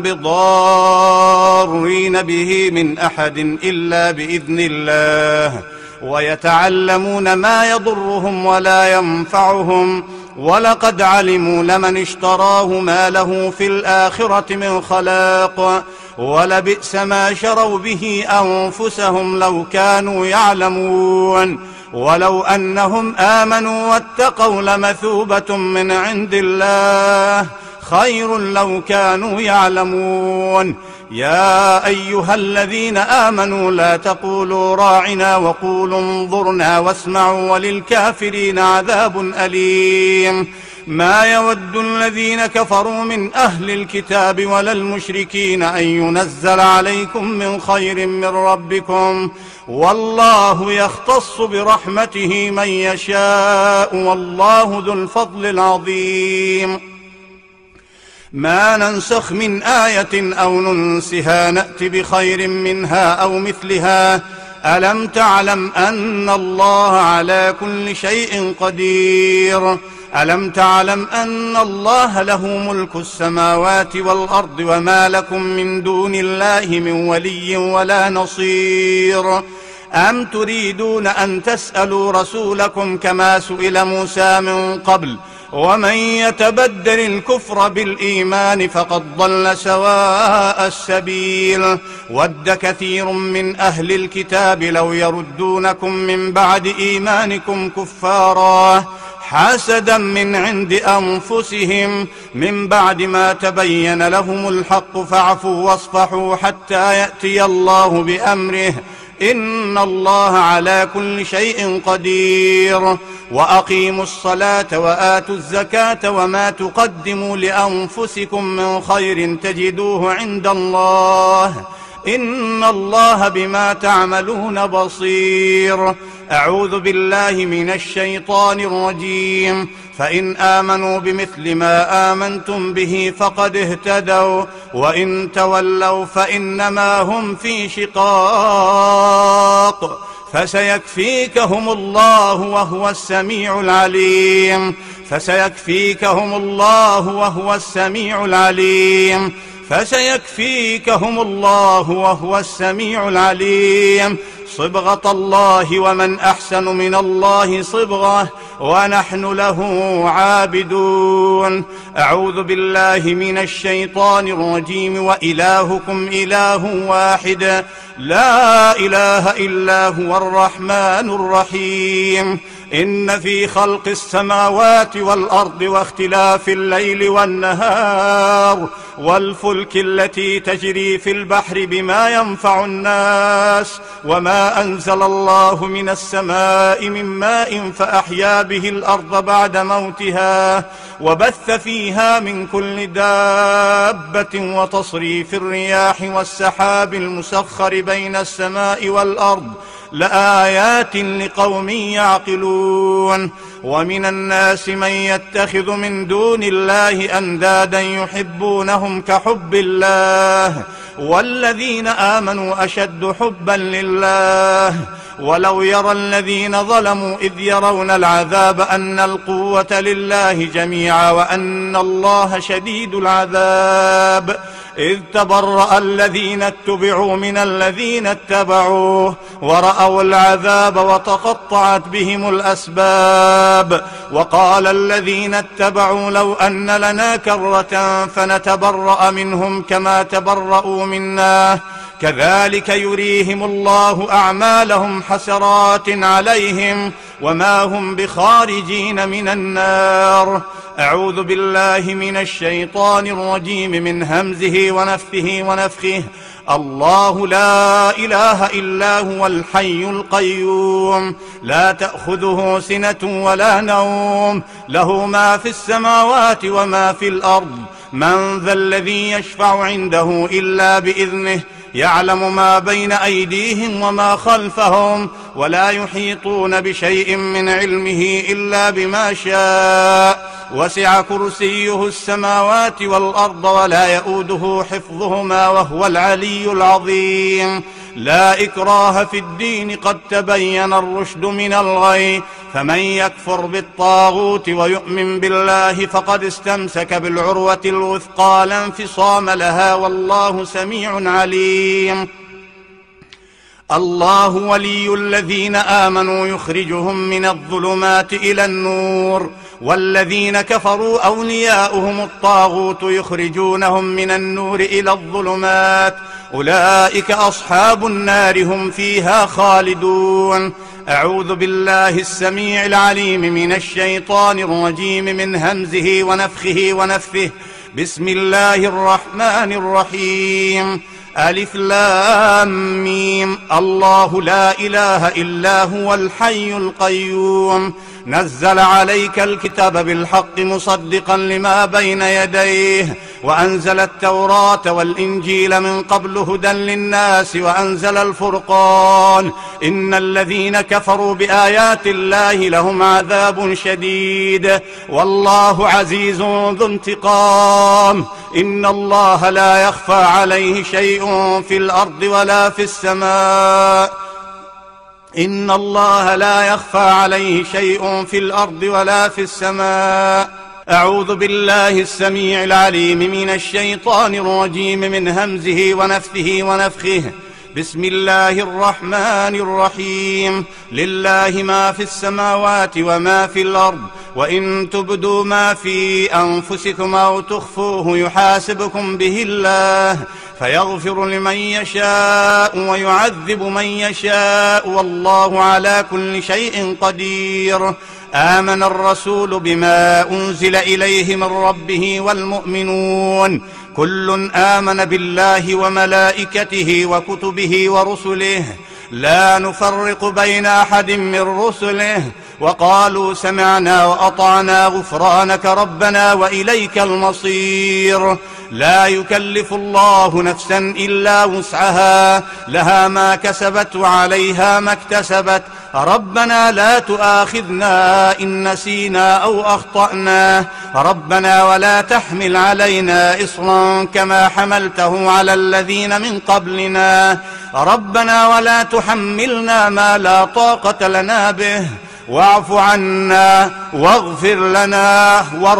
بضارين به من أحد إلا بإذن الله، ويتعلمون ما يضرهم ولا ينفعهم، ولقد علموا لمن اشتراه ما له في الآخرة من خلاق، ولبئس ما شروا به أنفسهم لو كانوا يعلمون. ولو أنهم آمنوا واتقوا لمثوبة من عند الله خير لو كانوا يعلمون. يا أيها الذين آمنوا لا تقولوا راعنا وقولوا انظرنا واسمعوا وللكافرين عذاب أليم. ما يود الذين كفروا من أهل الكتاب ولا المشركين أن ينزل عليكم من خير من ربكم، والله يختص برحمته من يشاء، والله ذو الفضل العظيم. ما ننسخ من آية أو ننسها نأت بخير منها أو مثلها. ألم تعلم أن الله على كل شيء قدير؟ ألم تعلم أن الله له ملك السماوات والأرض، وما لكم من دون الله من ولي ولا نصير؟ أم تريدون أن تسألوا رسولكم كما سئل موسى من قبل؟ ومن يتبدل الكفر بالإيمان فقد ضل سواء السبيل. ود كثير من أهل الكتاب لو يردونكم من بعد إيمانكم كفارا حسدا من عند أنفسهم من بعد ما تبين لهم الحق، فاعفوا واصفحوا حتى يأتي الله بأمره، إن الله على كل شيء قدير. وأقيموا الصلاة وآتوا الزكاة وما تقدموا لأنفسكم من خير تجدوه عند الله إن الله بما تعملون بصير. أعوذ بالله من الشيطان الرجيم. فإن آمنوا بمثل ما آمنتم به فقد اهتدوا وإن تولوا فإنما هم في شقاق فسيكفيكهم الله وهو السميع العليم. فسيكفيكهم الله وهو السميع العليم. فسيكفيكهم الله وهو السميع العليم. صبغة الله ومن أحسن من الله صبغة ونحن له عابدون. أعوذ بالله من الشيطان الرجيم. وإلهكم إله واحد لا إله إلا هو الرحمن الرحيم. إن في خلق السماوات والأرض واختلاف الليل والنهار والفلك التي تجري في البحر بما ينفع الناس وما أنزل الله من السماء من ماء فأحيا به الأرض بعد موتها وبث فيها من كل دابة وتصريف الرياح والسحاب المسخر بين السماء والأرض لآيات لقوم يعقلون. ومن الناس من يتخذ من دون الله أندادا يحبونهم كحب الله والذين آمنوا أشد حبا لله. ولو يرى الذين ظلموا إذ يرون العذاب أن القوة لله جميعا وأن الله شديد العذاب إذ تبرأ الذين اتبعوا من الذين اتبعوا ورأوا العذاب وتقطعت بهم الأسباب. وقال الذين اتبعوا لو أن لنا كرة فنتبرأ منهم كما تبرأوا منا كذلك يريهم الله أعمالهم حسرات عليهم وما هم بخارجين من النار. أعوذ بالله من الشيطان الرجيم من همزه ونفثه ونفخه. الله لا إله إلا هو الحي القيوم لا تأخذه سنة ولا نوم له ما في السماوات وما في الأرض. من ذا الذي يشفع عنده إلا بإذنه يعلم ما بين أيديهم وما خلفهم ولا يحيطون بشيء من علمه إلا بما شاء. وسع كرسيه السماوات والأرض ولا يؤوده حفظهما وهو العلي العظيم. لا إكراه في الدين قد تبين الرشد من الغي فمن يكفر بالطاغوت ويؤمن بالله فقد استمسك بالعروة الوثقى لا انفصام لها والله سميع عليم. الله ولي الذين آمنوا يخرجهم من الظلمات إلى النور والذين كفروا أولياؤهم الطاغوت يخرجونهم من النور إلى الظلمات أولئك أصحاب النار هم فيها خالدون. أعوذ بالله السميع العليم من الشيطان الرجيم من همزه ونفخه ونفثه. بسم الله الرحمن الرحيم. ألف لام ميم. الله لا إله إلا هو الحي القيوم نزل عليك الكتاب بالحق مصدقا لما بين يديه وأنزل التوراة والإنجيل من قبل هدى للناس وأنزل الفرقان إن الذين كفروا بآيات الله لهم عذاب شديد والله عزيز ذو انتقام. إن الله لا يخفى عليه شيء في الأرض ولا في السماء. إن الله لا يخفى عليه شيء في الأرض ولا في السماء. أعوذ بالله السميع العليم من الشيطان الرجيم من همزه ونفثه ونفخه. بسم الله الرحمن الرحيم. لله ما في السماوات وما في الأرض وإن تبدوا ما في أنفسكم أو تخفوه يحاسبكم به الله فيغفر لمن يشاء ويعذب من يشاء والله على كل شيء قدير. آمن الرسول بما أنزل إليه من ربه والمؤمنون كل آمن بالله وملائكته وكتبه ورسله لا نفرق بين أحد من رسله وقالوا سمعنا وأطعنا غفرانك ربنا وإليك المصير. لا يكلف الله نفسا إلا وسعها، لها ما كسبت وعليها ما اكتسبت. ربنا لا تؤاخذنا إن نسينا أو أخطأنا، ربنا ولا تحمل علينا إصرا كما حملته على الذين من قبلنا، ربنا ولا تحملنا ما لا طاقة لنا به، واعف عنا واغفر لنا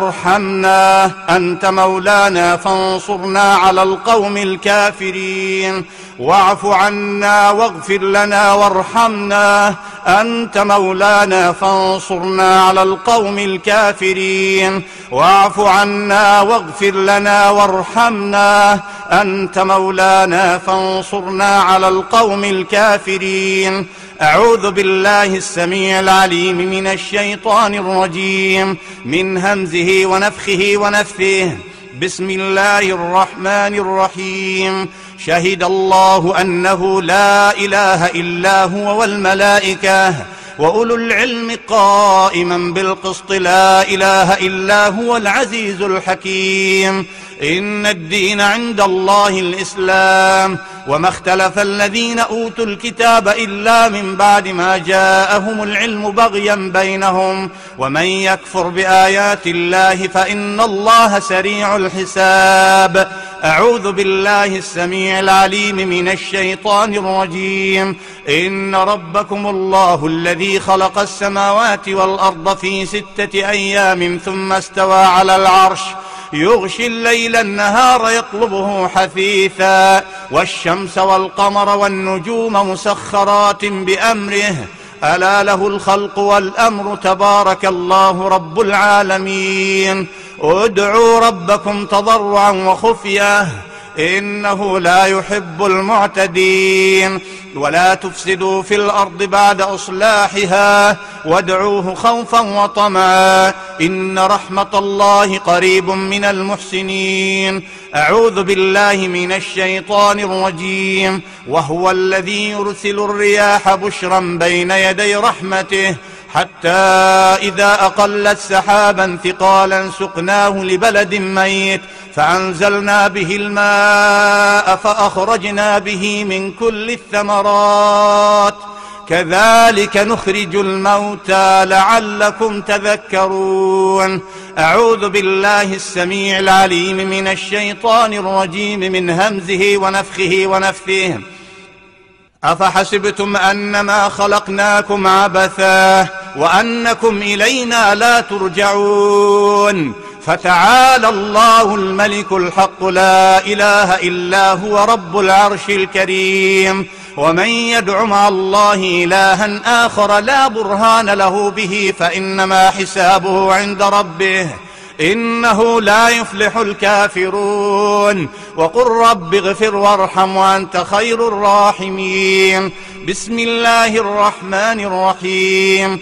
وارحمنا، أنت مولانا فانصرنا على القوم الكافرين. واعف عنا واغفر لنا وارحمنا، أنت مولانا فانصرنا على القوم الكافرين. واعف عنا واغفر لنا وارحمنا، أنت مولانا فانصرنا على القوم الكافرين. أعوذ بالله السميع العليم من الشيطان الرجيم، من همزه ونفخه ونفثه. بسم الله الرحمن الرحيم. شهد الله أنه لا إله إلا هو والملائكة وأولو العلم قائما بالقسط، لا إله إلا هو العزيز الحكيم. إن الدين عند الله الإسلام، وما اختلف الذين أوتوا الكتاب إلا من بعد ما جاءهم العلم بغيا بينهم، ومن يكفر بآيات الله فإن الله سريع الحساب. أعوذ بالله السميع العليم من الشيطان الرجيم. إن ربكم الله الذي خلق السماوات والأرض في 6 أيام ثم استوى على العرش، يغشي الليل النهار يطلبه حثيثا، والشمس والقمر والنجوم مسخرات بأمره، ألا له الخلق والأمر، تبارك الله رب العالمين. ادعوا ربكم تضرعا وخفية إنه لا يحب المعتدين. ولا تفسدوا في الأرض بعد إصلاحها وادعوه خوفا وطمعا إن رحمة الله قريب من المحسنين. أعوذ بالله من الشيطان الرجيم. وهو الذي يرسل الرياح بشرا بين يدي رحمته حتى إذا أقلت سحابا ثقالا سقناه لبلد ميت فأنزلنا به الماء فأخرجنا به من كل الثمرات كذلك نخرج الموتى لعلكم تذكرون. أعوذ بالله السميع العليم من الشيطان الرجيم، من همزه ونفخه ونفثه. أفحسبتم أنما خلقناكم عبثا وأنكم إلينا لا ترجعون. فتعالى الله الملك الحق لا إله إلا هو رب العرش الكريم. ومن يدع مع الله إلها آخر لا برهان له به فإنما حسابه عند ربه إنه لا يفلح الكافرون. وقل رب اغفر وارحم وأنت خير الراحمين. بسم الله الرحمن الرحيم.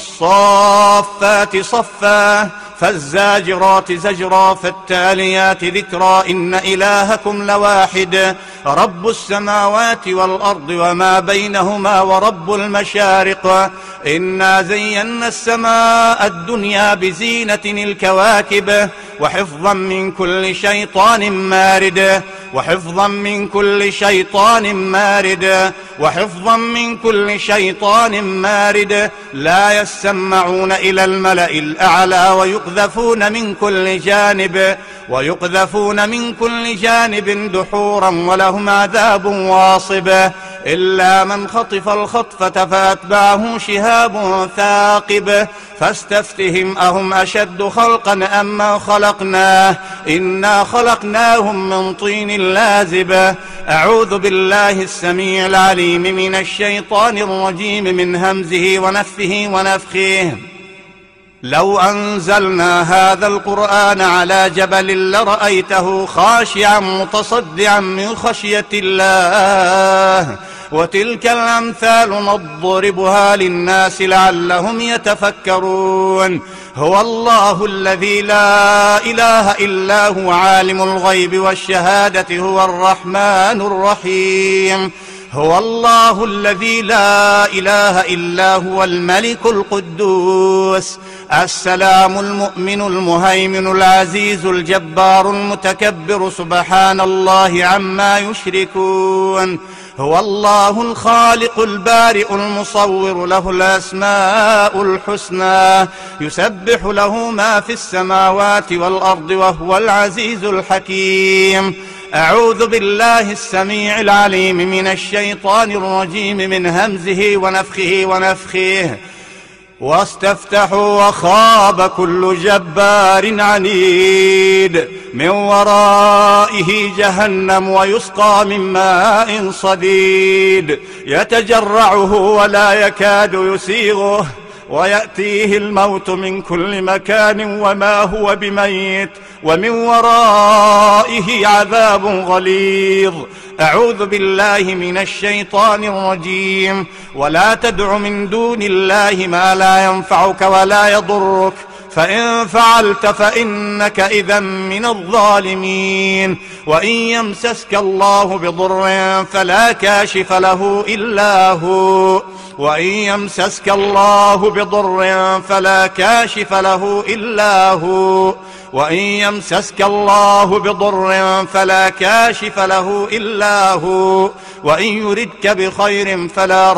والصافات صفا فالزاجرات زجرا فالتاليات ذكرا إن إلهكم لواحد رب السماوات والأرض وما بينهما ورب المشارق. إنا زينا السماء الدنيا بزينة الكواكب وحفظا من كل شيطان مارد وحفظا من كل شيطان مارد وحفظا من كل شيطان مارد. لا يسمعون إلى الملأ الأعلى ويقذفون من كل جانب دحورا ولهم عذاب واصب. إلا من خطف الخطفة فأتبعه شهاب ثاقب. فاستفتهم أهم أشد خلقا أم من خلقناه إنا خلقناهم من طين لازب. أعوذ بالله السميع العليم من الشيطان الرجيم، من همزه ونفثه ونفخه. لو أنزلنا هذا القرآن على جبل لرأيته خاشعا متصدعا من خشية الله. وتلك الأمثال نضربها للناس لعلهم يتفكرون. هو الله الذي لا إله إلا هو عالم الغيب والشهادة هو الرحمن الرحيم. هو الله الذي لا إله إلا هو الملك القدوس السلام المؤمن المهيمن العزيز الجبار المتكبر سبحان الله عما يشركون هو الله الخالق البارئ المصور له الأسماء الحسنى يسبح له ما في السماوات والأرض وهو العزيز الحكيم أعوذ بالله السميع العليم من الشيطان الرجيم من همزه ونفخه واستفتحوا وخاب كل جبار عنيد من ورائه جهنم ويسقى من ماء صديد يتجرعه ولا يكاد يسيغه ويأتيه الموت من كل مكان وما هو بميت ومن ورائه عذاب غليظ أعوذ بالله من الشيطان الرجيم ولا تدع من دون الله ما لا ينفعك ولا يضرك فإن فعلت فإنك إذا من الظالمين وإن يمسسك الله بضر فلا كاشف له إلا هو وإن يمسسك الله بضر فلا كاشف له إلا هو وإن يمسسك الله بضر فلا كاشف له إلا هو وإن يردك بخير فلا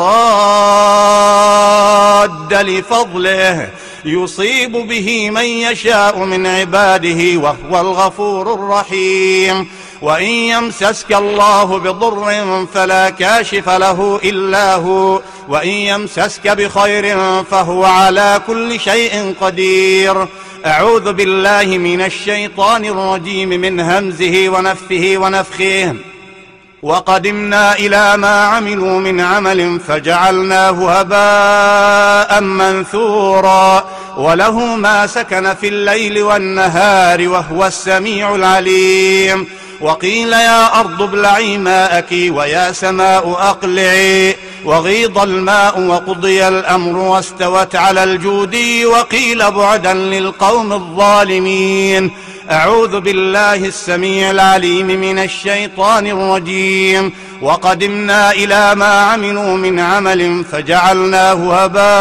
راد لفضله يصيب به من يشاء من عباده وهو الغفور الرحيم وإن يمسسك الله بضر فلا كاشف له إلا هو وإن يمسسك بخير فهو على كل شيء قدير أعوذ بالله من الشيطان الرجيم من همزه ونفخه وقدمنا إلى ما عملوا من عمل فجعلناه هباء منثورا وله ما سكن في الليل والنهار وهو السميع العليم وقيل يا أرض ابلعي ماءك ويا سماء أقلعي وغيض الماء وقضي الأمر واستوت على الجودي وقيل بعدا للقوم الظالمين أعوذ بالله السميع العليم من الشيطان الرجيم وقدمنا إلى ما عملوا من عمل فجعلناه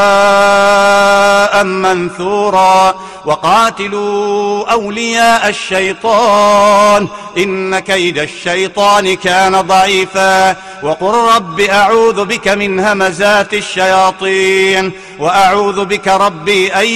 هباء منثورا وقاتلوا أولياء الشيطان إن كيد الشيطان كان ضعيفا وقل رب أعوذ بك من همزات الشياطين وأعوذ بك ربي أن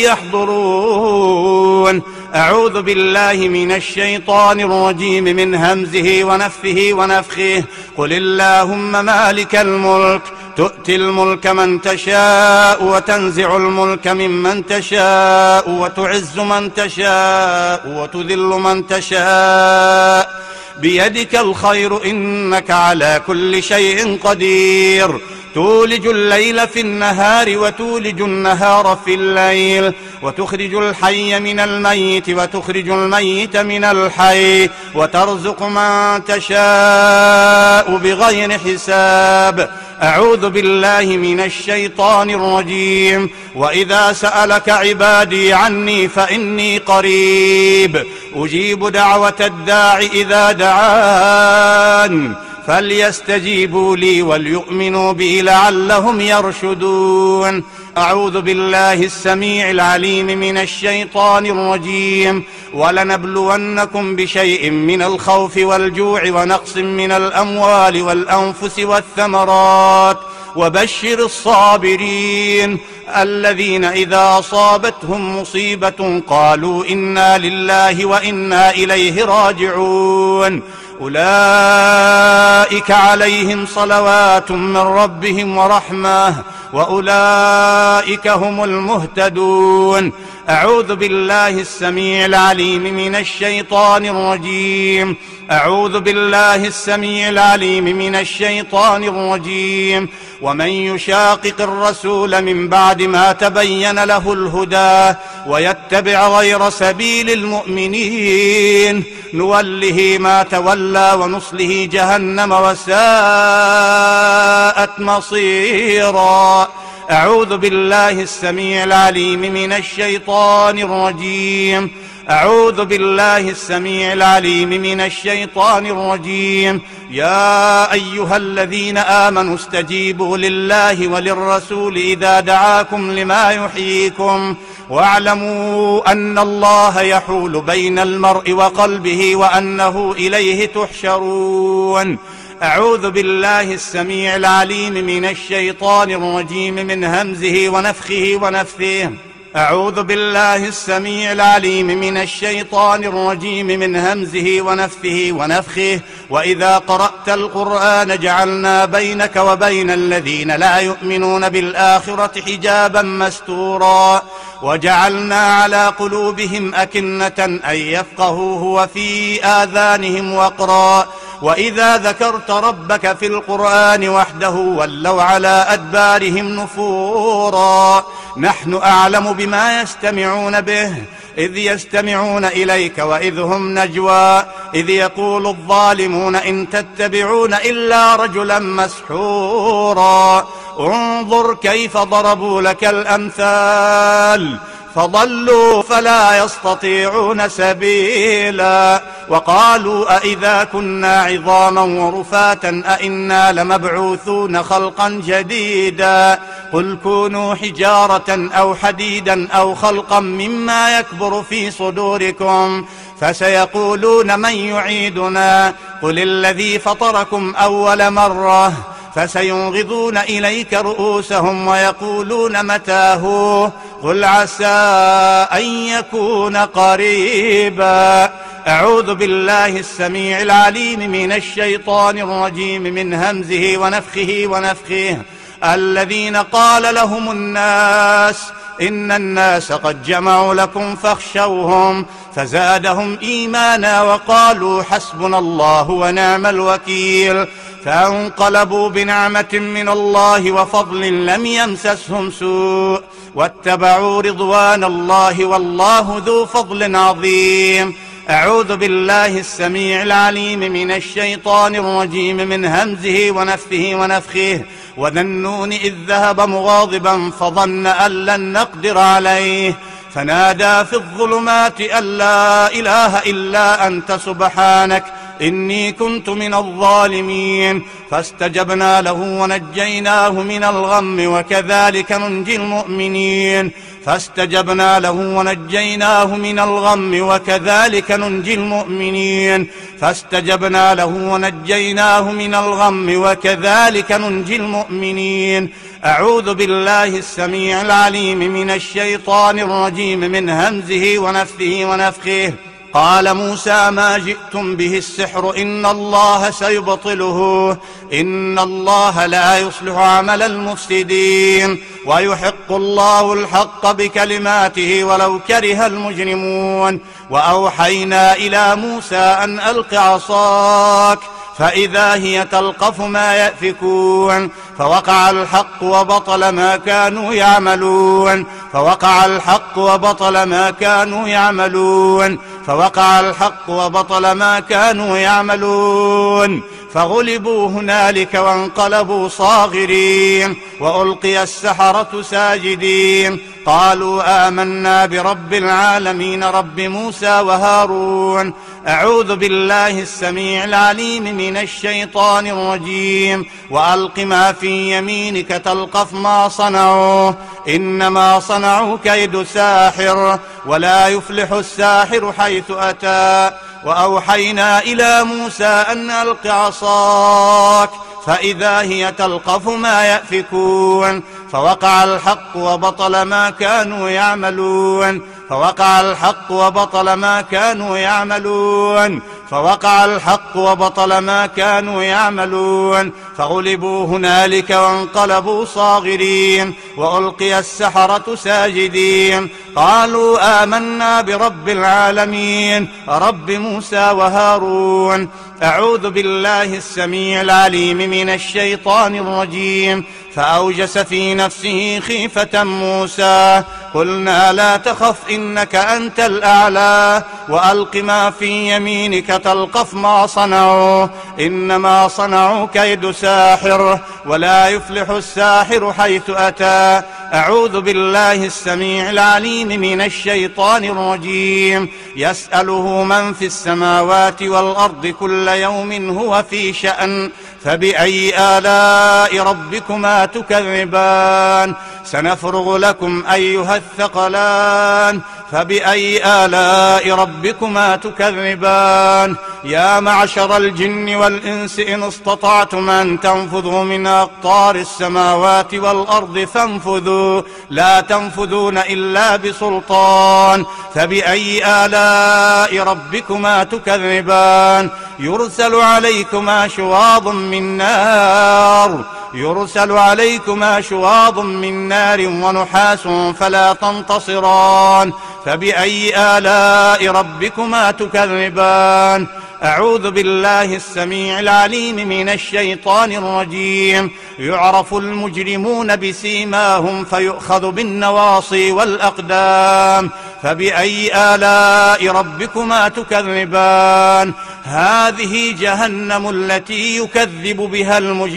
يحضرون أعوذ بالله من الشيطان الرجيم من همزه ونفخه قل اللهم مالك الملك تؤتي الملك من تشاء وتنزع الملك ممن تشاء وتعز من تشاء وتذل من تشاء بيدك الخير إنك على كل شيء قدير تولج الليل في النهار وتولج النهار في الليل وتخرج الحي من الميت وتخرج الميت من الحي وترزق من تشاء بغير حساب أعوذ بالله من الشيطان الرجيم وإذا سألك عبادي عني فإني قريب أجيب دعوة الداع إذا دعان فليستجيبوا لي وليؤمنوا بي لعلهم يرشدون أعوذ بالله السميع العليم من الشيطان الرجيم ولنبلونكم بشيء من الخوف والجوع ونقص من الأموال والأنفس والثمرات وبشر الصابرين الذين إذا أصابتهم مصيبة قالوا إنا لله وإنا إليه راجعون أولئك عليهم صلوات من ربهم ورحمة وأولئك هم المهتدون أعوذ بالله السميع العليم من الشيطان الرجيم أعوذ بالله السميع العليم من الشيطان الرجيم ومن يشاقق الرسول من بعد ما تبين له الهدى ويتبع غير سبيل المؤمنين نوله ما تولى ونصله جهنم وساءت مصيرا أعوذ بالله السميع العليم من الشيطان الرجيم. أعوذ بالله السميع العليم من الشيطان الرجيم. يا أيها الذين آمنوا استجيبوا لله وللرسول إذا دعاكم لما يحييكم واعلموا أن الله يحول بين المرء وقلبه وأنه إليه تحشرون. أعوذ بالله السميع العليم من الشيطان الرجيم من همزه ونفخه ونفثه. أعوذ بالله السميع العليم من الشيطان الرجيم من همزه ونفثه ونفخه. وإذا قرأت القرآن جعلنا بينك وبين الذين لا يؤمنون بالآخرة حجابا مستورا وجعلنا على قلوبهم أكنة أن يفقهوه وفي آذانهم وقرا وإذا ذكرت ربك في القرآن وحده ولوا على أدبارهم نفورا. نحن أعلم بما يستمعون به إذ يستمعون إليك وإذ هم نجوى إذ يقول الظالمون إن تتبعون إلا رجلا مسحورا. انظر كيف ضربوا لك الأمثال فضلوا فلا يستطيعون سبيلا. وقالوا أئذا كنا عظاما ورفاتا أئنا لمبعوثون خلقا جديدا. قل كونوا حجارة أو حديدا أو خلقا مما يكبر في صدوركم فسيقولون من يعيدنا قل الذي فطركم أول مرة فسينغضون إليك رؤوسهم ويقولون متاه قل عسى أن يكون قريبا. أعوذ بالله السميع العليم من الشيطان الرجيم من همزه ونفخه ونفخه. الذين قال لهم الناس إن الناس قد جمعوا لكم فاخشوهم فزادهم إيمانا وقالوا حسبنا الله ونعم الوكيل. فانقلبوا بنعمة من الله وفضل لم يمسسهم سوء واتبعوا رضوان الله والله ذو فضل عظيم. أعوذ بالله السميع العليم من الشيطان الرجيم من همزه ونفثه ونفخه. وذا النون إذ ذهب مغاضبا فظن أن لن نقدر عليه فنادى في الظلمات أن لا إله إلا أنت سبحانك إني كنت من الظالمين. فاستجبنا له ونجيناه من الغم وكذلك ننجي المؤمنين. فاستجبنا له ونجيناه من الغم وكذلك ننجي المؤمنين. فاستجبنا له ونجيناه من الغم وكذلك ننجي المؤمنين. أعوذ بالله السميع العليم من الشيطان الرجيم من همزه ونفثه ونفخه. قال موسى ما جئتم به السحر إن الله سيبطله إن الله لا يصلح عمل المفسدين ويحق الله الحق بكلماته ولو كره المجرمون. وأوحينا إلى موسى أن ألق عصاك فإذا هي تلقف ما يأفكون فوقع الحق وبطل ما كانوا يعملون. فوقع الحق وبطل ما كانوا يعملون. فوقع الحق وبطل ما كانوا يعملون. فغلبوا هنالك وانقلبوا صاغرين وألقي السحرة ساجدين قالوا آمنا برب العالمين رب موسى وهارون. أعوذ بالله السميع العليم من الشيطان الرجيم. وألق ما في يمينك تلقف ما صنعوا إنما صنعوا كيد ساحر ولا يفلح الساحر حيث أتى. وأوحينا إلى موسى أن ألق عصاك فإذا هي تلقف ما يأفكون فوقع الحق وبطل ما كانوا يعملون. فوقع الحق وبطل ما كانوا يعملون. فوقع الحق وبطل ما كانوا يعملون. فغلبوا هنالك وانقلبوا صاغرين وألقي السحرة ساجدين قالوا آمنا برب العالمين رب موسى وهارون. أعوذ بالله السميع العليم من الشيطان الرجيم. فأوجس في نفسه خيفة موسى قلنا لا تخف إنك أنت الأعلى وألق ما في يمينك تلقف ما صنعوا إنما صنعوا كيد ساحر ولا يفلح الساحر حيث أتى. أعوذ بالله السميع العليم من الشيطان الرجيم. يسأله من في السماوات والأرض كل يوم هو في شأن فبأي آلاء ربكما تكذبان سنفرغ لكم أيها الثقلان فبأي آلاء ربكما تكذبان. يا معشر الجن والإنس إن استطعتم أن تنفذوا من أقطار السماوات والأرض فانفذوا لا تنفذون إلا بسلطان فبأي آلاء ربكما تكذبان. يرسل عليكما شواظ من نار ونحاس فلا تنتصران فبأي آلاء ربكما تكذبان. أعوذ بالله السميع العليم من الشيطان الرجيم. يعرف المجرمون بسيماهم فيؤخذ بالنواصي والأقدام فبأي آلاء ربكما تكذبان. هذه جهنم التي يكذب بها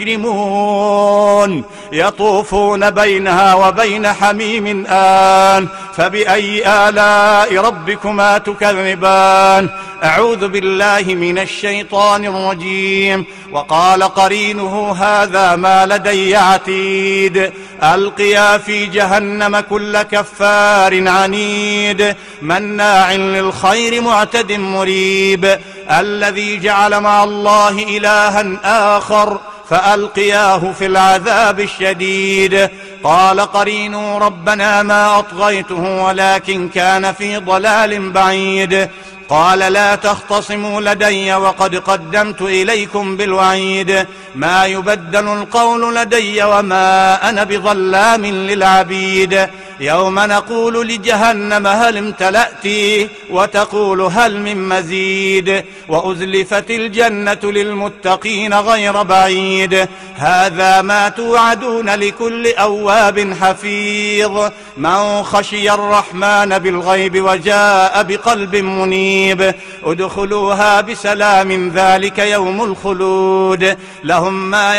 المجرمون يطوفون بينها وبين حميم آن فبأي آلاء ربكما تكذبان. أعوذ بالله من الشيطان الرجيم. وقال قرينه هذا ما لدي عتيد. ألقيا في جهنم كل كفار عنيد مناع للخير معتد مريب الذي جعل مع الله إلها آخر فألقياه في العذاب الشديد. قال قرينه ربنا ما أطغيته ولكن كان في ضلال بعيد. قال لا تختصموا لدي وقد قدمت إليكم بالوعيد. ما يبدل القول لدي وما أنا بظلام للعبيد. يوم نقول لجهنم هل امتلأت وتقول هل من مزيد. وأزلفت الجنة للمتقين غير بعيد. هذا ما توعدون لكل أواب حفيظ من خشي الرحمن بالغيب وجاء بقلب منيب. ادخلوها بسلام ذلك يوم الخلود لهم ما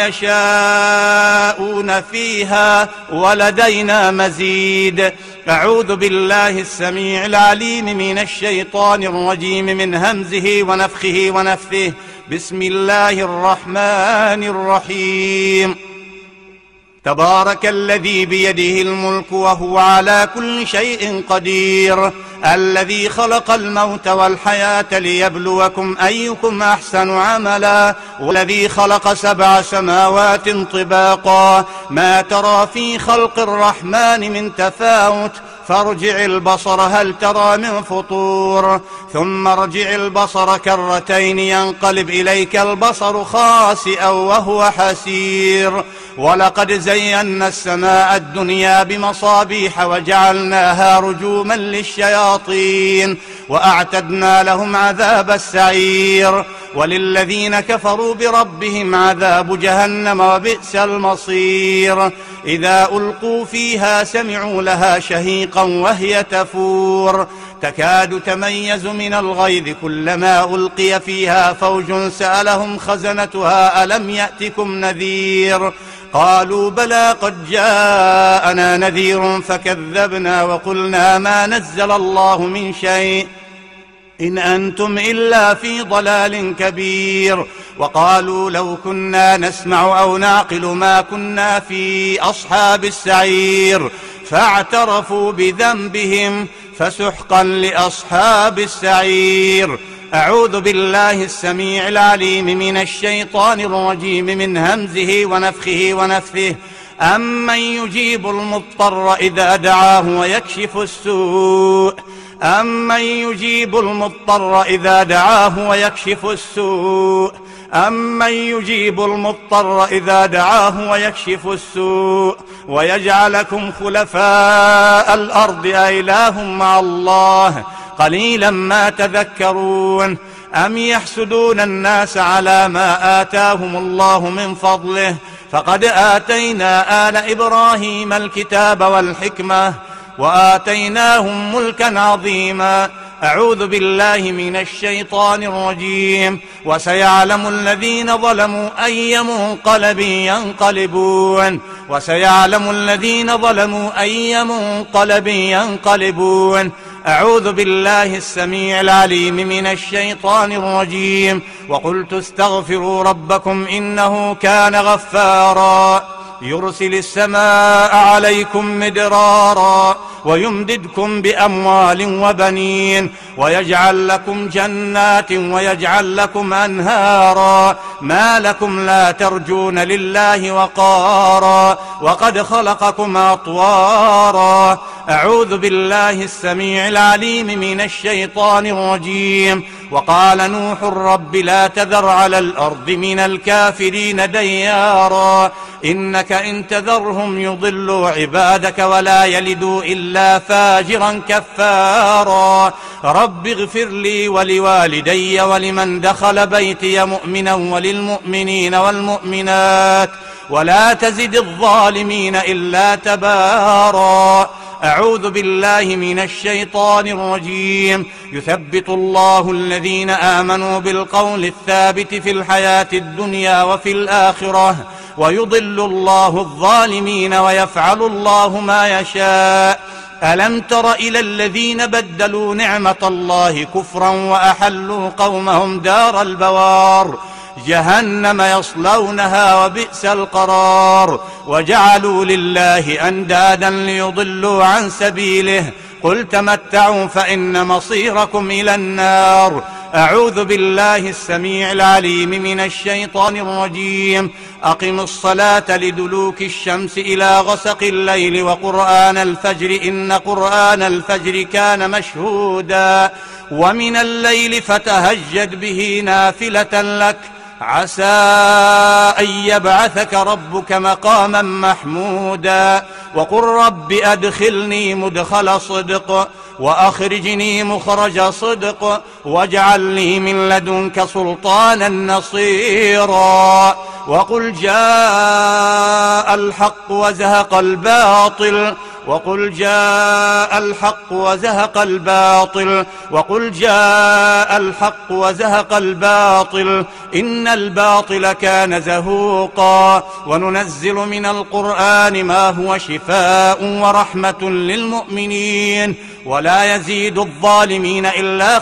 يشاءون فيها ولدينا مزيد. أعوذ بالله السميع العليم من الشيطان الرجيم من همزه ونفخه ونفثه. بسم الله الرحمن الرحيم. تبارك الذي بيده الملك وهو على كل شيء قدير الذي خلق الموت والحياة ليبلوكم أيكم أحسن عملا والذي خلق 7 سماوات طباقا ما ترى في خلق الرحمن من تفاوت فارجع البصر هل ترى من فطور ثم ارجع البصر كرتين ينقلب إليك البصر خاسئا وهو حسير. ولقد زينا السماء الدنيا بمصابيح وجعلناها رجوما للشياطين وأعتدنا لهم عذاب السعير. وللذين كفروا بربهم عذاب جهنم وبئس المصير. إذا ألقوا فيها سمعوا لها شهيقا وهي تفور تكاد تميز من الغيظ كلما ألقي فيها فوج سألهم خزنتها ألم يأتكم نذير قالوا بلى قد جاءنا نذير فكذبنا وقلنا ما نزل الله من شيء إن أنتم إلا في ضلال كبير. وقالوا لو كنا نسمع أو نعقل ما كنا في أصحاب السعير فاعترفوا بذنبهم فسحقا لأصحاب السعير. أعوذ بالله السميع العليم من الشيطان الرجيم من همزه ونفخه ونفثه. أمن يجيب المضطر إذا دعاه ويكشف السوء أمن يجيب المضطر إذا دعاه ويكشف السوء أمن يجيب المضطر إذا دعاه ويكشف السوء ويجعلكم خلفاء الأرض أإله مع الله قليلا ما تذكرون. أم يحسدون الناس على ما آتاهم الله من فضله فقد آتينا آل إبراهيم الكتاب والحكمة وآتيناهم ملكا عظيما. أعوذ بالله من الشيطان الرجيم. وسيعلم الذين ظلموا أي منقلب ينقلبون وسيعلم الذين ظلموا أي منقلب ينقلبون. أعوذ بالله السميع العليم من الشيطان الرجيم. وقلت استغفروا ربكم إنه كان غفارا يرسل السماء عليكم مدرارا ويمددكم بأموال وبنين ويجعل لكم جنات ويجعل لكم أنهارا ما لكم لا ترجون لله وقارا وقد خلقكم أطوارا. أعوذ بالله السميع العليم من الشيطان الرجيم. وقال نوح رب لا تذر على الأرض من الكافرين ديارا إنك إن تذرهم يضلوا عبادك ولا يلدوا إلا فاجرا كفارا. رب اغفر لي ولوالدي ولمن دخل بيتي مؤمنا وللمؤمنين والمؤمنات ولا تزد الظالمين إلا تبارا. أعوذ بالله من الشيطان الرجيم. يثبت الله الذين آمنوا بالقول الثابت في الحياة الدنيا وفي الآخرة ويضل الله الظالمين ويفعل الله ما يشاء. ألم تر إلى الذين بدلوا نعمة الله كفرا وأحلوا قومهم دار البوار جهنم يصلونها وبئس القرار. وجعلوا لله أندادا ليضلوا عن سبيله قل تمتعوا فإن مصيركم إلى النار. أعوذ بالله السميع العليم من الشيطان الرجيم. أقم الصلاة لدلوك الشمس إلى غسق الليل وقرآن الفجر إن قرآن الفجر كان مشهودا. ومن الليل فتهجد به نافلة لك عسى أن يبعثك ربك مقاما محمودا. وقل رب أدخلني مدخل صدق وأخرجني مخرج صدق واجعل لي من لدنك سلطانا نصيرا. وقل جاء الحق وزهق الباطل وقل جاء الحق وزهق الباطل وقل جاء الحق وزهق الباطل إن الباطل كان زهوقا. وننزل من القرآن ما هو شفاء ورحمة للمؤمنين ولا يزيد الظالمين إلا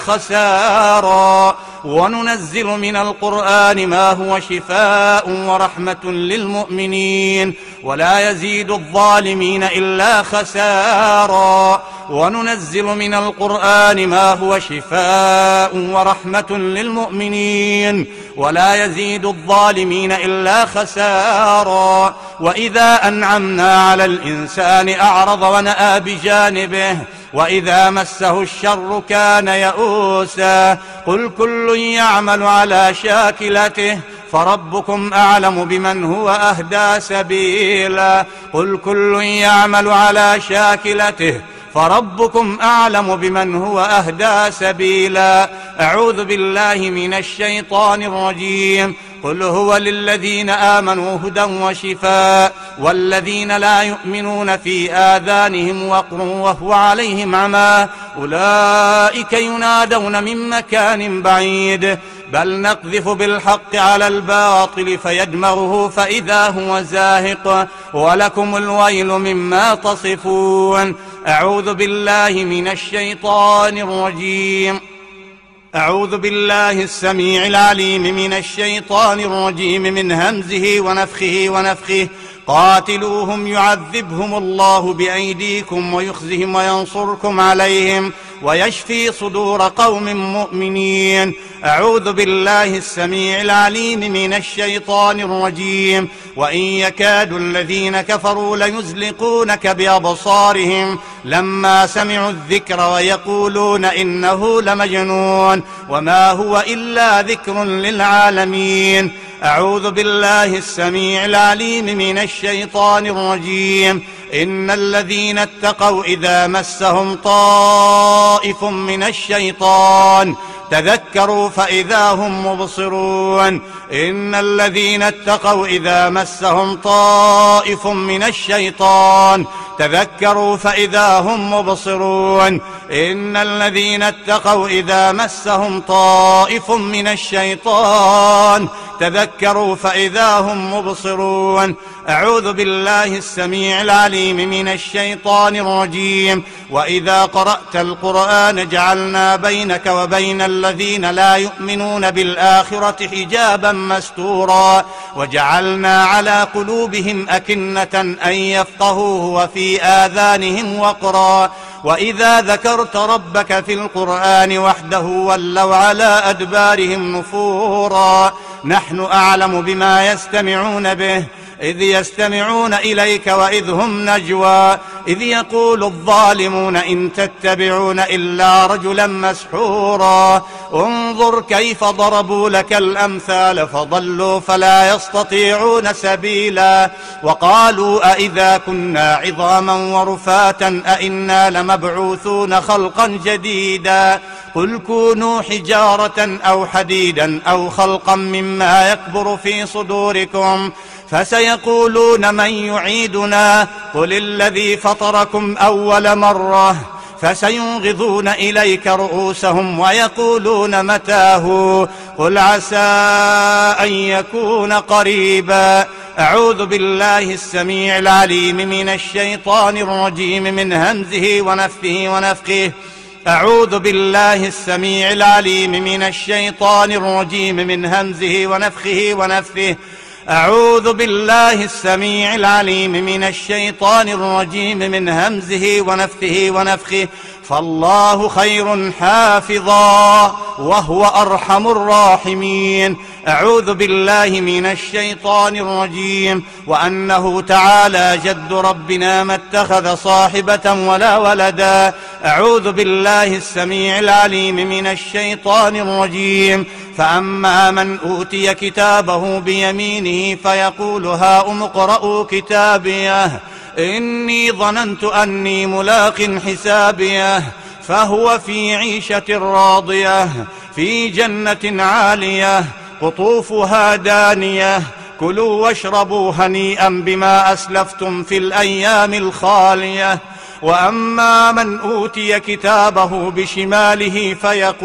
خسارا. وننزل من القرآن ما هو شفاء ورحمة للمؤمنين ولا يزيد الظالمين إلا خسارا. وننزل من القرآن ما هو شفاء ورحمة للمؤمنين ولا يزيد الظالمين إلا خسارا. وإذا أنعمنا على الإنسان أعرض ونأى بجانبه وإذا مسه الشر كان يئوسا. قل كل يعمل على شاكلته فربكم أعلم بمن هو أهدى سبيلا. قل كل يعمل على شاكلته فربكم أعلم بمن هو أهدى سبيلا. أعوذ بالله من الشيطان الرجيم. قل هو للذين آمنوا هدى وشفاء والذين لا يؤمنون في آذانهم وقر وهو عليهم عمى أولئك ينادون من مكان بعيد بل نقذف بالحق على الباطل فيدمغه فإذا هو زاهق ولكم الويل مما تصفون. أعوذ بالله من الشيطان الرجيم. أعوذ بالله السميع العليم من الشيطان الرجيم من همزه ونفخه. قاتلوهم يعذبهم الله بأيديكم ويخزهم وينصركم عليهم ويشفي صدور قوم مؤمنين. أعوذ بالله السميع العليم من الشيطان الرجيم. وإن يكاد الذين كفروا ليزلقونك بأبصارهم لما سمعوا الذكر ويقولون إنه لمجنون وما هو إلا ذكر للعالمين. أعوذ بالله السميع العليم من الشيطان الرجيم. إن الذين اتقوا إذا مسهم طائف من الشيطان تذكروا فإذا هم مبصرون إن الذين اتقوا إذا مسهم طائف من الشيطان تذكروا فإذا هم مبصرون إن الذين اتقوا إذا مسهم طائف من الشيطان تذكروا فإذا هم مبصرون أعوذ بالله السميع العليم من الشيطان الرجيم وإذا قرأت القرآن جعلنا بينك وبين الذين لا يؤمنون بالآخرة حجابا مستورا وجعلنا على قلوبهم أكنة أن يفقهوه وفي آذانهم وقرا وإذا ذكرت ربك في القرآن وحده ولوا على أدبارهم نفورا نحن أعلم بما يستمعون به إذ يستمعون إليك وإذ هم نجوى إذ يقول الظالمون إن تتبعون إلا رجلا مسحورا انظر كيف ضربوا لك الأمثال فضلوا فلا يستطيعون سبيلا وقالوا أئذا كنا عظاما ورفاتا أئنا لمبعوثون خلقا جديدا قل كونوا حجارة أو حديدا أو خلقا مما يكبر في صدوركم فسيقولون من يعيدنا قل الذي فطركم أول مرة فسينغضون إليك رؤوسهم ويقولون متاه قل عسى أن يكون قريبا أعوذ بالله السميع العليم من الشيطان الرجيم من همزه ونفثه ونفخه أعوذ بالله السميع العليم من الشيطان الرجيم من همزه ونفخه ونفثه أعوذ بالله السميع العليم من الشيطان الرجيم من همزه ونفثه ونفخه فالله خير حافظا وهو أرحم الراحمين أعوذ بالله من الشيطان الرجيم وأنه تعالى جد ربنا ما اتخذ صاحبة ولا ولدا أعوذ بالله السميع العليم من الشيطان الرجيم فأما من أوتي كتابه بيمينه فيقول هاؤم اقرءوا كتابيه إني ظننت أني ملاق حسابيه فهو في عيشة راضية في جنة عالية قطوفها دانية كلوا واشربوا هنيئا بما أسلفتم في الأيام الخالية وأما من أوتي كتابه بشماله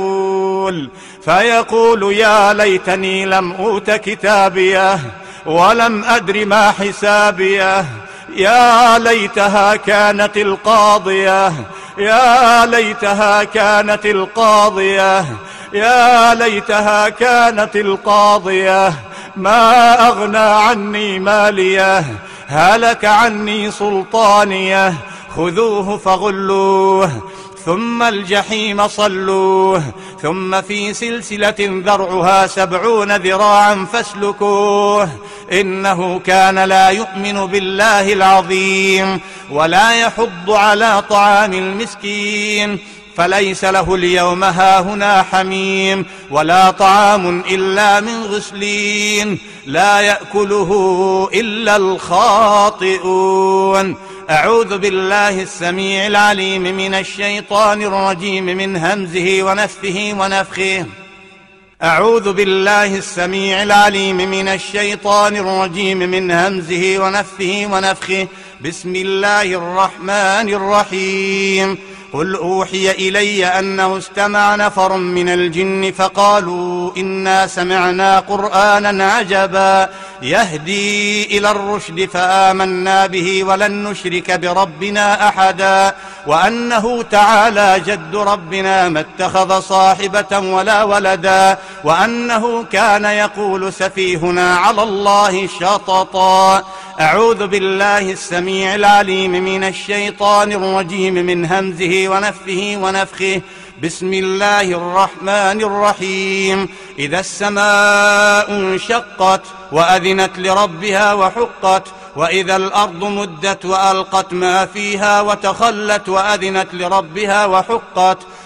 فيقول يا ليتني لم أوت كتابيه ولم أدر ما حسابيه يا ليتها كانت القاضية يا ليتها كانت القاضية يا ليتها كانت القاضية ما أغنى عني ماليه هلك عني سلطانيه خذوه فغلوه ثم الجحيم صلوه ثم في سلسلة ذرعها 70 ذراعا فاسلكوه إنه كان لا يؤمن بالله العظيم ولا يحض على طعام المسكين فليس له اليوم هاهنا حميم ولا طعام إلا من غسلين لا يأكله إلا الخاطئون أعوذ بالله السميع العليم من الشيطان الرجيم من همزه ونفثه ونفخه أعوذ بالله السميع العليم من الشيطان الرجيم من همزه ونفثه ونفخه بسم الله الرحمن الرحيم قل أوحي إلي أنه استمع نفر من الجن فقالوا إنا سمعنا قرآنا عجبا يهدي إلى الرشد فآمنا به ولن نشرك بربنا أحدا وأنه تعالى جد ربنا ما اتخذ صاحبة ولا ولدا وأنه كان يقول سفيهنا على الله شططا أعوذ بالله السميع العليم من الشيطان الرجيم من همزه ونفثه ونفخه بسم الله الرحمن الرحيم إذا السماء انشقت وأذنت لربها وحقت وإذا الأرض مدت وألقت ما فيها وتخلت وأذنت لربها وحقت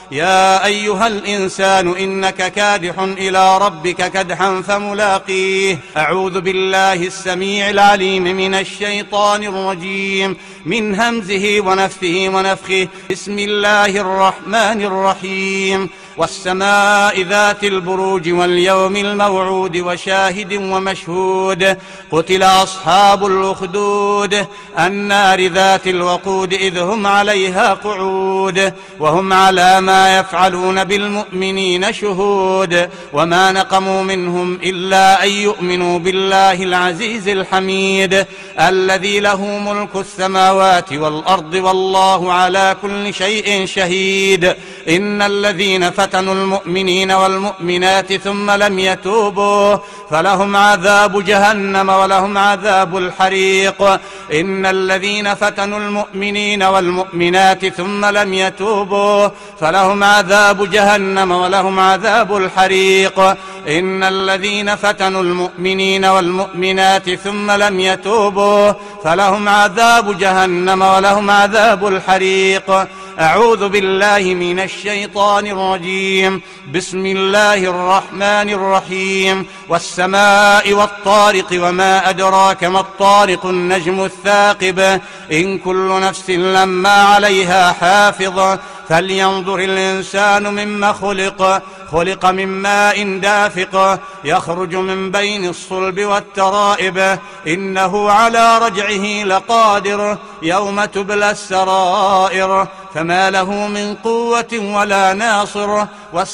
يا أيها الإنسان إنك كادح إلى ربك كدحا فملاقيه. أعوذ بالله السميع العليم من الشيطان الرجيم من همزه ونفثه ونفخه. بسم الله الرحمن الرحيم. والسماء ذات البروج واليوم الموعود وشاهد ومشهود. قتل أصحاب الأخدود النار ذات الوقود إذ هم عليها قعود وهم على ما يفعلون بالمؤمنين شهود. وما نقموا منهم إلا أن يؤمنوا بالله العزيز الحميد الذي له ملك السماوات والأرض والله على كل شيء شهيد. إن الذين فتنوا المؤمنين والمؤمنات ثم لم يتوبوا فلهم عذاب جهنم ولهم عذاب الحريق. إن الذين فتنوا المؤمنين والمؤمنات ثم لم يتوبوا فلهم عذاب جهنم ولهم عذاب الحريق. إن الذين فتنوا المؤمنين والمؤمنات ثم لم يتوبوا فلهم عذاب جهنم ولهم عذاب الحريق. أعوذ بالله من الشيطان الرجيم. بسم الله الرحمن الرحيم. والسماء والطارق وما أدراك ما الطارق النجم الثاقب. إن كل نفس لما عليها حافظ. فلينظر الإنسان مما خلق. خلق من ماء دافق يخرج من بين الصلب والترائب. إنه على رجعه لقادر يوم تبلى السرائر. فما له من قوة ولا ناصر.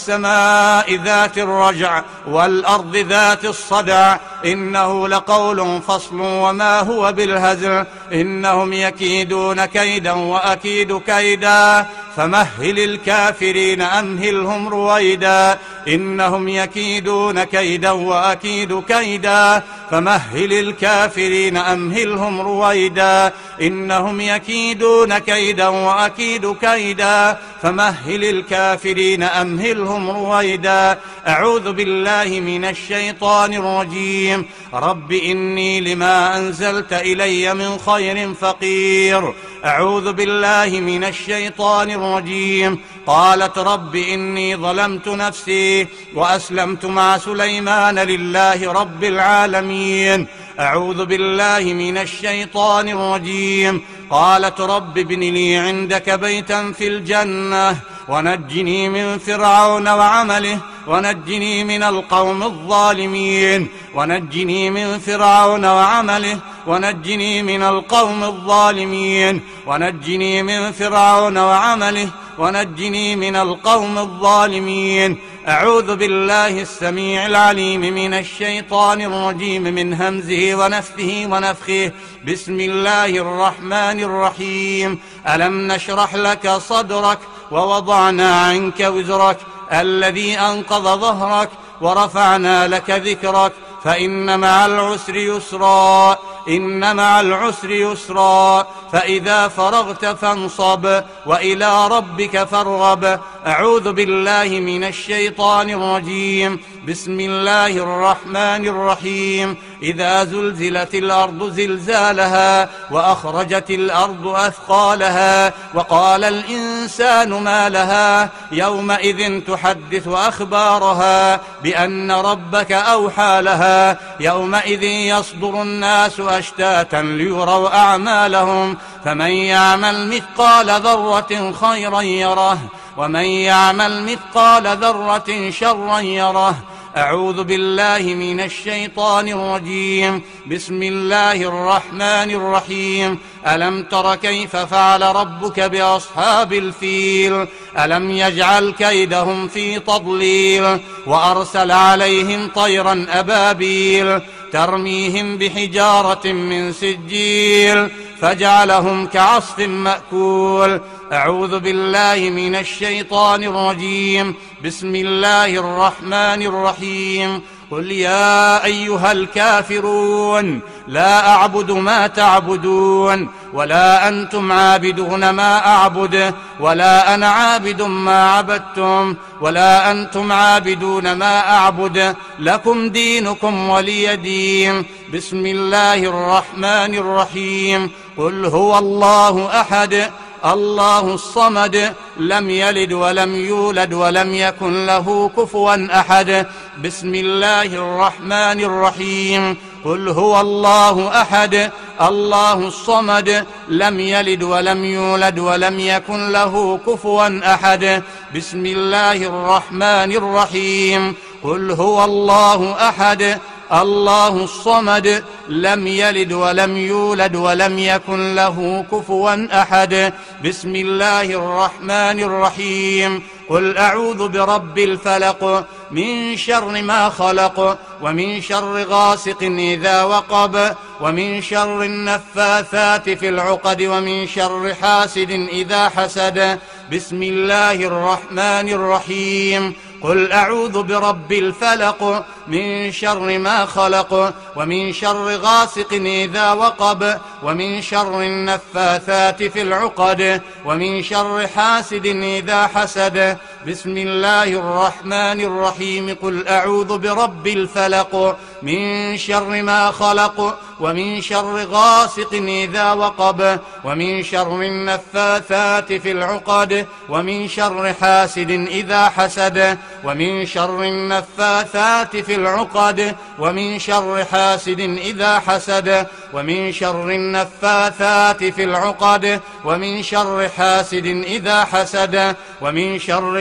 والسماء ذات الرجع والأرض ذات الصدع. إنه لقول فصل وما هو بالهزل. إنهم يكيدون كيدا وأكيد كيدا فمهل الكافرين أمهلهم رويدا. إنهم يكيدون كيدا وأكيد كيدا فمهل الكافرين أمهلهم رويدا. إنهم يكيدون كيدا وأكيد كيدا فمهل الكافرين أمهلهم رويدا. أعوذ بالله من الشيطان الرجيم. رب إني لما أنزلت إلي من خير فقير. أعوذ بالله من الشيطان الرجيم. قالت رب إني ظلمت نفسي وأسلمت مع سليمان لله رب العالمين. أعوذ بالله من الشيطان الرجيم. قالت رب ابن لي عندك بيتا في الجنة ونجني من فرعون وعمله ونجني من القوم الظالمين. ونجني من فرعون وعمله ونجني من القوم الظالمين. ونجني من فرعون وعمله ونجني من القوم الظالمين. أعوذ بالله السميع العليم من الشيطان الرجيم من همزه ونفثه ونفخه. بسم الله الرحمن الرحيم. ألم نشرح لك صدرك ووضعنا عنك وزرك الذي أنقض ظهرك ورفعنا لك ذكرك فإن مع العسر يسرا. إن مع العسر يسرا. فإذا فرغت فانصب وإلى ربك فارغب. أعوذ بالله من الشيطان الرجيم. بسم الله الرحمن الرحيم. إذا زلزلت الأرض زلزالها وأخرجت الأرض أثقالها وقال الإنسان ما لها يومئذ تحدث أخبارها بأن ربك أوحى لها. يومئذ يصدر الناس أشتاتا ليروا أعمالهم. فمن يعمل مثقال ذرة خيرا يره ومن يعمل مثقال ذرة شرا يره. أعوذ بالله من الشيطان الرجيم. بسم الله الرحمن الرحيم. ألم تر كيف فعل ربك بأصحاب الفيل. ألم يجعل كيدهم في تضليل وأرسل عليهم طيرا أبابيل ترميهم بحجارة من سجيل فجعلهم كعصف مأكول. أعوذ بالله من الشيطان الرجيم. بسم الله الرحمن الرحيم. قل يا أيها الكافرون لا أعبد ما تعبدون ولا أنتم عابدون ما أعبد ولا أنا عابد ما عبدتم ولا أنتم عابدون ما أعبد لكم دينكم ولي دين. بسم الله الرحمن الرحيم. قل هو الله أحد الله الصمد لم يلد ولم يولد ولم يكن له كفوا أحد. بسم الله الرحمن الرحيم. قل هو الله أحد الله الصمد لم يلد ولم يولد ولم يكن له كفوا أحد. بسم الله الرحمن الرحيم. قل هو الله أحد الله الصمد لم يلد ولم يولد ولم يكن له كفوا أحد. بسم الله الرحمن الرحيم. قل أعوذ برب الفلق من شر ما خلق ومن شر غاسق إذا وقب ومن شر النفاثات في العقد ومن شر حاسد إذا حسد. بسم الله الرحمن الرحيم. قل أعوذ برب الفلق من شر ما خلق ومن شر غاسق إذا وقب ومن شر النفاثات في العقد ومن شر حاسد إذا حسد. بسم الله الرحمن الرحيم. قل أعوذ برب الفلق من شر ما خلق ومن شر غاسق إذا وقب ومن شر النفاثات في العقد ومن شر حاسد إذا حسد ومن شر النفاثات في العقد ومن شر حاسد إذا حسد ومن شر النفاثات في العقد ومن شر حاسد إذا حسد ومن شر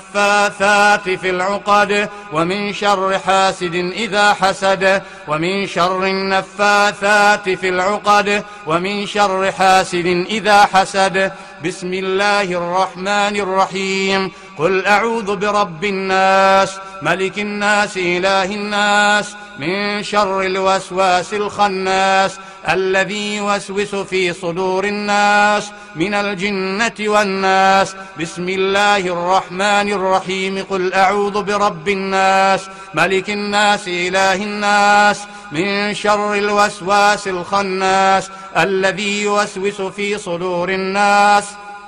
النفاثات في العقد ومن شر حاسد إذا حسد ومن شر النفاثات في العقد ومن شر حاسد إذا حسد. بسم الله الرحمن الرحيم. قل أعوذ برب الناس ملك الناس إله الناس من شر الوسواس الخناس الذي يوسوس في صدور الناس من الجنة والناس. بسم الله الرحمن الرحيم. قل أعوذ برب الناس ملك الناس إله الناس من شر الوسواس الخناس الذي يوسوس في صدور الناس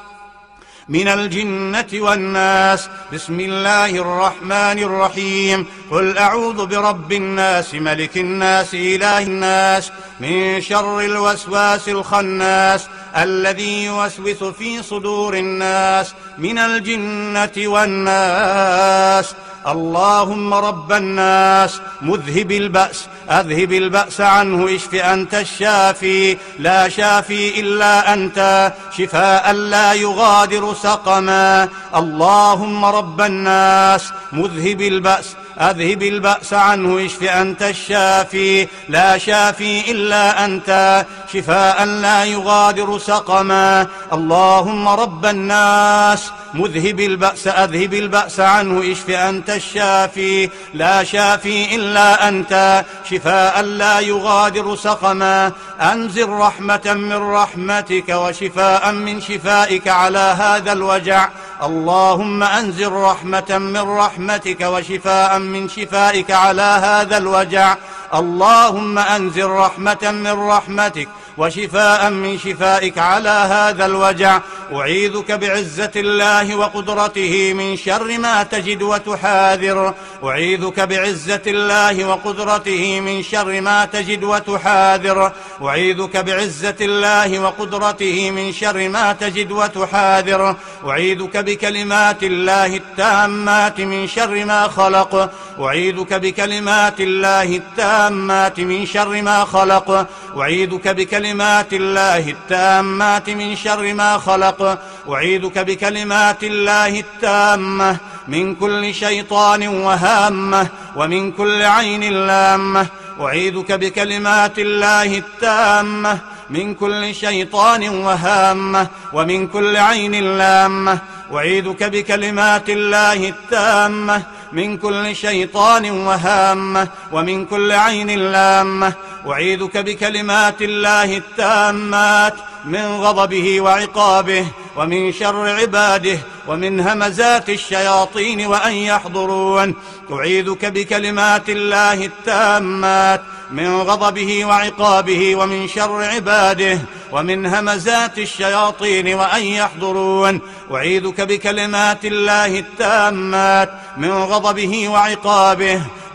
من الجنة والناس. بسم الله الرحمن الرحيم. قل أعوذ برب الناس ملك الناس إله الناس من شر الوسواس الخناس الذي يوسوس في صدور الناس من الجنة والناس. اللهم رب الناس مذهب البأس أذهب البأس عنه اشف أنت الشافي لا شافي إلا أنت شفاء لا يغادر سقما. اللهم رب الناس مذهب البأس أذهب البأس عنه اشف أنت الشافي لا شافي إلا أنت شفاء لا يغادر سقما. اللهم رب الناس مذهب البأس أذهب البأس عنه اشف أنت الشافي لا شافي إلا أنت شفاء لا يغادر سقما. أنزل رحمة من رحمتك وشفاء من شفائك على هذا الوجع. اللهم أنزل رحمة من رحمتك وشفاء من شفائك على هذا الوجع. اللهم أنزل رحمة من رحمتك وشفاء من شفائك على هذا الوجع. أعيذك بعزة الله وقدرته من شر ما تجد وتحاذر. أعيذك بعزة الله وقدرته من شر ما تجد وتحاذر. أعيذك بعزة الله وقدرته من شر ما تجد وتحاذر. أعيذك بكلمات الله التامات من شر ما خلق. أعيذك بكلمات الله التامات من شر ما خلق. أعيذك بكلمات الله التامات من شر ما خلق. أعيذك بكلمات الله التامة من كل شيطان وهامة ومن كل عين لامة. أعيذك بكلمات الله التامة من كل شيطان وهامة ومن كل عين لامة. أعيذك بكلمات الله التامة من كل شيطان وهامة ومن كل عين لامة. أعيذك بكلمات الله التامات من غضبه وعقابه ومن شر عباده ومن همزات الشياطين وأن يحضرون. أعيذك بكلمات الله التامات من غضبه وعقابه ومن شر عباده ومن همزات الشياطين وأن يحضرون. أعيذك بكلمات الله التامات من غضبه وعقابه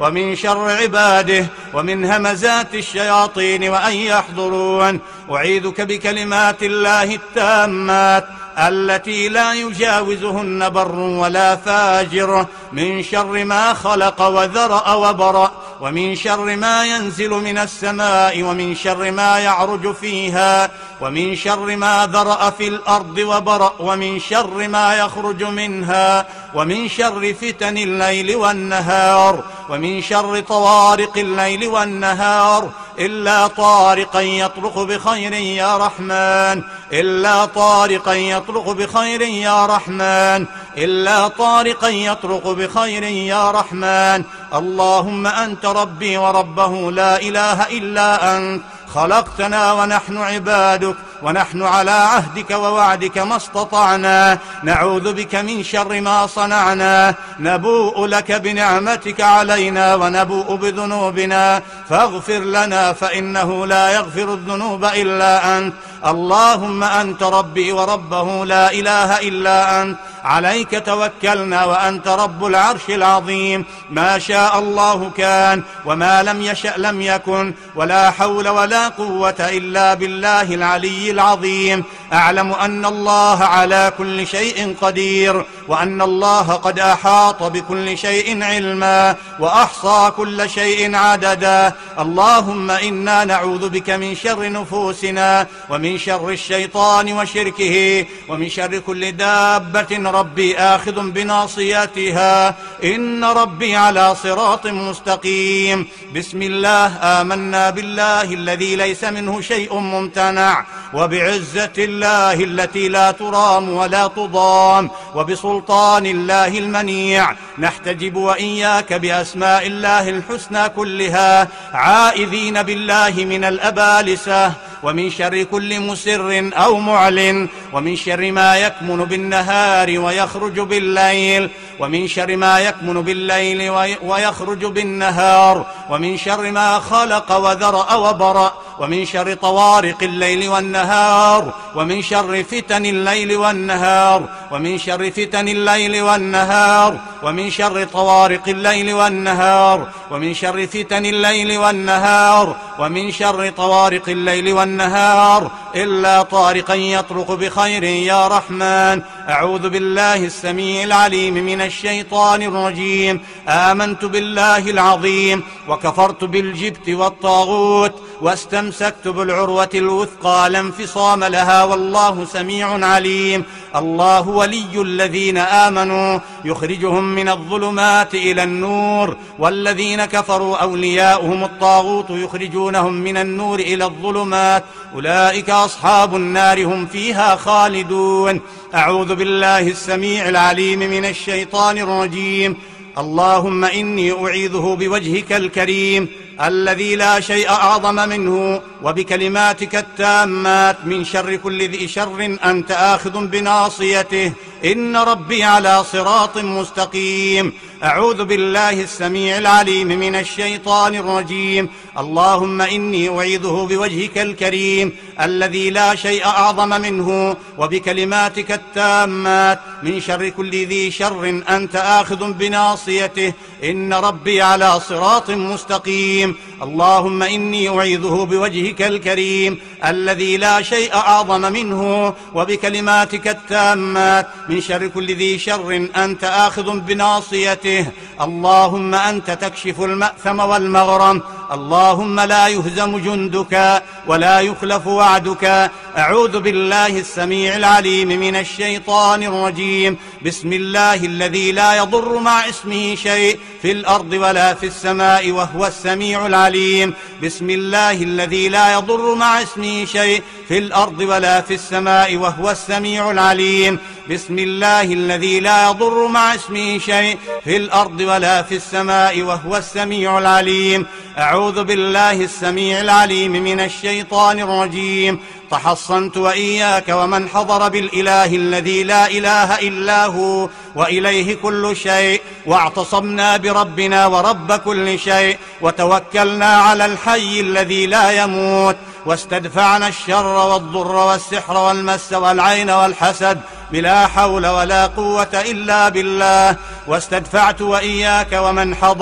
ومن شر عباده ومن همزات الشياطين وأن يحضرون. أعيذك بكلمات الله التامات التي لا يجاوزهن بر ولا فاجر من شر ما خلق وذرأ وبرأ، ومن شر ما ينزل من السماء، ومن شر ما يعرج فيها، ومن شر ما ذرأ في الأرض وبرأ، ومن شر ما يخرج منها، ومن شر فتن الليل والنهار، ومن شر طوارق الليل والنهار، إلا طارقا يطرق بخير يا رحمن، إلا طارقا يطرق بخير يا رحمن، إلا طارقا يطرق بخير يا رحمن. اللهم أنت ربي وربه لا إله إلا أنت، خلقتنا ونحن عبادك، ونحن على عهدك ووعدك ما استطعنا، نعوذ بك من شر ما صنعنا، نبوء لك بنعمتك علينا ونبوء بذنوبنا، فاغفر لنا فإنه لا يغفر الذنوب إلا أنت. اللهم أنت ربي وربه لا إله إلا أنت، عليك توكلنا وأنت رب العرش العظيم. ما شاء الله كان، وما لم يشأ لم يكن، ولا حول ولا قوة إلا بالله العلي العظيم. أعلم أن الله على كل شيء قدير، وأن الله قد أحاط بكل شيء علما، وأحصى كل شيء عددا. اللهم إنا نعوذ بك من شر نفوسنا، ومن شر الشيطان وشركه، ومن شر كل دابة ربي آخذ بناصيتها، إن ربي على صراط مستقيم. بسم الله آمنا بالله الذي ليس منه شيء ممتنع، وبعزة الله التي لا ترام ولا تضام، وبسلطان الله المنيع نحتجب وإياك بأسماء الله الحسنى كلها، عائذين بالله من الأبالسة، ومن شر كل مسر أو معلن، ومن شر ما يكمن بالنهار ويخرج بالليل، ومن شر ما يكمن بالليل ويخرج بالنهار، ومن شر ما خلق وذرأ وبرأ، ومن شر طوارق الليل والنهار، ومن شر فتن الليل والنهار، ومن شر فتن الليل والنهار، ومن شر طوارق الليل والنهار، ومن شر فتن الليل والنهار، ومن شر طوارق الليل والنهار، إلا طارقا يطرق بخير يا رحمن. أعوذ بالله السميع العليم من الشيطان الرجيم. آمنت بالله العظيم، وكفرت بالجبت والطاغوت، واستمسكت بالعروة الوثقى لا انفصام لها، والله سميع عليم. الله ولي الذين آمنوا يخرجهم من الظلمات إلى النور، والذين كفروا أولياؤهم الطاغوت يخرجونهم من النور إلى الظلمات، أولئك أصحاب النار هم فيها خالدون. أعوذ بالله السميع العليم من الشيطان الرجيم. اللهم إني أعيذه بوجهك الكريم الذي لا شيء أعظم منه، وبكلماتك التامات من شر كل ذي شر أنت آخذ بناصيته، إن ربي على صراط مستقيم. أعوذ بالله السميع العليم من الشيطان الرجيم. اللهم إني أعيذه بوجهك الكريم الذي لا شيء أعظم منه، وبكلماتك التامات من شر كل ذي شر أنت آخذ بناصيته، إن ربي على صراط مستقيم. اللهم إني أعيذه بوجهك الكريم الذي لا شيء أعظم منه، وبكلماتك التامات من شر كل ذي شر أنت آخذ بناصيته. اللهم أنت تكشف المأثم والمغرم، اللهم لا يهزم جندك ولا يخلف وعدك. أعوذ بالله السميع العليم من الشيطان الرجيم. بسم الله الذي لا يضر مع اسمه شيء في الأرض ولا في السماء وهو السميع العليم. بسم الله الذي لا يضر مع اسمه شيء في الأرض ولا في السماء وهو السميع العليم. بسم الله الذي لا يضر مع اسمه شيء في الأرض ولا في السماء وهو السميع العليم. أعوذ بالله السميع العليم من الشيطان الرجيم. تحصنت وإياك ومن حضر بالإله الذي لا إله إلا هو وإليه كل شيء، واعتصمنا بربنا ورب كل شيء، وتوكلنا على الحي الذي لا يموت، واستدفعنا الشر والضر والسحر والمس والعين والحسد بلا حول ولا قوة إلا بالله. واستدفعت وإياك ومن حضر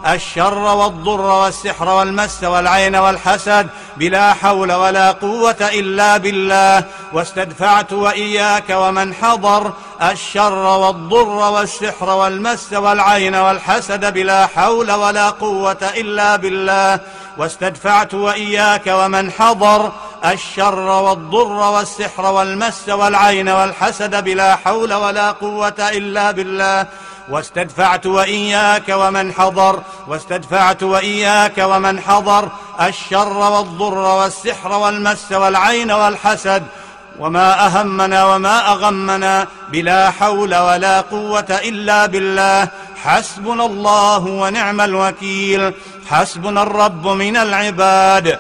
الشر والضر والسحر والمس والعين والحسد بلا حول ولا قوة إلا بالله. واستدفعت وإياك ومن حضر الشر والضر والسحر والمس والعين والحسد بلا حول ولا قوة إلا بالله. واستدفعت وإياك ومن حضر الشر والضر والسحر والمس والعين والحسد بلا حول ولا قوة إلا بالله. واستدفعت وإياك ومن حضر الشر والضر والسحر والمس والعين والحسد وما أهمنا وما أغمنا بلا حول ولا قوة إلا بالله. حسبنا الله ونعم الوكيل. حسبنا الرب من العباد.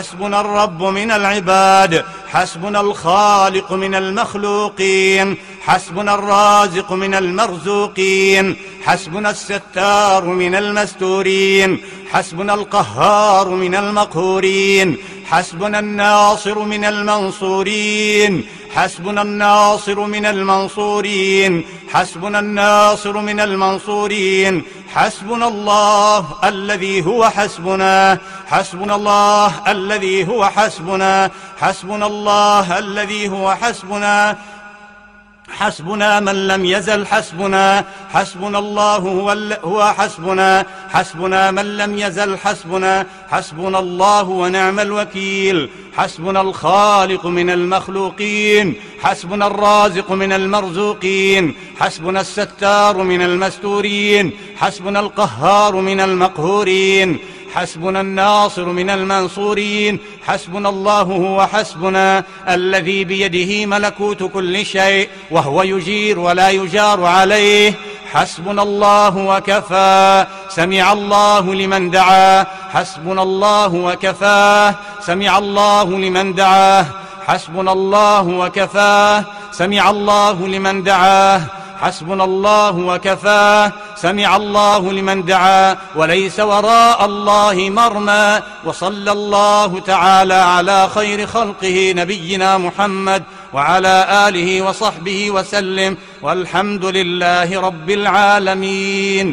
حسبنا الخالق من المخلوقين. حسبنا الرازق من المرزوقين. حسبنا الستار من المستورين. حسبنا القهار من المقهورين. حسبنا الناصر من المنصورين. حسبنا الناصر من المنصورين. حسبنا الناصر من المنصورين. حسبنا الله الذي هو حسبنا. حسبنا الله الذي هو حسبنا. حسبنا الله الذي هو حسبنا. حسبنا من لم يزل حسبنا. حسبنا الله هو حسبنا. حسبنا من لم يزل حسبنا. حسبنا الله ونعم الوكيل. حسبنا الخالق من المخلوقين. حسبنا الرازق من المرزوقين. حسبنا الستار من المستورين. حسبنا القهار من المقهورين. حسبنا الناصر من المنصورين. حسبنا الله هو حسبنا الذي بيده ملكوت كل شيء وهو يجير ولا يجار عليه. حسبنا الله وكفى. سمع الله لمن دعاه. حسبنا الله وكفاه. سمع الله لمن دعاه. حسبنا الله وكفاه. سمع الله لمن دعاه. حسبنا الله وكفاه. سمع الله لمن دعا وليس وراء الله مرمى. وصلى الله تعالى على خير خلقه نبينا محمد وعلى آله وصحبه وسلم والحمد لله رب العالمين.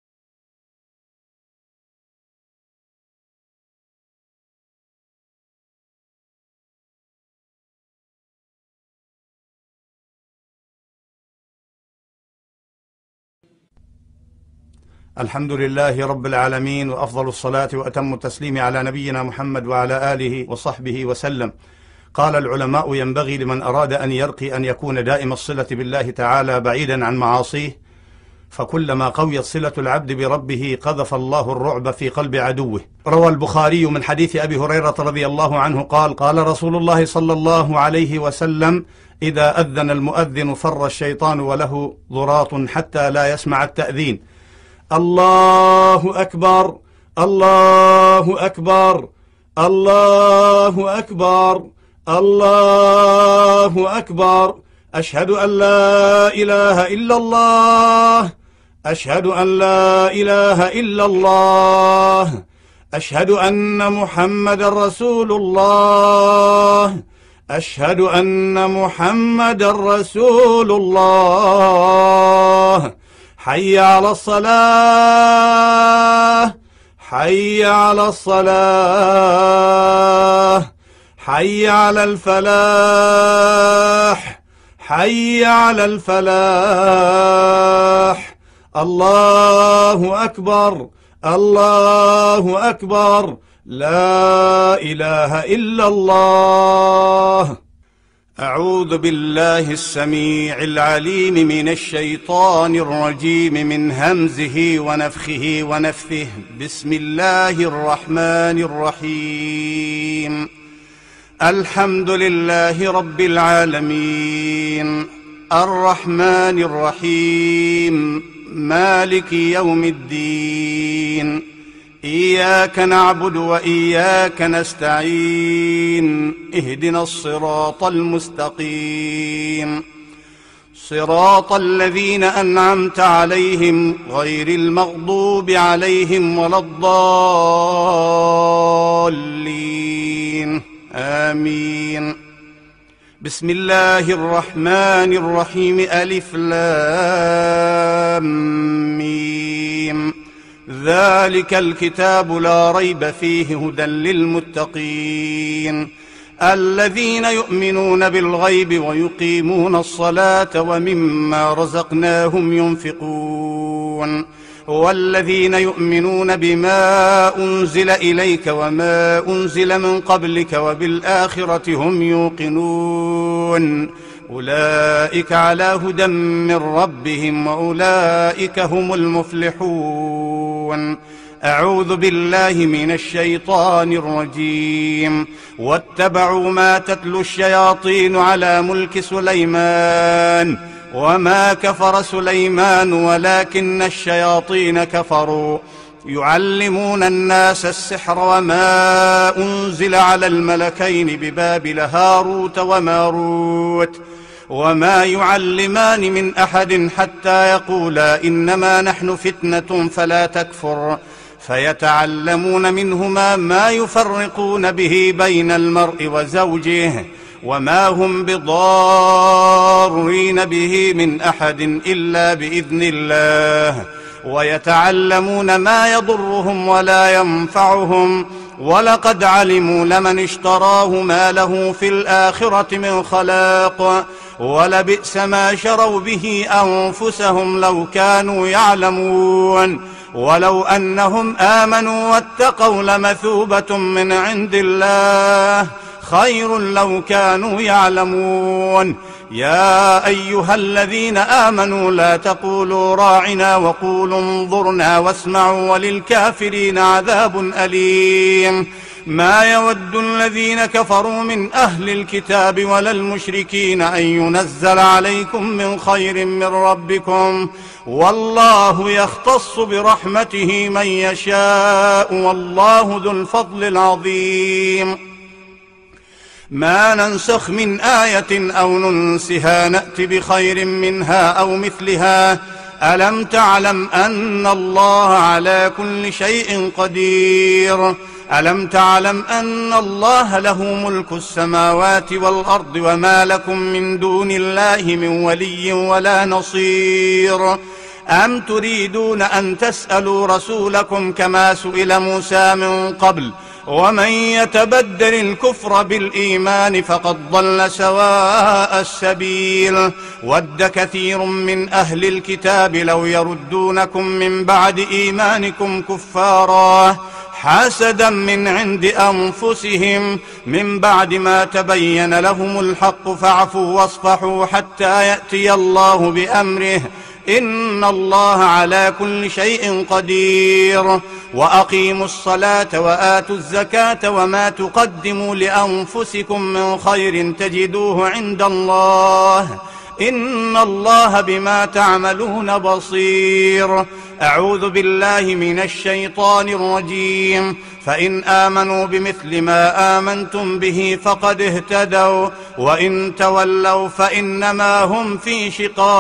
الحمد لله رب العالمين، وأفضل الصلاة وأتم التسليم على نبينا محمد وعلى آله وصحبه وسلم. قال العلماء: ينبغي لمن أراد أن يرقي أن يكون دائم الصلة بالله تعالى بعيدا عن معاصيه، فكلما قويت صلة العبد بربه قذف الله الرعب في قلب عدوه. روى البخاري من حديث أبي هريرة رضي الله عنه قال: قال رسول الله صلى الله عليه وسلم: إذا أذن المؤذن فر الشيطان وله ضراط حتى لا يسمع التأذين. الله أكبر، الله أكبر، الله أكبر، الله أكبر. أشهد أن لا إله إلا الله. أشهد أن لا إله إلا الله. أشهد أن محمد رسول الله. أشهد أن محمد رسول الله. حي على الصلاة، حي على الصلاة، حي على الفلاح، حي على الفلاح. الله أكبر، الله أكبر، لا إله إلا الله. أعوذ بالله السميع العليم من الشيطان الرجيم من همزه ونفخه ونفثه. بسم الله الرحمن الرحيم. الحمد لله رب العالمين، الرحمن الرحيم، مالك يوم الدين. إياك نعبد وإياك نستعين. اهدنا الصراط المستقيم، صراط الذين أنعمت عليهم غير المغضوب عليهم ولا الضالين. آمين. بسم الله الرحمن الرحيم. ألف لام ميم. ذلك الكتاب لا ريب فيه هدى للمتقين الذين يؤمنون بالغيب ويقيمون الصلاة ومما رزقناهم ينفقون والذين يؤمنون بما أنزل إليك وما أنزل من قبلك وبالآخرة هم يوقنون أولئك على هدى من ربهم وأولئك هم المفلحون. أعوذ بالله من الشيطان الرجيم. واتبعوا ما تتلو الشياطين على ملك سليمان وما كفر سليمان ولكن الشياطين كفروا يعلمون الناس السحر وما أنزل على الملكين ببابل هاروت وماروت وما يعلمان من أحد حتى يقولا إنما نحن فتنة فلا تكفر فيتعلمون منهما ما يفرقون به بين المرء وزوجه وما هم بضارين به من أحد إلا بإذن الله ويتعلمون ما يضرهم ولا ينفعهم ولقد علموا لمن اشتراه ما له في الآخرة من خلاق ولبئس ما شروا به أنفسهم لو كانوا يعلمون ولو أنهم آمنوا واتقوا لمثوبة من عند الله خير لو كانوا يعلمون. يا أيها الذين آمنوا لا تقولوا راعنا وقولوا انظرنا واسمعوا وللكافرين عذاب أليم. ما يود الذين كفروا من أهل الكتاب ولا المشركين أن ينزل عليكم من خير من ربكم والله يختص برحمته من يشاء والله ذو الفضل العظيم. ما ننسخ من آية أو ننسها نأت بخير منها أو مثلها ألم تعلم أن الله على كل شيء قدير ألم تعلم أن الله له ملك السماوات والأرض وما لكم من دون الله من ولي ولا نصير أم تريدون أن تسألوا رسولكم كما سئل موسى من قبل ومن يتبدل الكفر بالإيمان فقد ضل سواء السبيل ود كثير من أهل الكتاب لو يردونكم من بعد إيمانكم كفارا حسدا من عند أنفسهم من بعد ما تبين لهم الحق فاعفوا واصفحوا حتى يأتي الله بأمره إن الله على كل شيء قدير. وأقيموا الصلاة وآتوا الزكاة وما تقدموا لأنفسكم من خير تجدوه عند الله إن الله بما تعملون بصير. أعوذ بالله من الشيطان الرجيم. فإن آمنوا بمثل ما آمنتم به فقد اهتدوا وإن تولوا فإنما هم في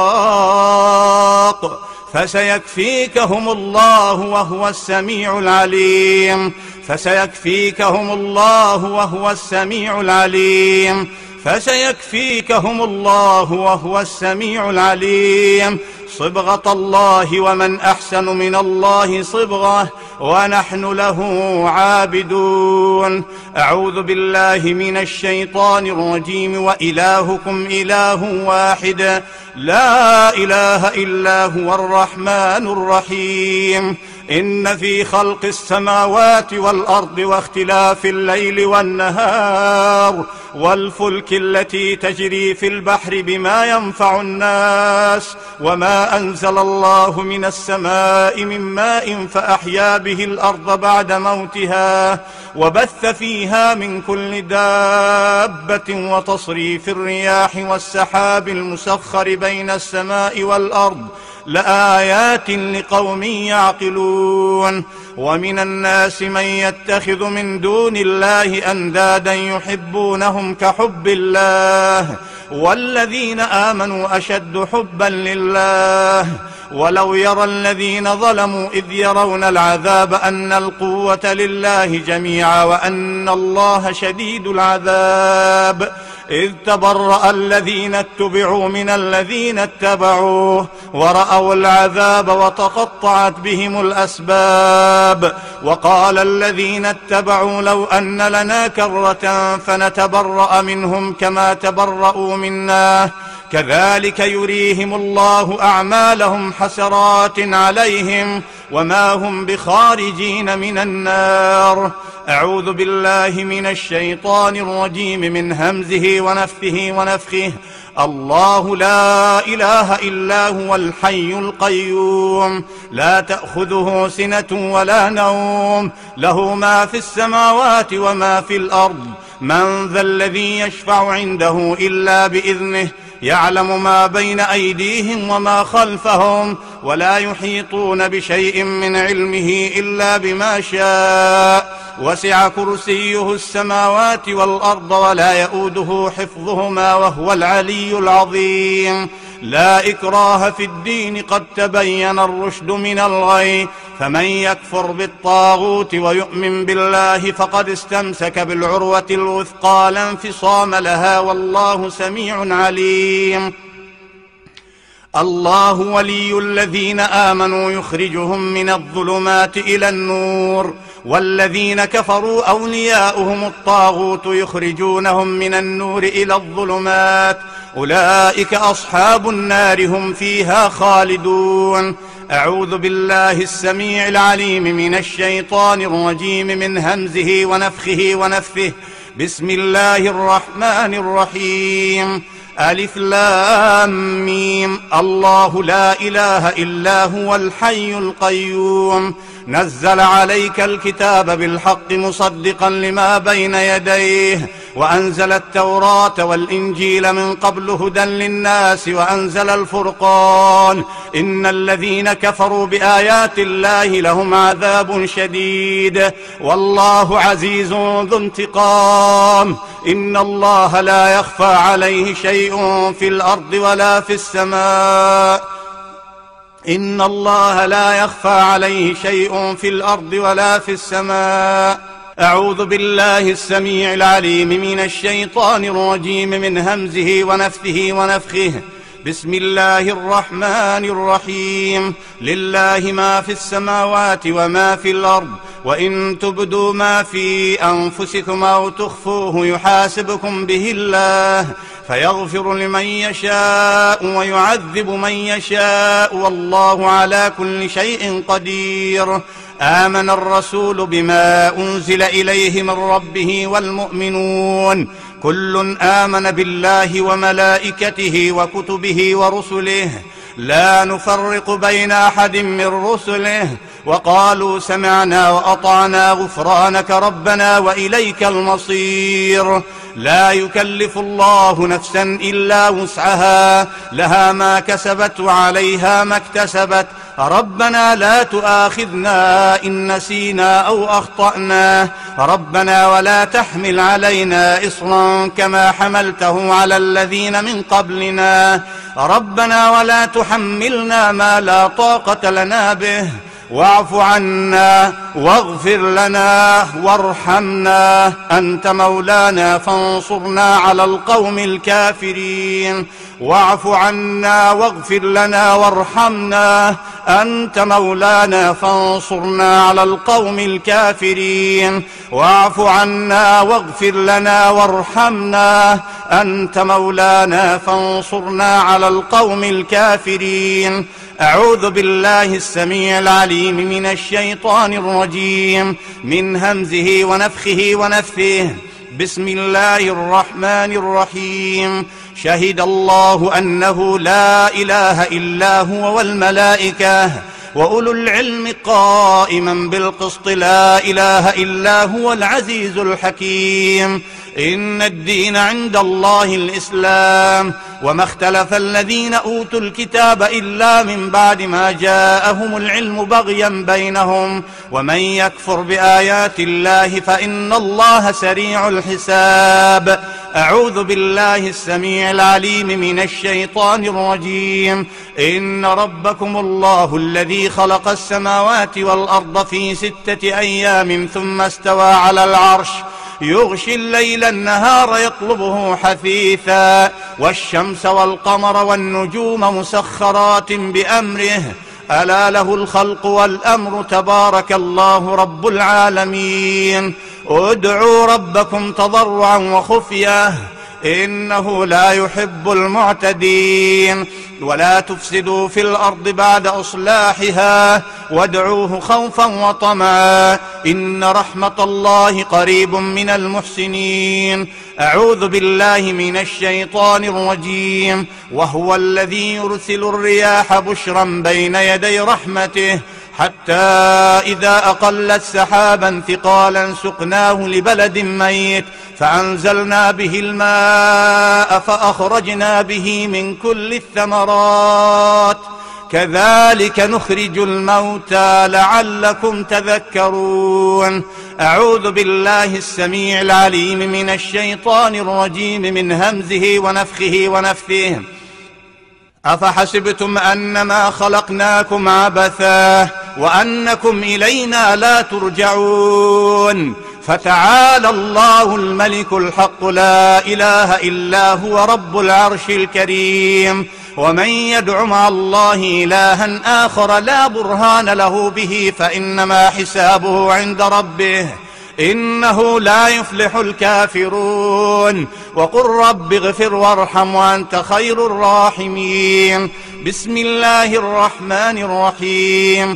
شقاق فسيكفيكهم الله وهو السميع العليم. فسيكفيكهم الله وهو السميع العليم. فسيكفيكهم الله وهو السميع العليم. صبغة الله ومن أحسن من الله صبغة ونحن له عابدون. أعوذ بالله من الشيطان الرجيم. وإلهكم إله واحد لا إله إلا هو الرحمن الرحيم. إن في خلق السماوات والأرض واختلاف الليل والنهار والفلك التي تجري في البحر بما ينفع الناس وما أنزل الله من السماء من ماء فأحيا به الأرض بعد موتها وبث فيها من كل دابة وتصريف الرياح والسحاب المسخر بين السماء والأرض لآيات لقوم يعقلون. ومن الناس من يتخذ من دون الله أندادا يحبونهم كحب الله والذين آمنوا أشد حبا لله. ولو يرى الذين ظلموا إذ يرون العذاب أن القوة لله جميعا وأن الله شديد العذاب إذ تبرأ الذين اتبعوا من الذين اتبعوا ورأوا العذاب وتقطعت بهم الأسباب. وقال الذين اتبعوا لو أن لنا كرة فنتبرأ منهم كما تبرأوا منا كذلك يريهم الله أعمالهم حسرات عليهم وما هم بخارجين من النار. أعوذ بالله من الشيطان الرجيم من همزه ونفثه ونفخه. الله لا إله إلا هو الحي القيوم لا تأخذه سنة ولا نوم له ما في السماوات وما في الأرض. من ذا الذي يشفع عنده إلا بإذنه يعلم ما بين أيديهم وما خلفهم ولا يحيطون بشيء من علمه إلا بما شاء. وسع كرسيه السماوات والأرض ولا يؤوده حفظهما وهو العلي العظيم. لا إكراه في الدين قد تبين الرشد من الغي فمن يكفر بالطاغوت ويؤمن بالله فقد استمسك بالعروة الوثقى لا انفصام لها والله سميع عليم. الله ولي الذين آمنوا يخرجهم من الظلمات إلى النور والذين كفروا أولياؤهم الطاغوت يخرجونهم من النور إلى الظلمات أولئك أصحاب النار هم فيها خالدون. أعوذ بالله السميع العليم من الشيطان الرجيم من همزه ونفخه ونفثه. بسم الله الرحمن الرحيم. ألف لام ميم. الله لا إله إلا هو الحي القيوم نزل عليك الكتاب بالحق مصدقا لما بين يديه وأنزل التوراة والإنجيل من قبل هدى للناس وأنزل الفرقان. إن الذين كفروا بآيات الله لهم عذاب شديد والله عزيز ذو انتقام. إن الله لا يخفى عليه شيء في الأرض ولا في السماء. إن الله لا يخفى عليه شيء في الأرض ولا في السماء. أعوذ بالله السميع العليم من الشيطان الرجيم من همزه ونفثه ونفخه. بسم الله الرحمن الرحيم. لله ما في السماوات وما في الأرض وإن تبدوا ما في أنفسكم أو تخفوه يحاسبكم به الله فيغفر لمن يشاء ويعذب من يشاء والله على كل شيء قدير. آمن الرسول بما أنزل إليه من ربه والمؤمنون كل آمن بالله وملائكته وكتبه ورسله لا نفرق بين أحد من رسله وقالوا سمعنا وأطعنا غفرانك ربنا وإليك المصير. لا يكلف الله نفسا إلا وسعها لها ما كسبت وعليها ما اكتسبت. ربنا لا تؤاخذنا إن نسينا أو أخطأنا ربنا ولا تحمل علينا إصرا كما حملته على الذين من قبلنا ربنا ولا تحملنا ما لا طاقة لنا به واعف عنا واغفر لنا وارحمنا أنت مولانا فانصرنا على القوم الكافرين. واعف عنا واغفر لنا وارحمنا أنت مولانا فانصرنا على القوم الكافرين. واعف عنا واغفر لنا وارحمنا أنت مولانا فانصرنا على القوم الكافرين. أعوذ بالله السميع العليم من الشيطان الرجيم من همزه ونفخه ونفثه. بسم الله الرحمن الرحيم. شهد الله أنه لا إله إلا هو والملائكة وأولو العلم قائما بالقسط لا إله إلا هو العزيز الحكيم. إن الدين عند الله الإسلام وما اختلف الذين أوتوا الكتاب إلا من بعد ما جاءهم العلم بغيا بينهم ومن يكفر بآيات الله فإن الله سريع الحساب. أعوذ بالله السميع العليم من الشيطان الرجيم. إن ربكم الله الذي خلق السماوات والأرض في 6 أيام ثم استوى على العرش يغشي الليل النهار يطلبه حثيثا والشمس والقمر والنجوم مسخرات بأمره ألا له الخلق والأمر تبارك الله رب العالمين. ادعوا ربكم تضرعا وخفية إنه لا يحب المعتدين. ولا تفسدوا في الأرض بعد إصلاحها وادعوه خوفا وطمعا إن رحمة الله قريب من المحسنين. أعوذ بالله من الشيطان الرجيم. وهو الذي يرسل الرياح بشرا بين يدي رحمته حتى إذا أقلت سحابا ثقالا سقناه لبلد ميت فأنزلنا به الماء فأخرجنا به من كل الثمرات كذلك نخرج الموتى لعلكم تذكرون. أعوذ بالله السميع العليم من الشيطان الرجيم من همزه ونفخه ونفثه. أفحسبتم أنما خلقناكم عبثا وأنكم إلينا لا ترجعون. فتعالى الله الملك الحق لا إله إلا هو رب العرش الكريم. ومن يدع مع الله إلها آخر لا برهان له به فإنما حسابه عند ربه إنه لا يفلح الكافرون. وقل رب اغفر وارحم وأنت خير الراحمين. بسم الله الرحمن الرحيم.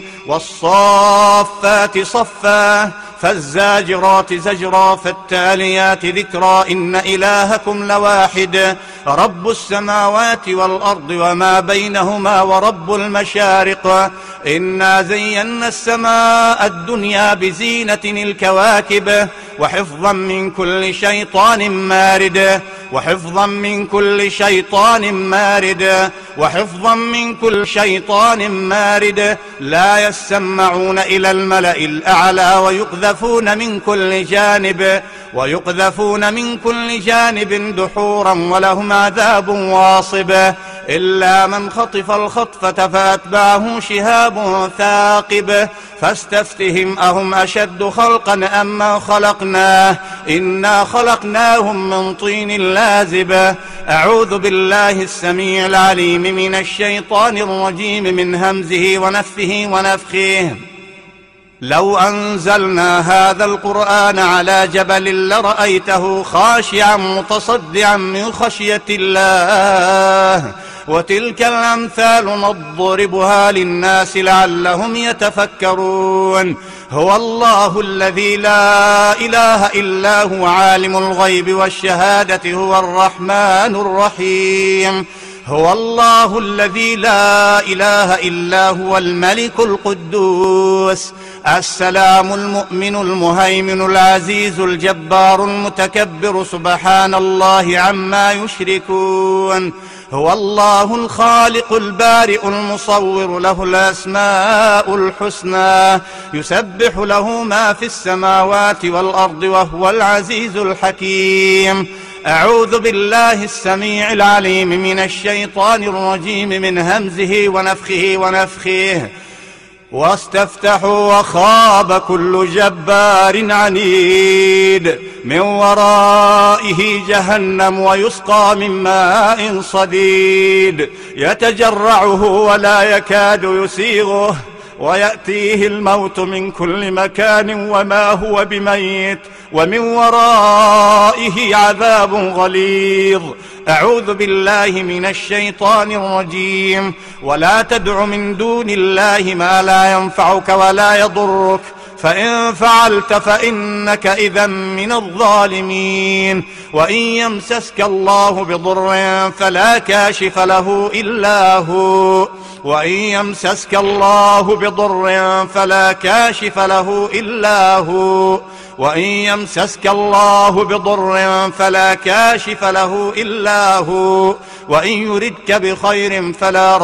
والصافات صفا فالزاجرات زجرا فالتاليات ذكرا إن إلهكم لواحد رب السماوات والأرض وما بينهما ورب المشارق. إنا زينا السماء الدنيا بزينة الكواكب وحفظا من كل شيطان مارد وحفظا من كل شيطان مارد وحفظا من كل شيطان مارد. لا يسمعون إلى الملأ الأعلى ويقذفون من كل جانب دحورا ولهم عذاب واصب. إلا من خطف الخطفة فأتبعه شهاب ثاقب. فاستفتهم أهم أشد خلقا أم من خلقناه إنا خلقناهم من طين لازب. أعوذ بالله السميع العليم من الشيطان الرجيم من همزه ونفثه ونفخه. لو أنزلنا هذا القرآن على جبل لرأيته خاشعا متصدعا من خشية الله وتلك الأمثال نضربها للناس لعلهم يتفكرون. هو الله الذي لا إله إلا هو عالم الغيب والشهادة هو الرحمن الرحيم. هو الله الذي لا إله إلا هو الملك القدوس السلام المؤمن المهيمن العزيز الجبار المتكبر سبحان الله عما يشركون. هو الله الخالق البارئ المصور له الأسماء الحسنى يسبح له ما في السماوات والأرض وهو العزيز الحكيم. أعوذ بالله السميع العليم من الشيطان الرجيم من همزه ونفخه ونفخه. واستفتحوا وخاب كل جبار عنيد من ورائه جهنم ويسقى من ماء صديد يتجرعه ولا يكاد يسيغه ويأتيه الموت من كل مكان وما هو بميت ومن ورائه عذاب غليظ. أعوذ بالله من الشيطان الرجيم. ولا تدع من دون الله ما لا ينفعك ولا يضرك فإن فعلت فإنك إذا من الظالمين. وإن يمسسك الله بضر فلا كاشف له إلا هو وإن يمسسك الله بضر فلا كاشف له إلا هو وإن يمسسك الله بضر فلا كاشف له إلا هو وإن يردك بخير فلا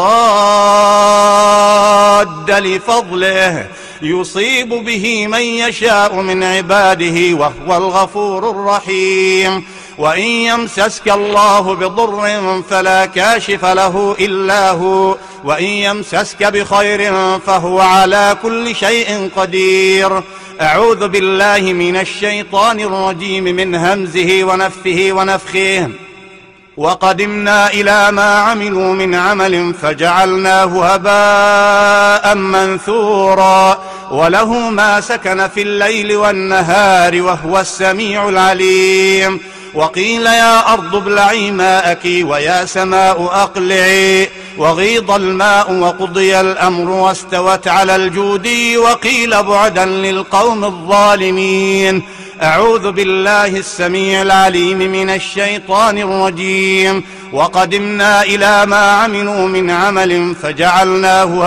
راد لفضله يصيب به من يشاء من عباده وهو الغفور الرحيم. وإن يمسسك الله بضر فلا كاشف له إلا هو وإن يمسسك بخير فهو على كل شيء قدير. أعوذ بالله من الشيطان الرجيم من همزه ونفثه ونفخه. وقدمنا إلى ما عملوا من عمل فجعلناه هباء منثورا وله ما سكن في الليل والنهار وهو السميع العليم. وقيل يا أرض ابلعي ماءك ويا سماء أقلعي وغيض الماء وقضي الأمر واستوت على الجودي وقيل بعدا للقوم الظالمين. أعوذ بالله السميع العليم من الشيطان الرجيم. وقدمنا إلى ما عملوا من عمل فجعلناه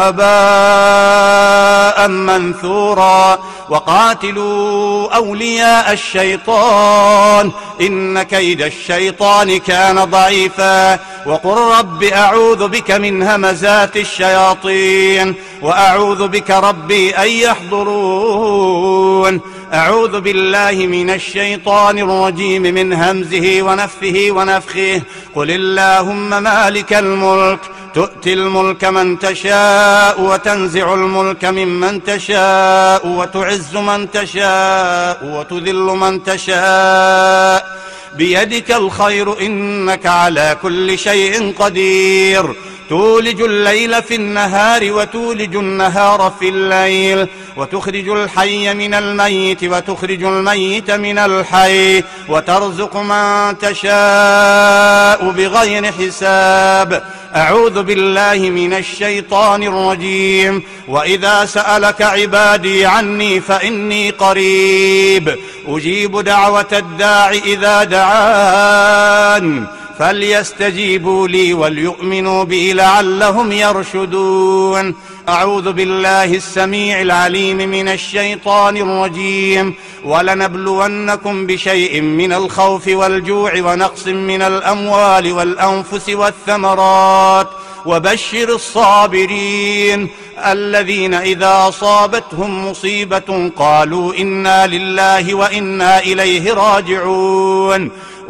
هباء منثورا وقاتلوا أولياء الشيطان إن كيد الشيطان كان ضعيفا. وقل رب أعوذ بك من همزات الشياطين وأعوذ بك ربي أن يحضرون. أعوذ بالله من الشيطان الرجيم من همزه ونفثه ونفخه. قل اللهم مالك الملك تؤتي الملك من تشاء وتنزع الملك ممن تشاء وتعز من تشاء وتذل من تشاء بيدك الخير إنك على كل شيء قدير. تولج الليل في النهار وتولج النهار في الليل وتخرج الحي من الميت وتخرج الميت من الحي وترزق من تشاء بغير حساب. أعوذ بالله من الشيطان الرجيم. وإذا سألك عبادي عني فإني قريب أجيب دعوة الداع إذا دعان فليستجيبوا لي وليؤمنوا بي لعلهم يرشدون. أعوذ بالله السميع العليم من الشيطان الرجيم. ولنبلونكم بشيء من الخوف والجوع ونقص من الأموال والأنفس والثمرات وبشر الصابرين الذين إذا أصابتهم مصيبة قالوا إنا لله وإنا إليه راجعون.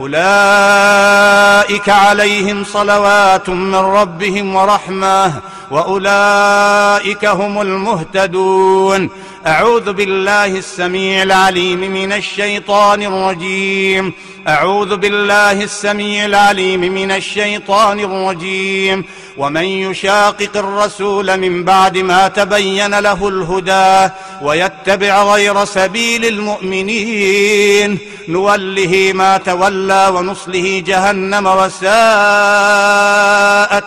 أولئك عليهم صلوات من ربهم ورحمة وأولئك هم المهتدون. أعوذ بالله السميع العليم من الشيطان الرجيم. أعوذ بالله السميع العليم من الشيطان الرجيم. ومن يشاقق الرسول من بعد ما تبين له الهدى ويتبع غير سبيل المؤمنين نوله ما تولى ونصله جهنم وساءت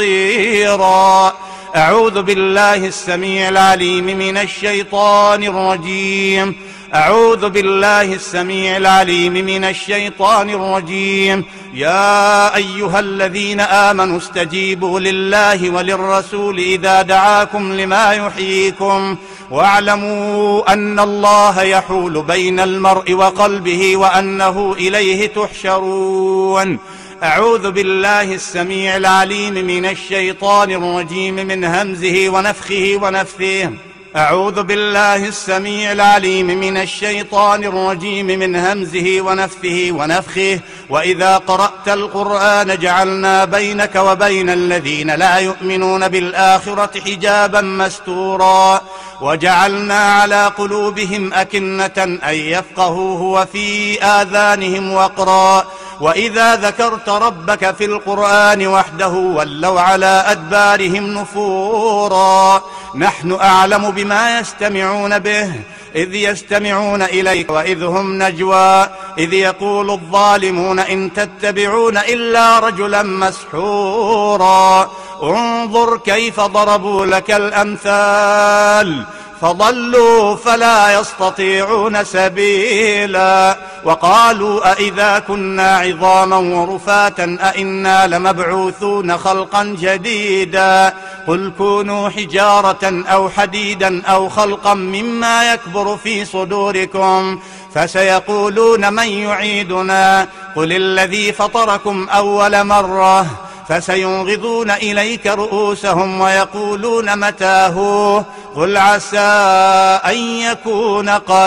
مصيرا. أعوذ بالله السميع العليم من الشيطان الرجيم. أعوذ بالله السميع العليم من الشيطان الرجيم. يا أيها الذين آمنوا استجيبوا لله وللرسول إذا دعاكم لما يحييكم واعلموا أن الله يحول بين المرء وقلبه وأنه إليه تحشرون. أعوذ بالله السميع العليم من الشيطان الرجيم من همزه ونفخه ونفثه. أعوذ بالله السميع العليم من الشيطان الرجيم من همزه ونفثه ونفخه. وإذا قرأت القرآن جعلنا بينك وبين الذين لا يؤمنون بالآخرة حجابا مستورا وجعلنا على قلوبهم أكنة أن يفقهوه وفي آذانهم وقرا وإذا ذكرت ربك في القرآن وحده ولوا على أدبارهم نفورا. نحن أعلم بما يستمعون به إذ يستمعون إليك وإذ هم نجوى إذ يقول الظالمون إن تتبعون إلا رجلا مسحورا. انظر كيف ضربوا لك الأمثال فضلوا فلا يستطيعون سبيلا. وقالوا أئذا كنا عظاما ورفاتا أئنا لمبعوثون خلقا جديدا. قل كونوا حجارة أو حديدا أو خلقا مما يكبر في صدوركم فسيقولون من يعيدنا قل الذي فطركم أول مرة فسينغضون إليك رؤوسهم ويقولون متاه قل عسى أن يكون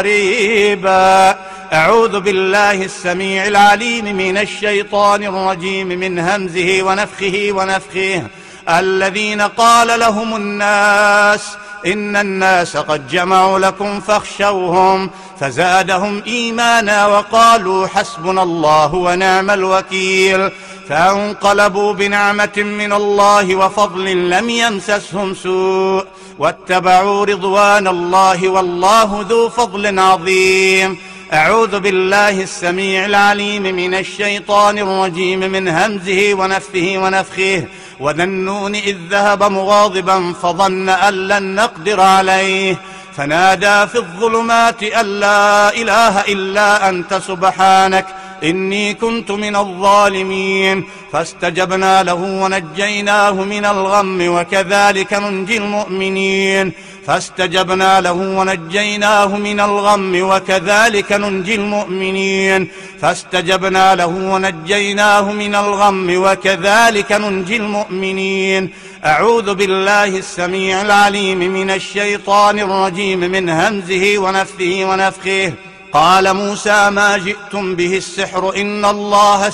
قريبا. أعوذ بالله السميع العليم من الشيطان الرجيم من همزه ونفخه ونفخه. الذين قال لهم الناس إن الناس قد جمعوا لكم فاخشوهم فزادهم إيمانا وقالوا حسبنا الله ونعم الوكيل. فانقلبوا بنعمة من الله وفضل لم يمسسهم سوء واتبعوا رضوان الله والله ذو فضل عظيم. أعوذ بالله السميع العليم من الشيطان الرجيم من همزه ونفثه ونفخه. وذا النون إذ ذهب مغاضبا فظن أن لن نقدر عليه فنادى في الظلمات أن لا إله إلا أنت سبحانك إني كنت من الظالمين. فاستجبنا له ونجيناه من الغم وكذلك ننجي المؤمنين. فاستجبنا له ونجيناه من الغم وكذلك ننجي المؤمنين. فاستجبنا له ونجيناه من الغم وكذلك ننجي المؤمنين. أعوذ بالله السميع العليم من الشيطان الرجيم من همزه ونفثه ونفخه. قال موسى ما جئتم به السحر إن الله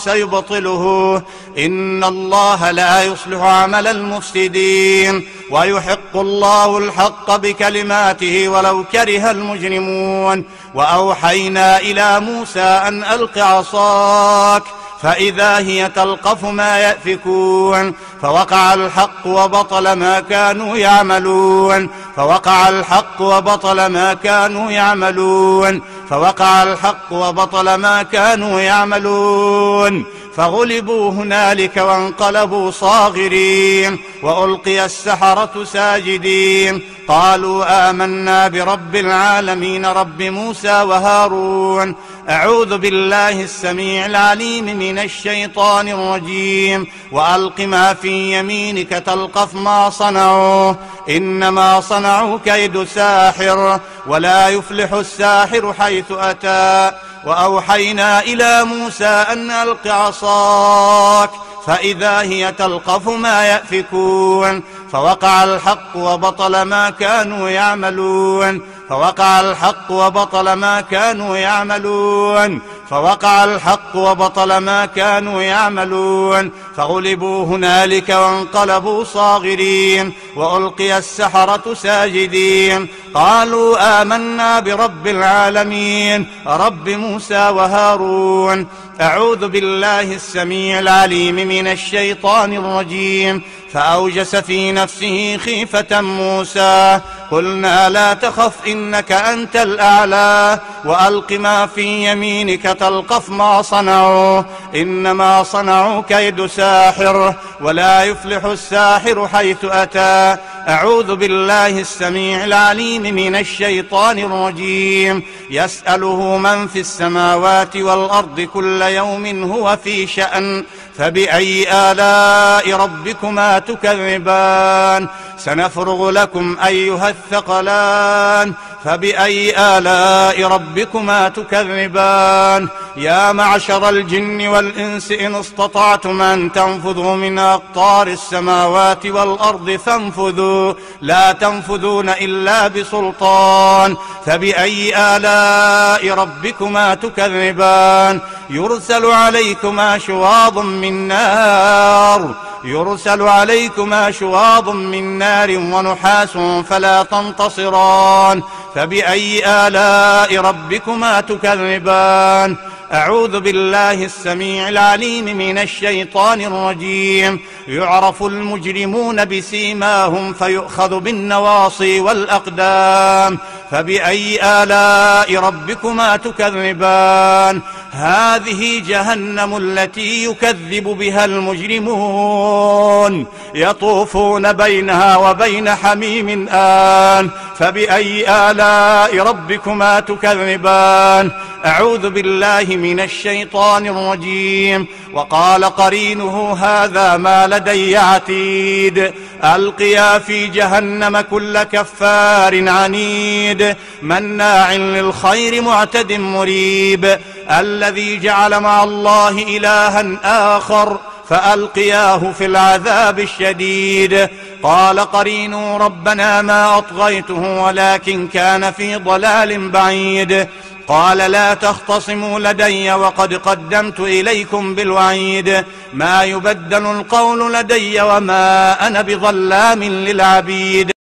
سيبطله إن الله لا يصلح عمل المفسدين ويحق الله الحق بكلماته ولو كره المجرمون. وأوحينا إلى موسى أن ألق عصاك فإذا هي تلقف ما يأفكون فوقع الحق وبطل ما كانوا يعملون. فوقع الحق وبطل ما كانوا يعملون. فوقع الحق وبطل ما كانوا يعملون. فغلبوا هنالك وانقلبوا صاغرين وألقي السحرة ساجدين قالوا آمنا برب العالمين رب موسى وهارون. أعوذ بالله السميع العليم من الشيطان الرجيم. وألق ما في يمينك تلقف ما صنعوا إنما صنعوا كيد ساحر ولا يفلح الساحر حيث أتى. وأوحينا إلى موسى أن ألق عصاك فإذا هي تلقف ما يأفكون فوقع الحق وبطل ما كانوا يعملون. فوقع الحق وبطل ما كانوا يعملون. فوقع الحق وبطل ما كانوا يعملون. فغلبوا هنالك وانقلبوا صاغرين وألقي السحرة ساجدين قالوا آمنا برب العالمين رب موسى وهارون. أعوذ بالله السميع العليم من الشيطان الرجيم. فأوجس في نفسه خيفة موسى قلنا لا تخف إنك أنت الأعلى وألق ما في يمينك تلقف ما صنعوا إنما صنعوا كيد ساحر ولا يفلح الساحر حيث أتى. أعوذ بالله السميع العليم من الشيطان الرجيم. يسأله من في السماوات والأرض كل يوم هو في شأن فبأي آلاء ربكما تكذبان سنفرغ لكم أيها الثقلان فبأي آلاء ربكما تكذبان. يا معشر الجن والإنس إن استطعتم أن تنفذوا من أقطار السماوات والأرض فانفذوا لا تنفذون إلا بسلطان. فبأي آلاء ربكما تكذبان. يرسل عليكما شواظ من نار يرسل عليكما شواظ من نار ونحاس فلا تنتصران. فبأي آلاء ربكما تكذبان. أعوذ بالله السميع العليم من الشيطان الرجيم. يعرف المجرمون بسيماهم فيؤخذ بالنواصي والأقدام. فبأي آلاء ربكما تكذبان. هذه جهنم التي يكذب بها المجرمون يطوفون بينها وبين حميم آن. فبأي آلاء ربكما تكذبان. أعوذ بالله من الشيطان الرجيم. وقال قرينه هذا ما لدي عتيد. ألقيا في جهنم كل كفار عنيد مناع للخير معتد مريب الذي جعل مع الله إلها آخر فألقياه في العذاب الشديد. قال قرينه ربنا ما أطغيته ولكن كان في ضلال بعيد. قال لا تختصموا لدي وقد قدمت إليكم بالوعيد. ما يبدل القول لدي وما أنا بظلام للعبيد.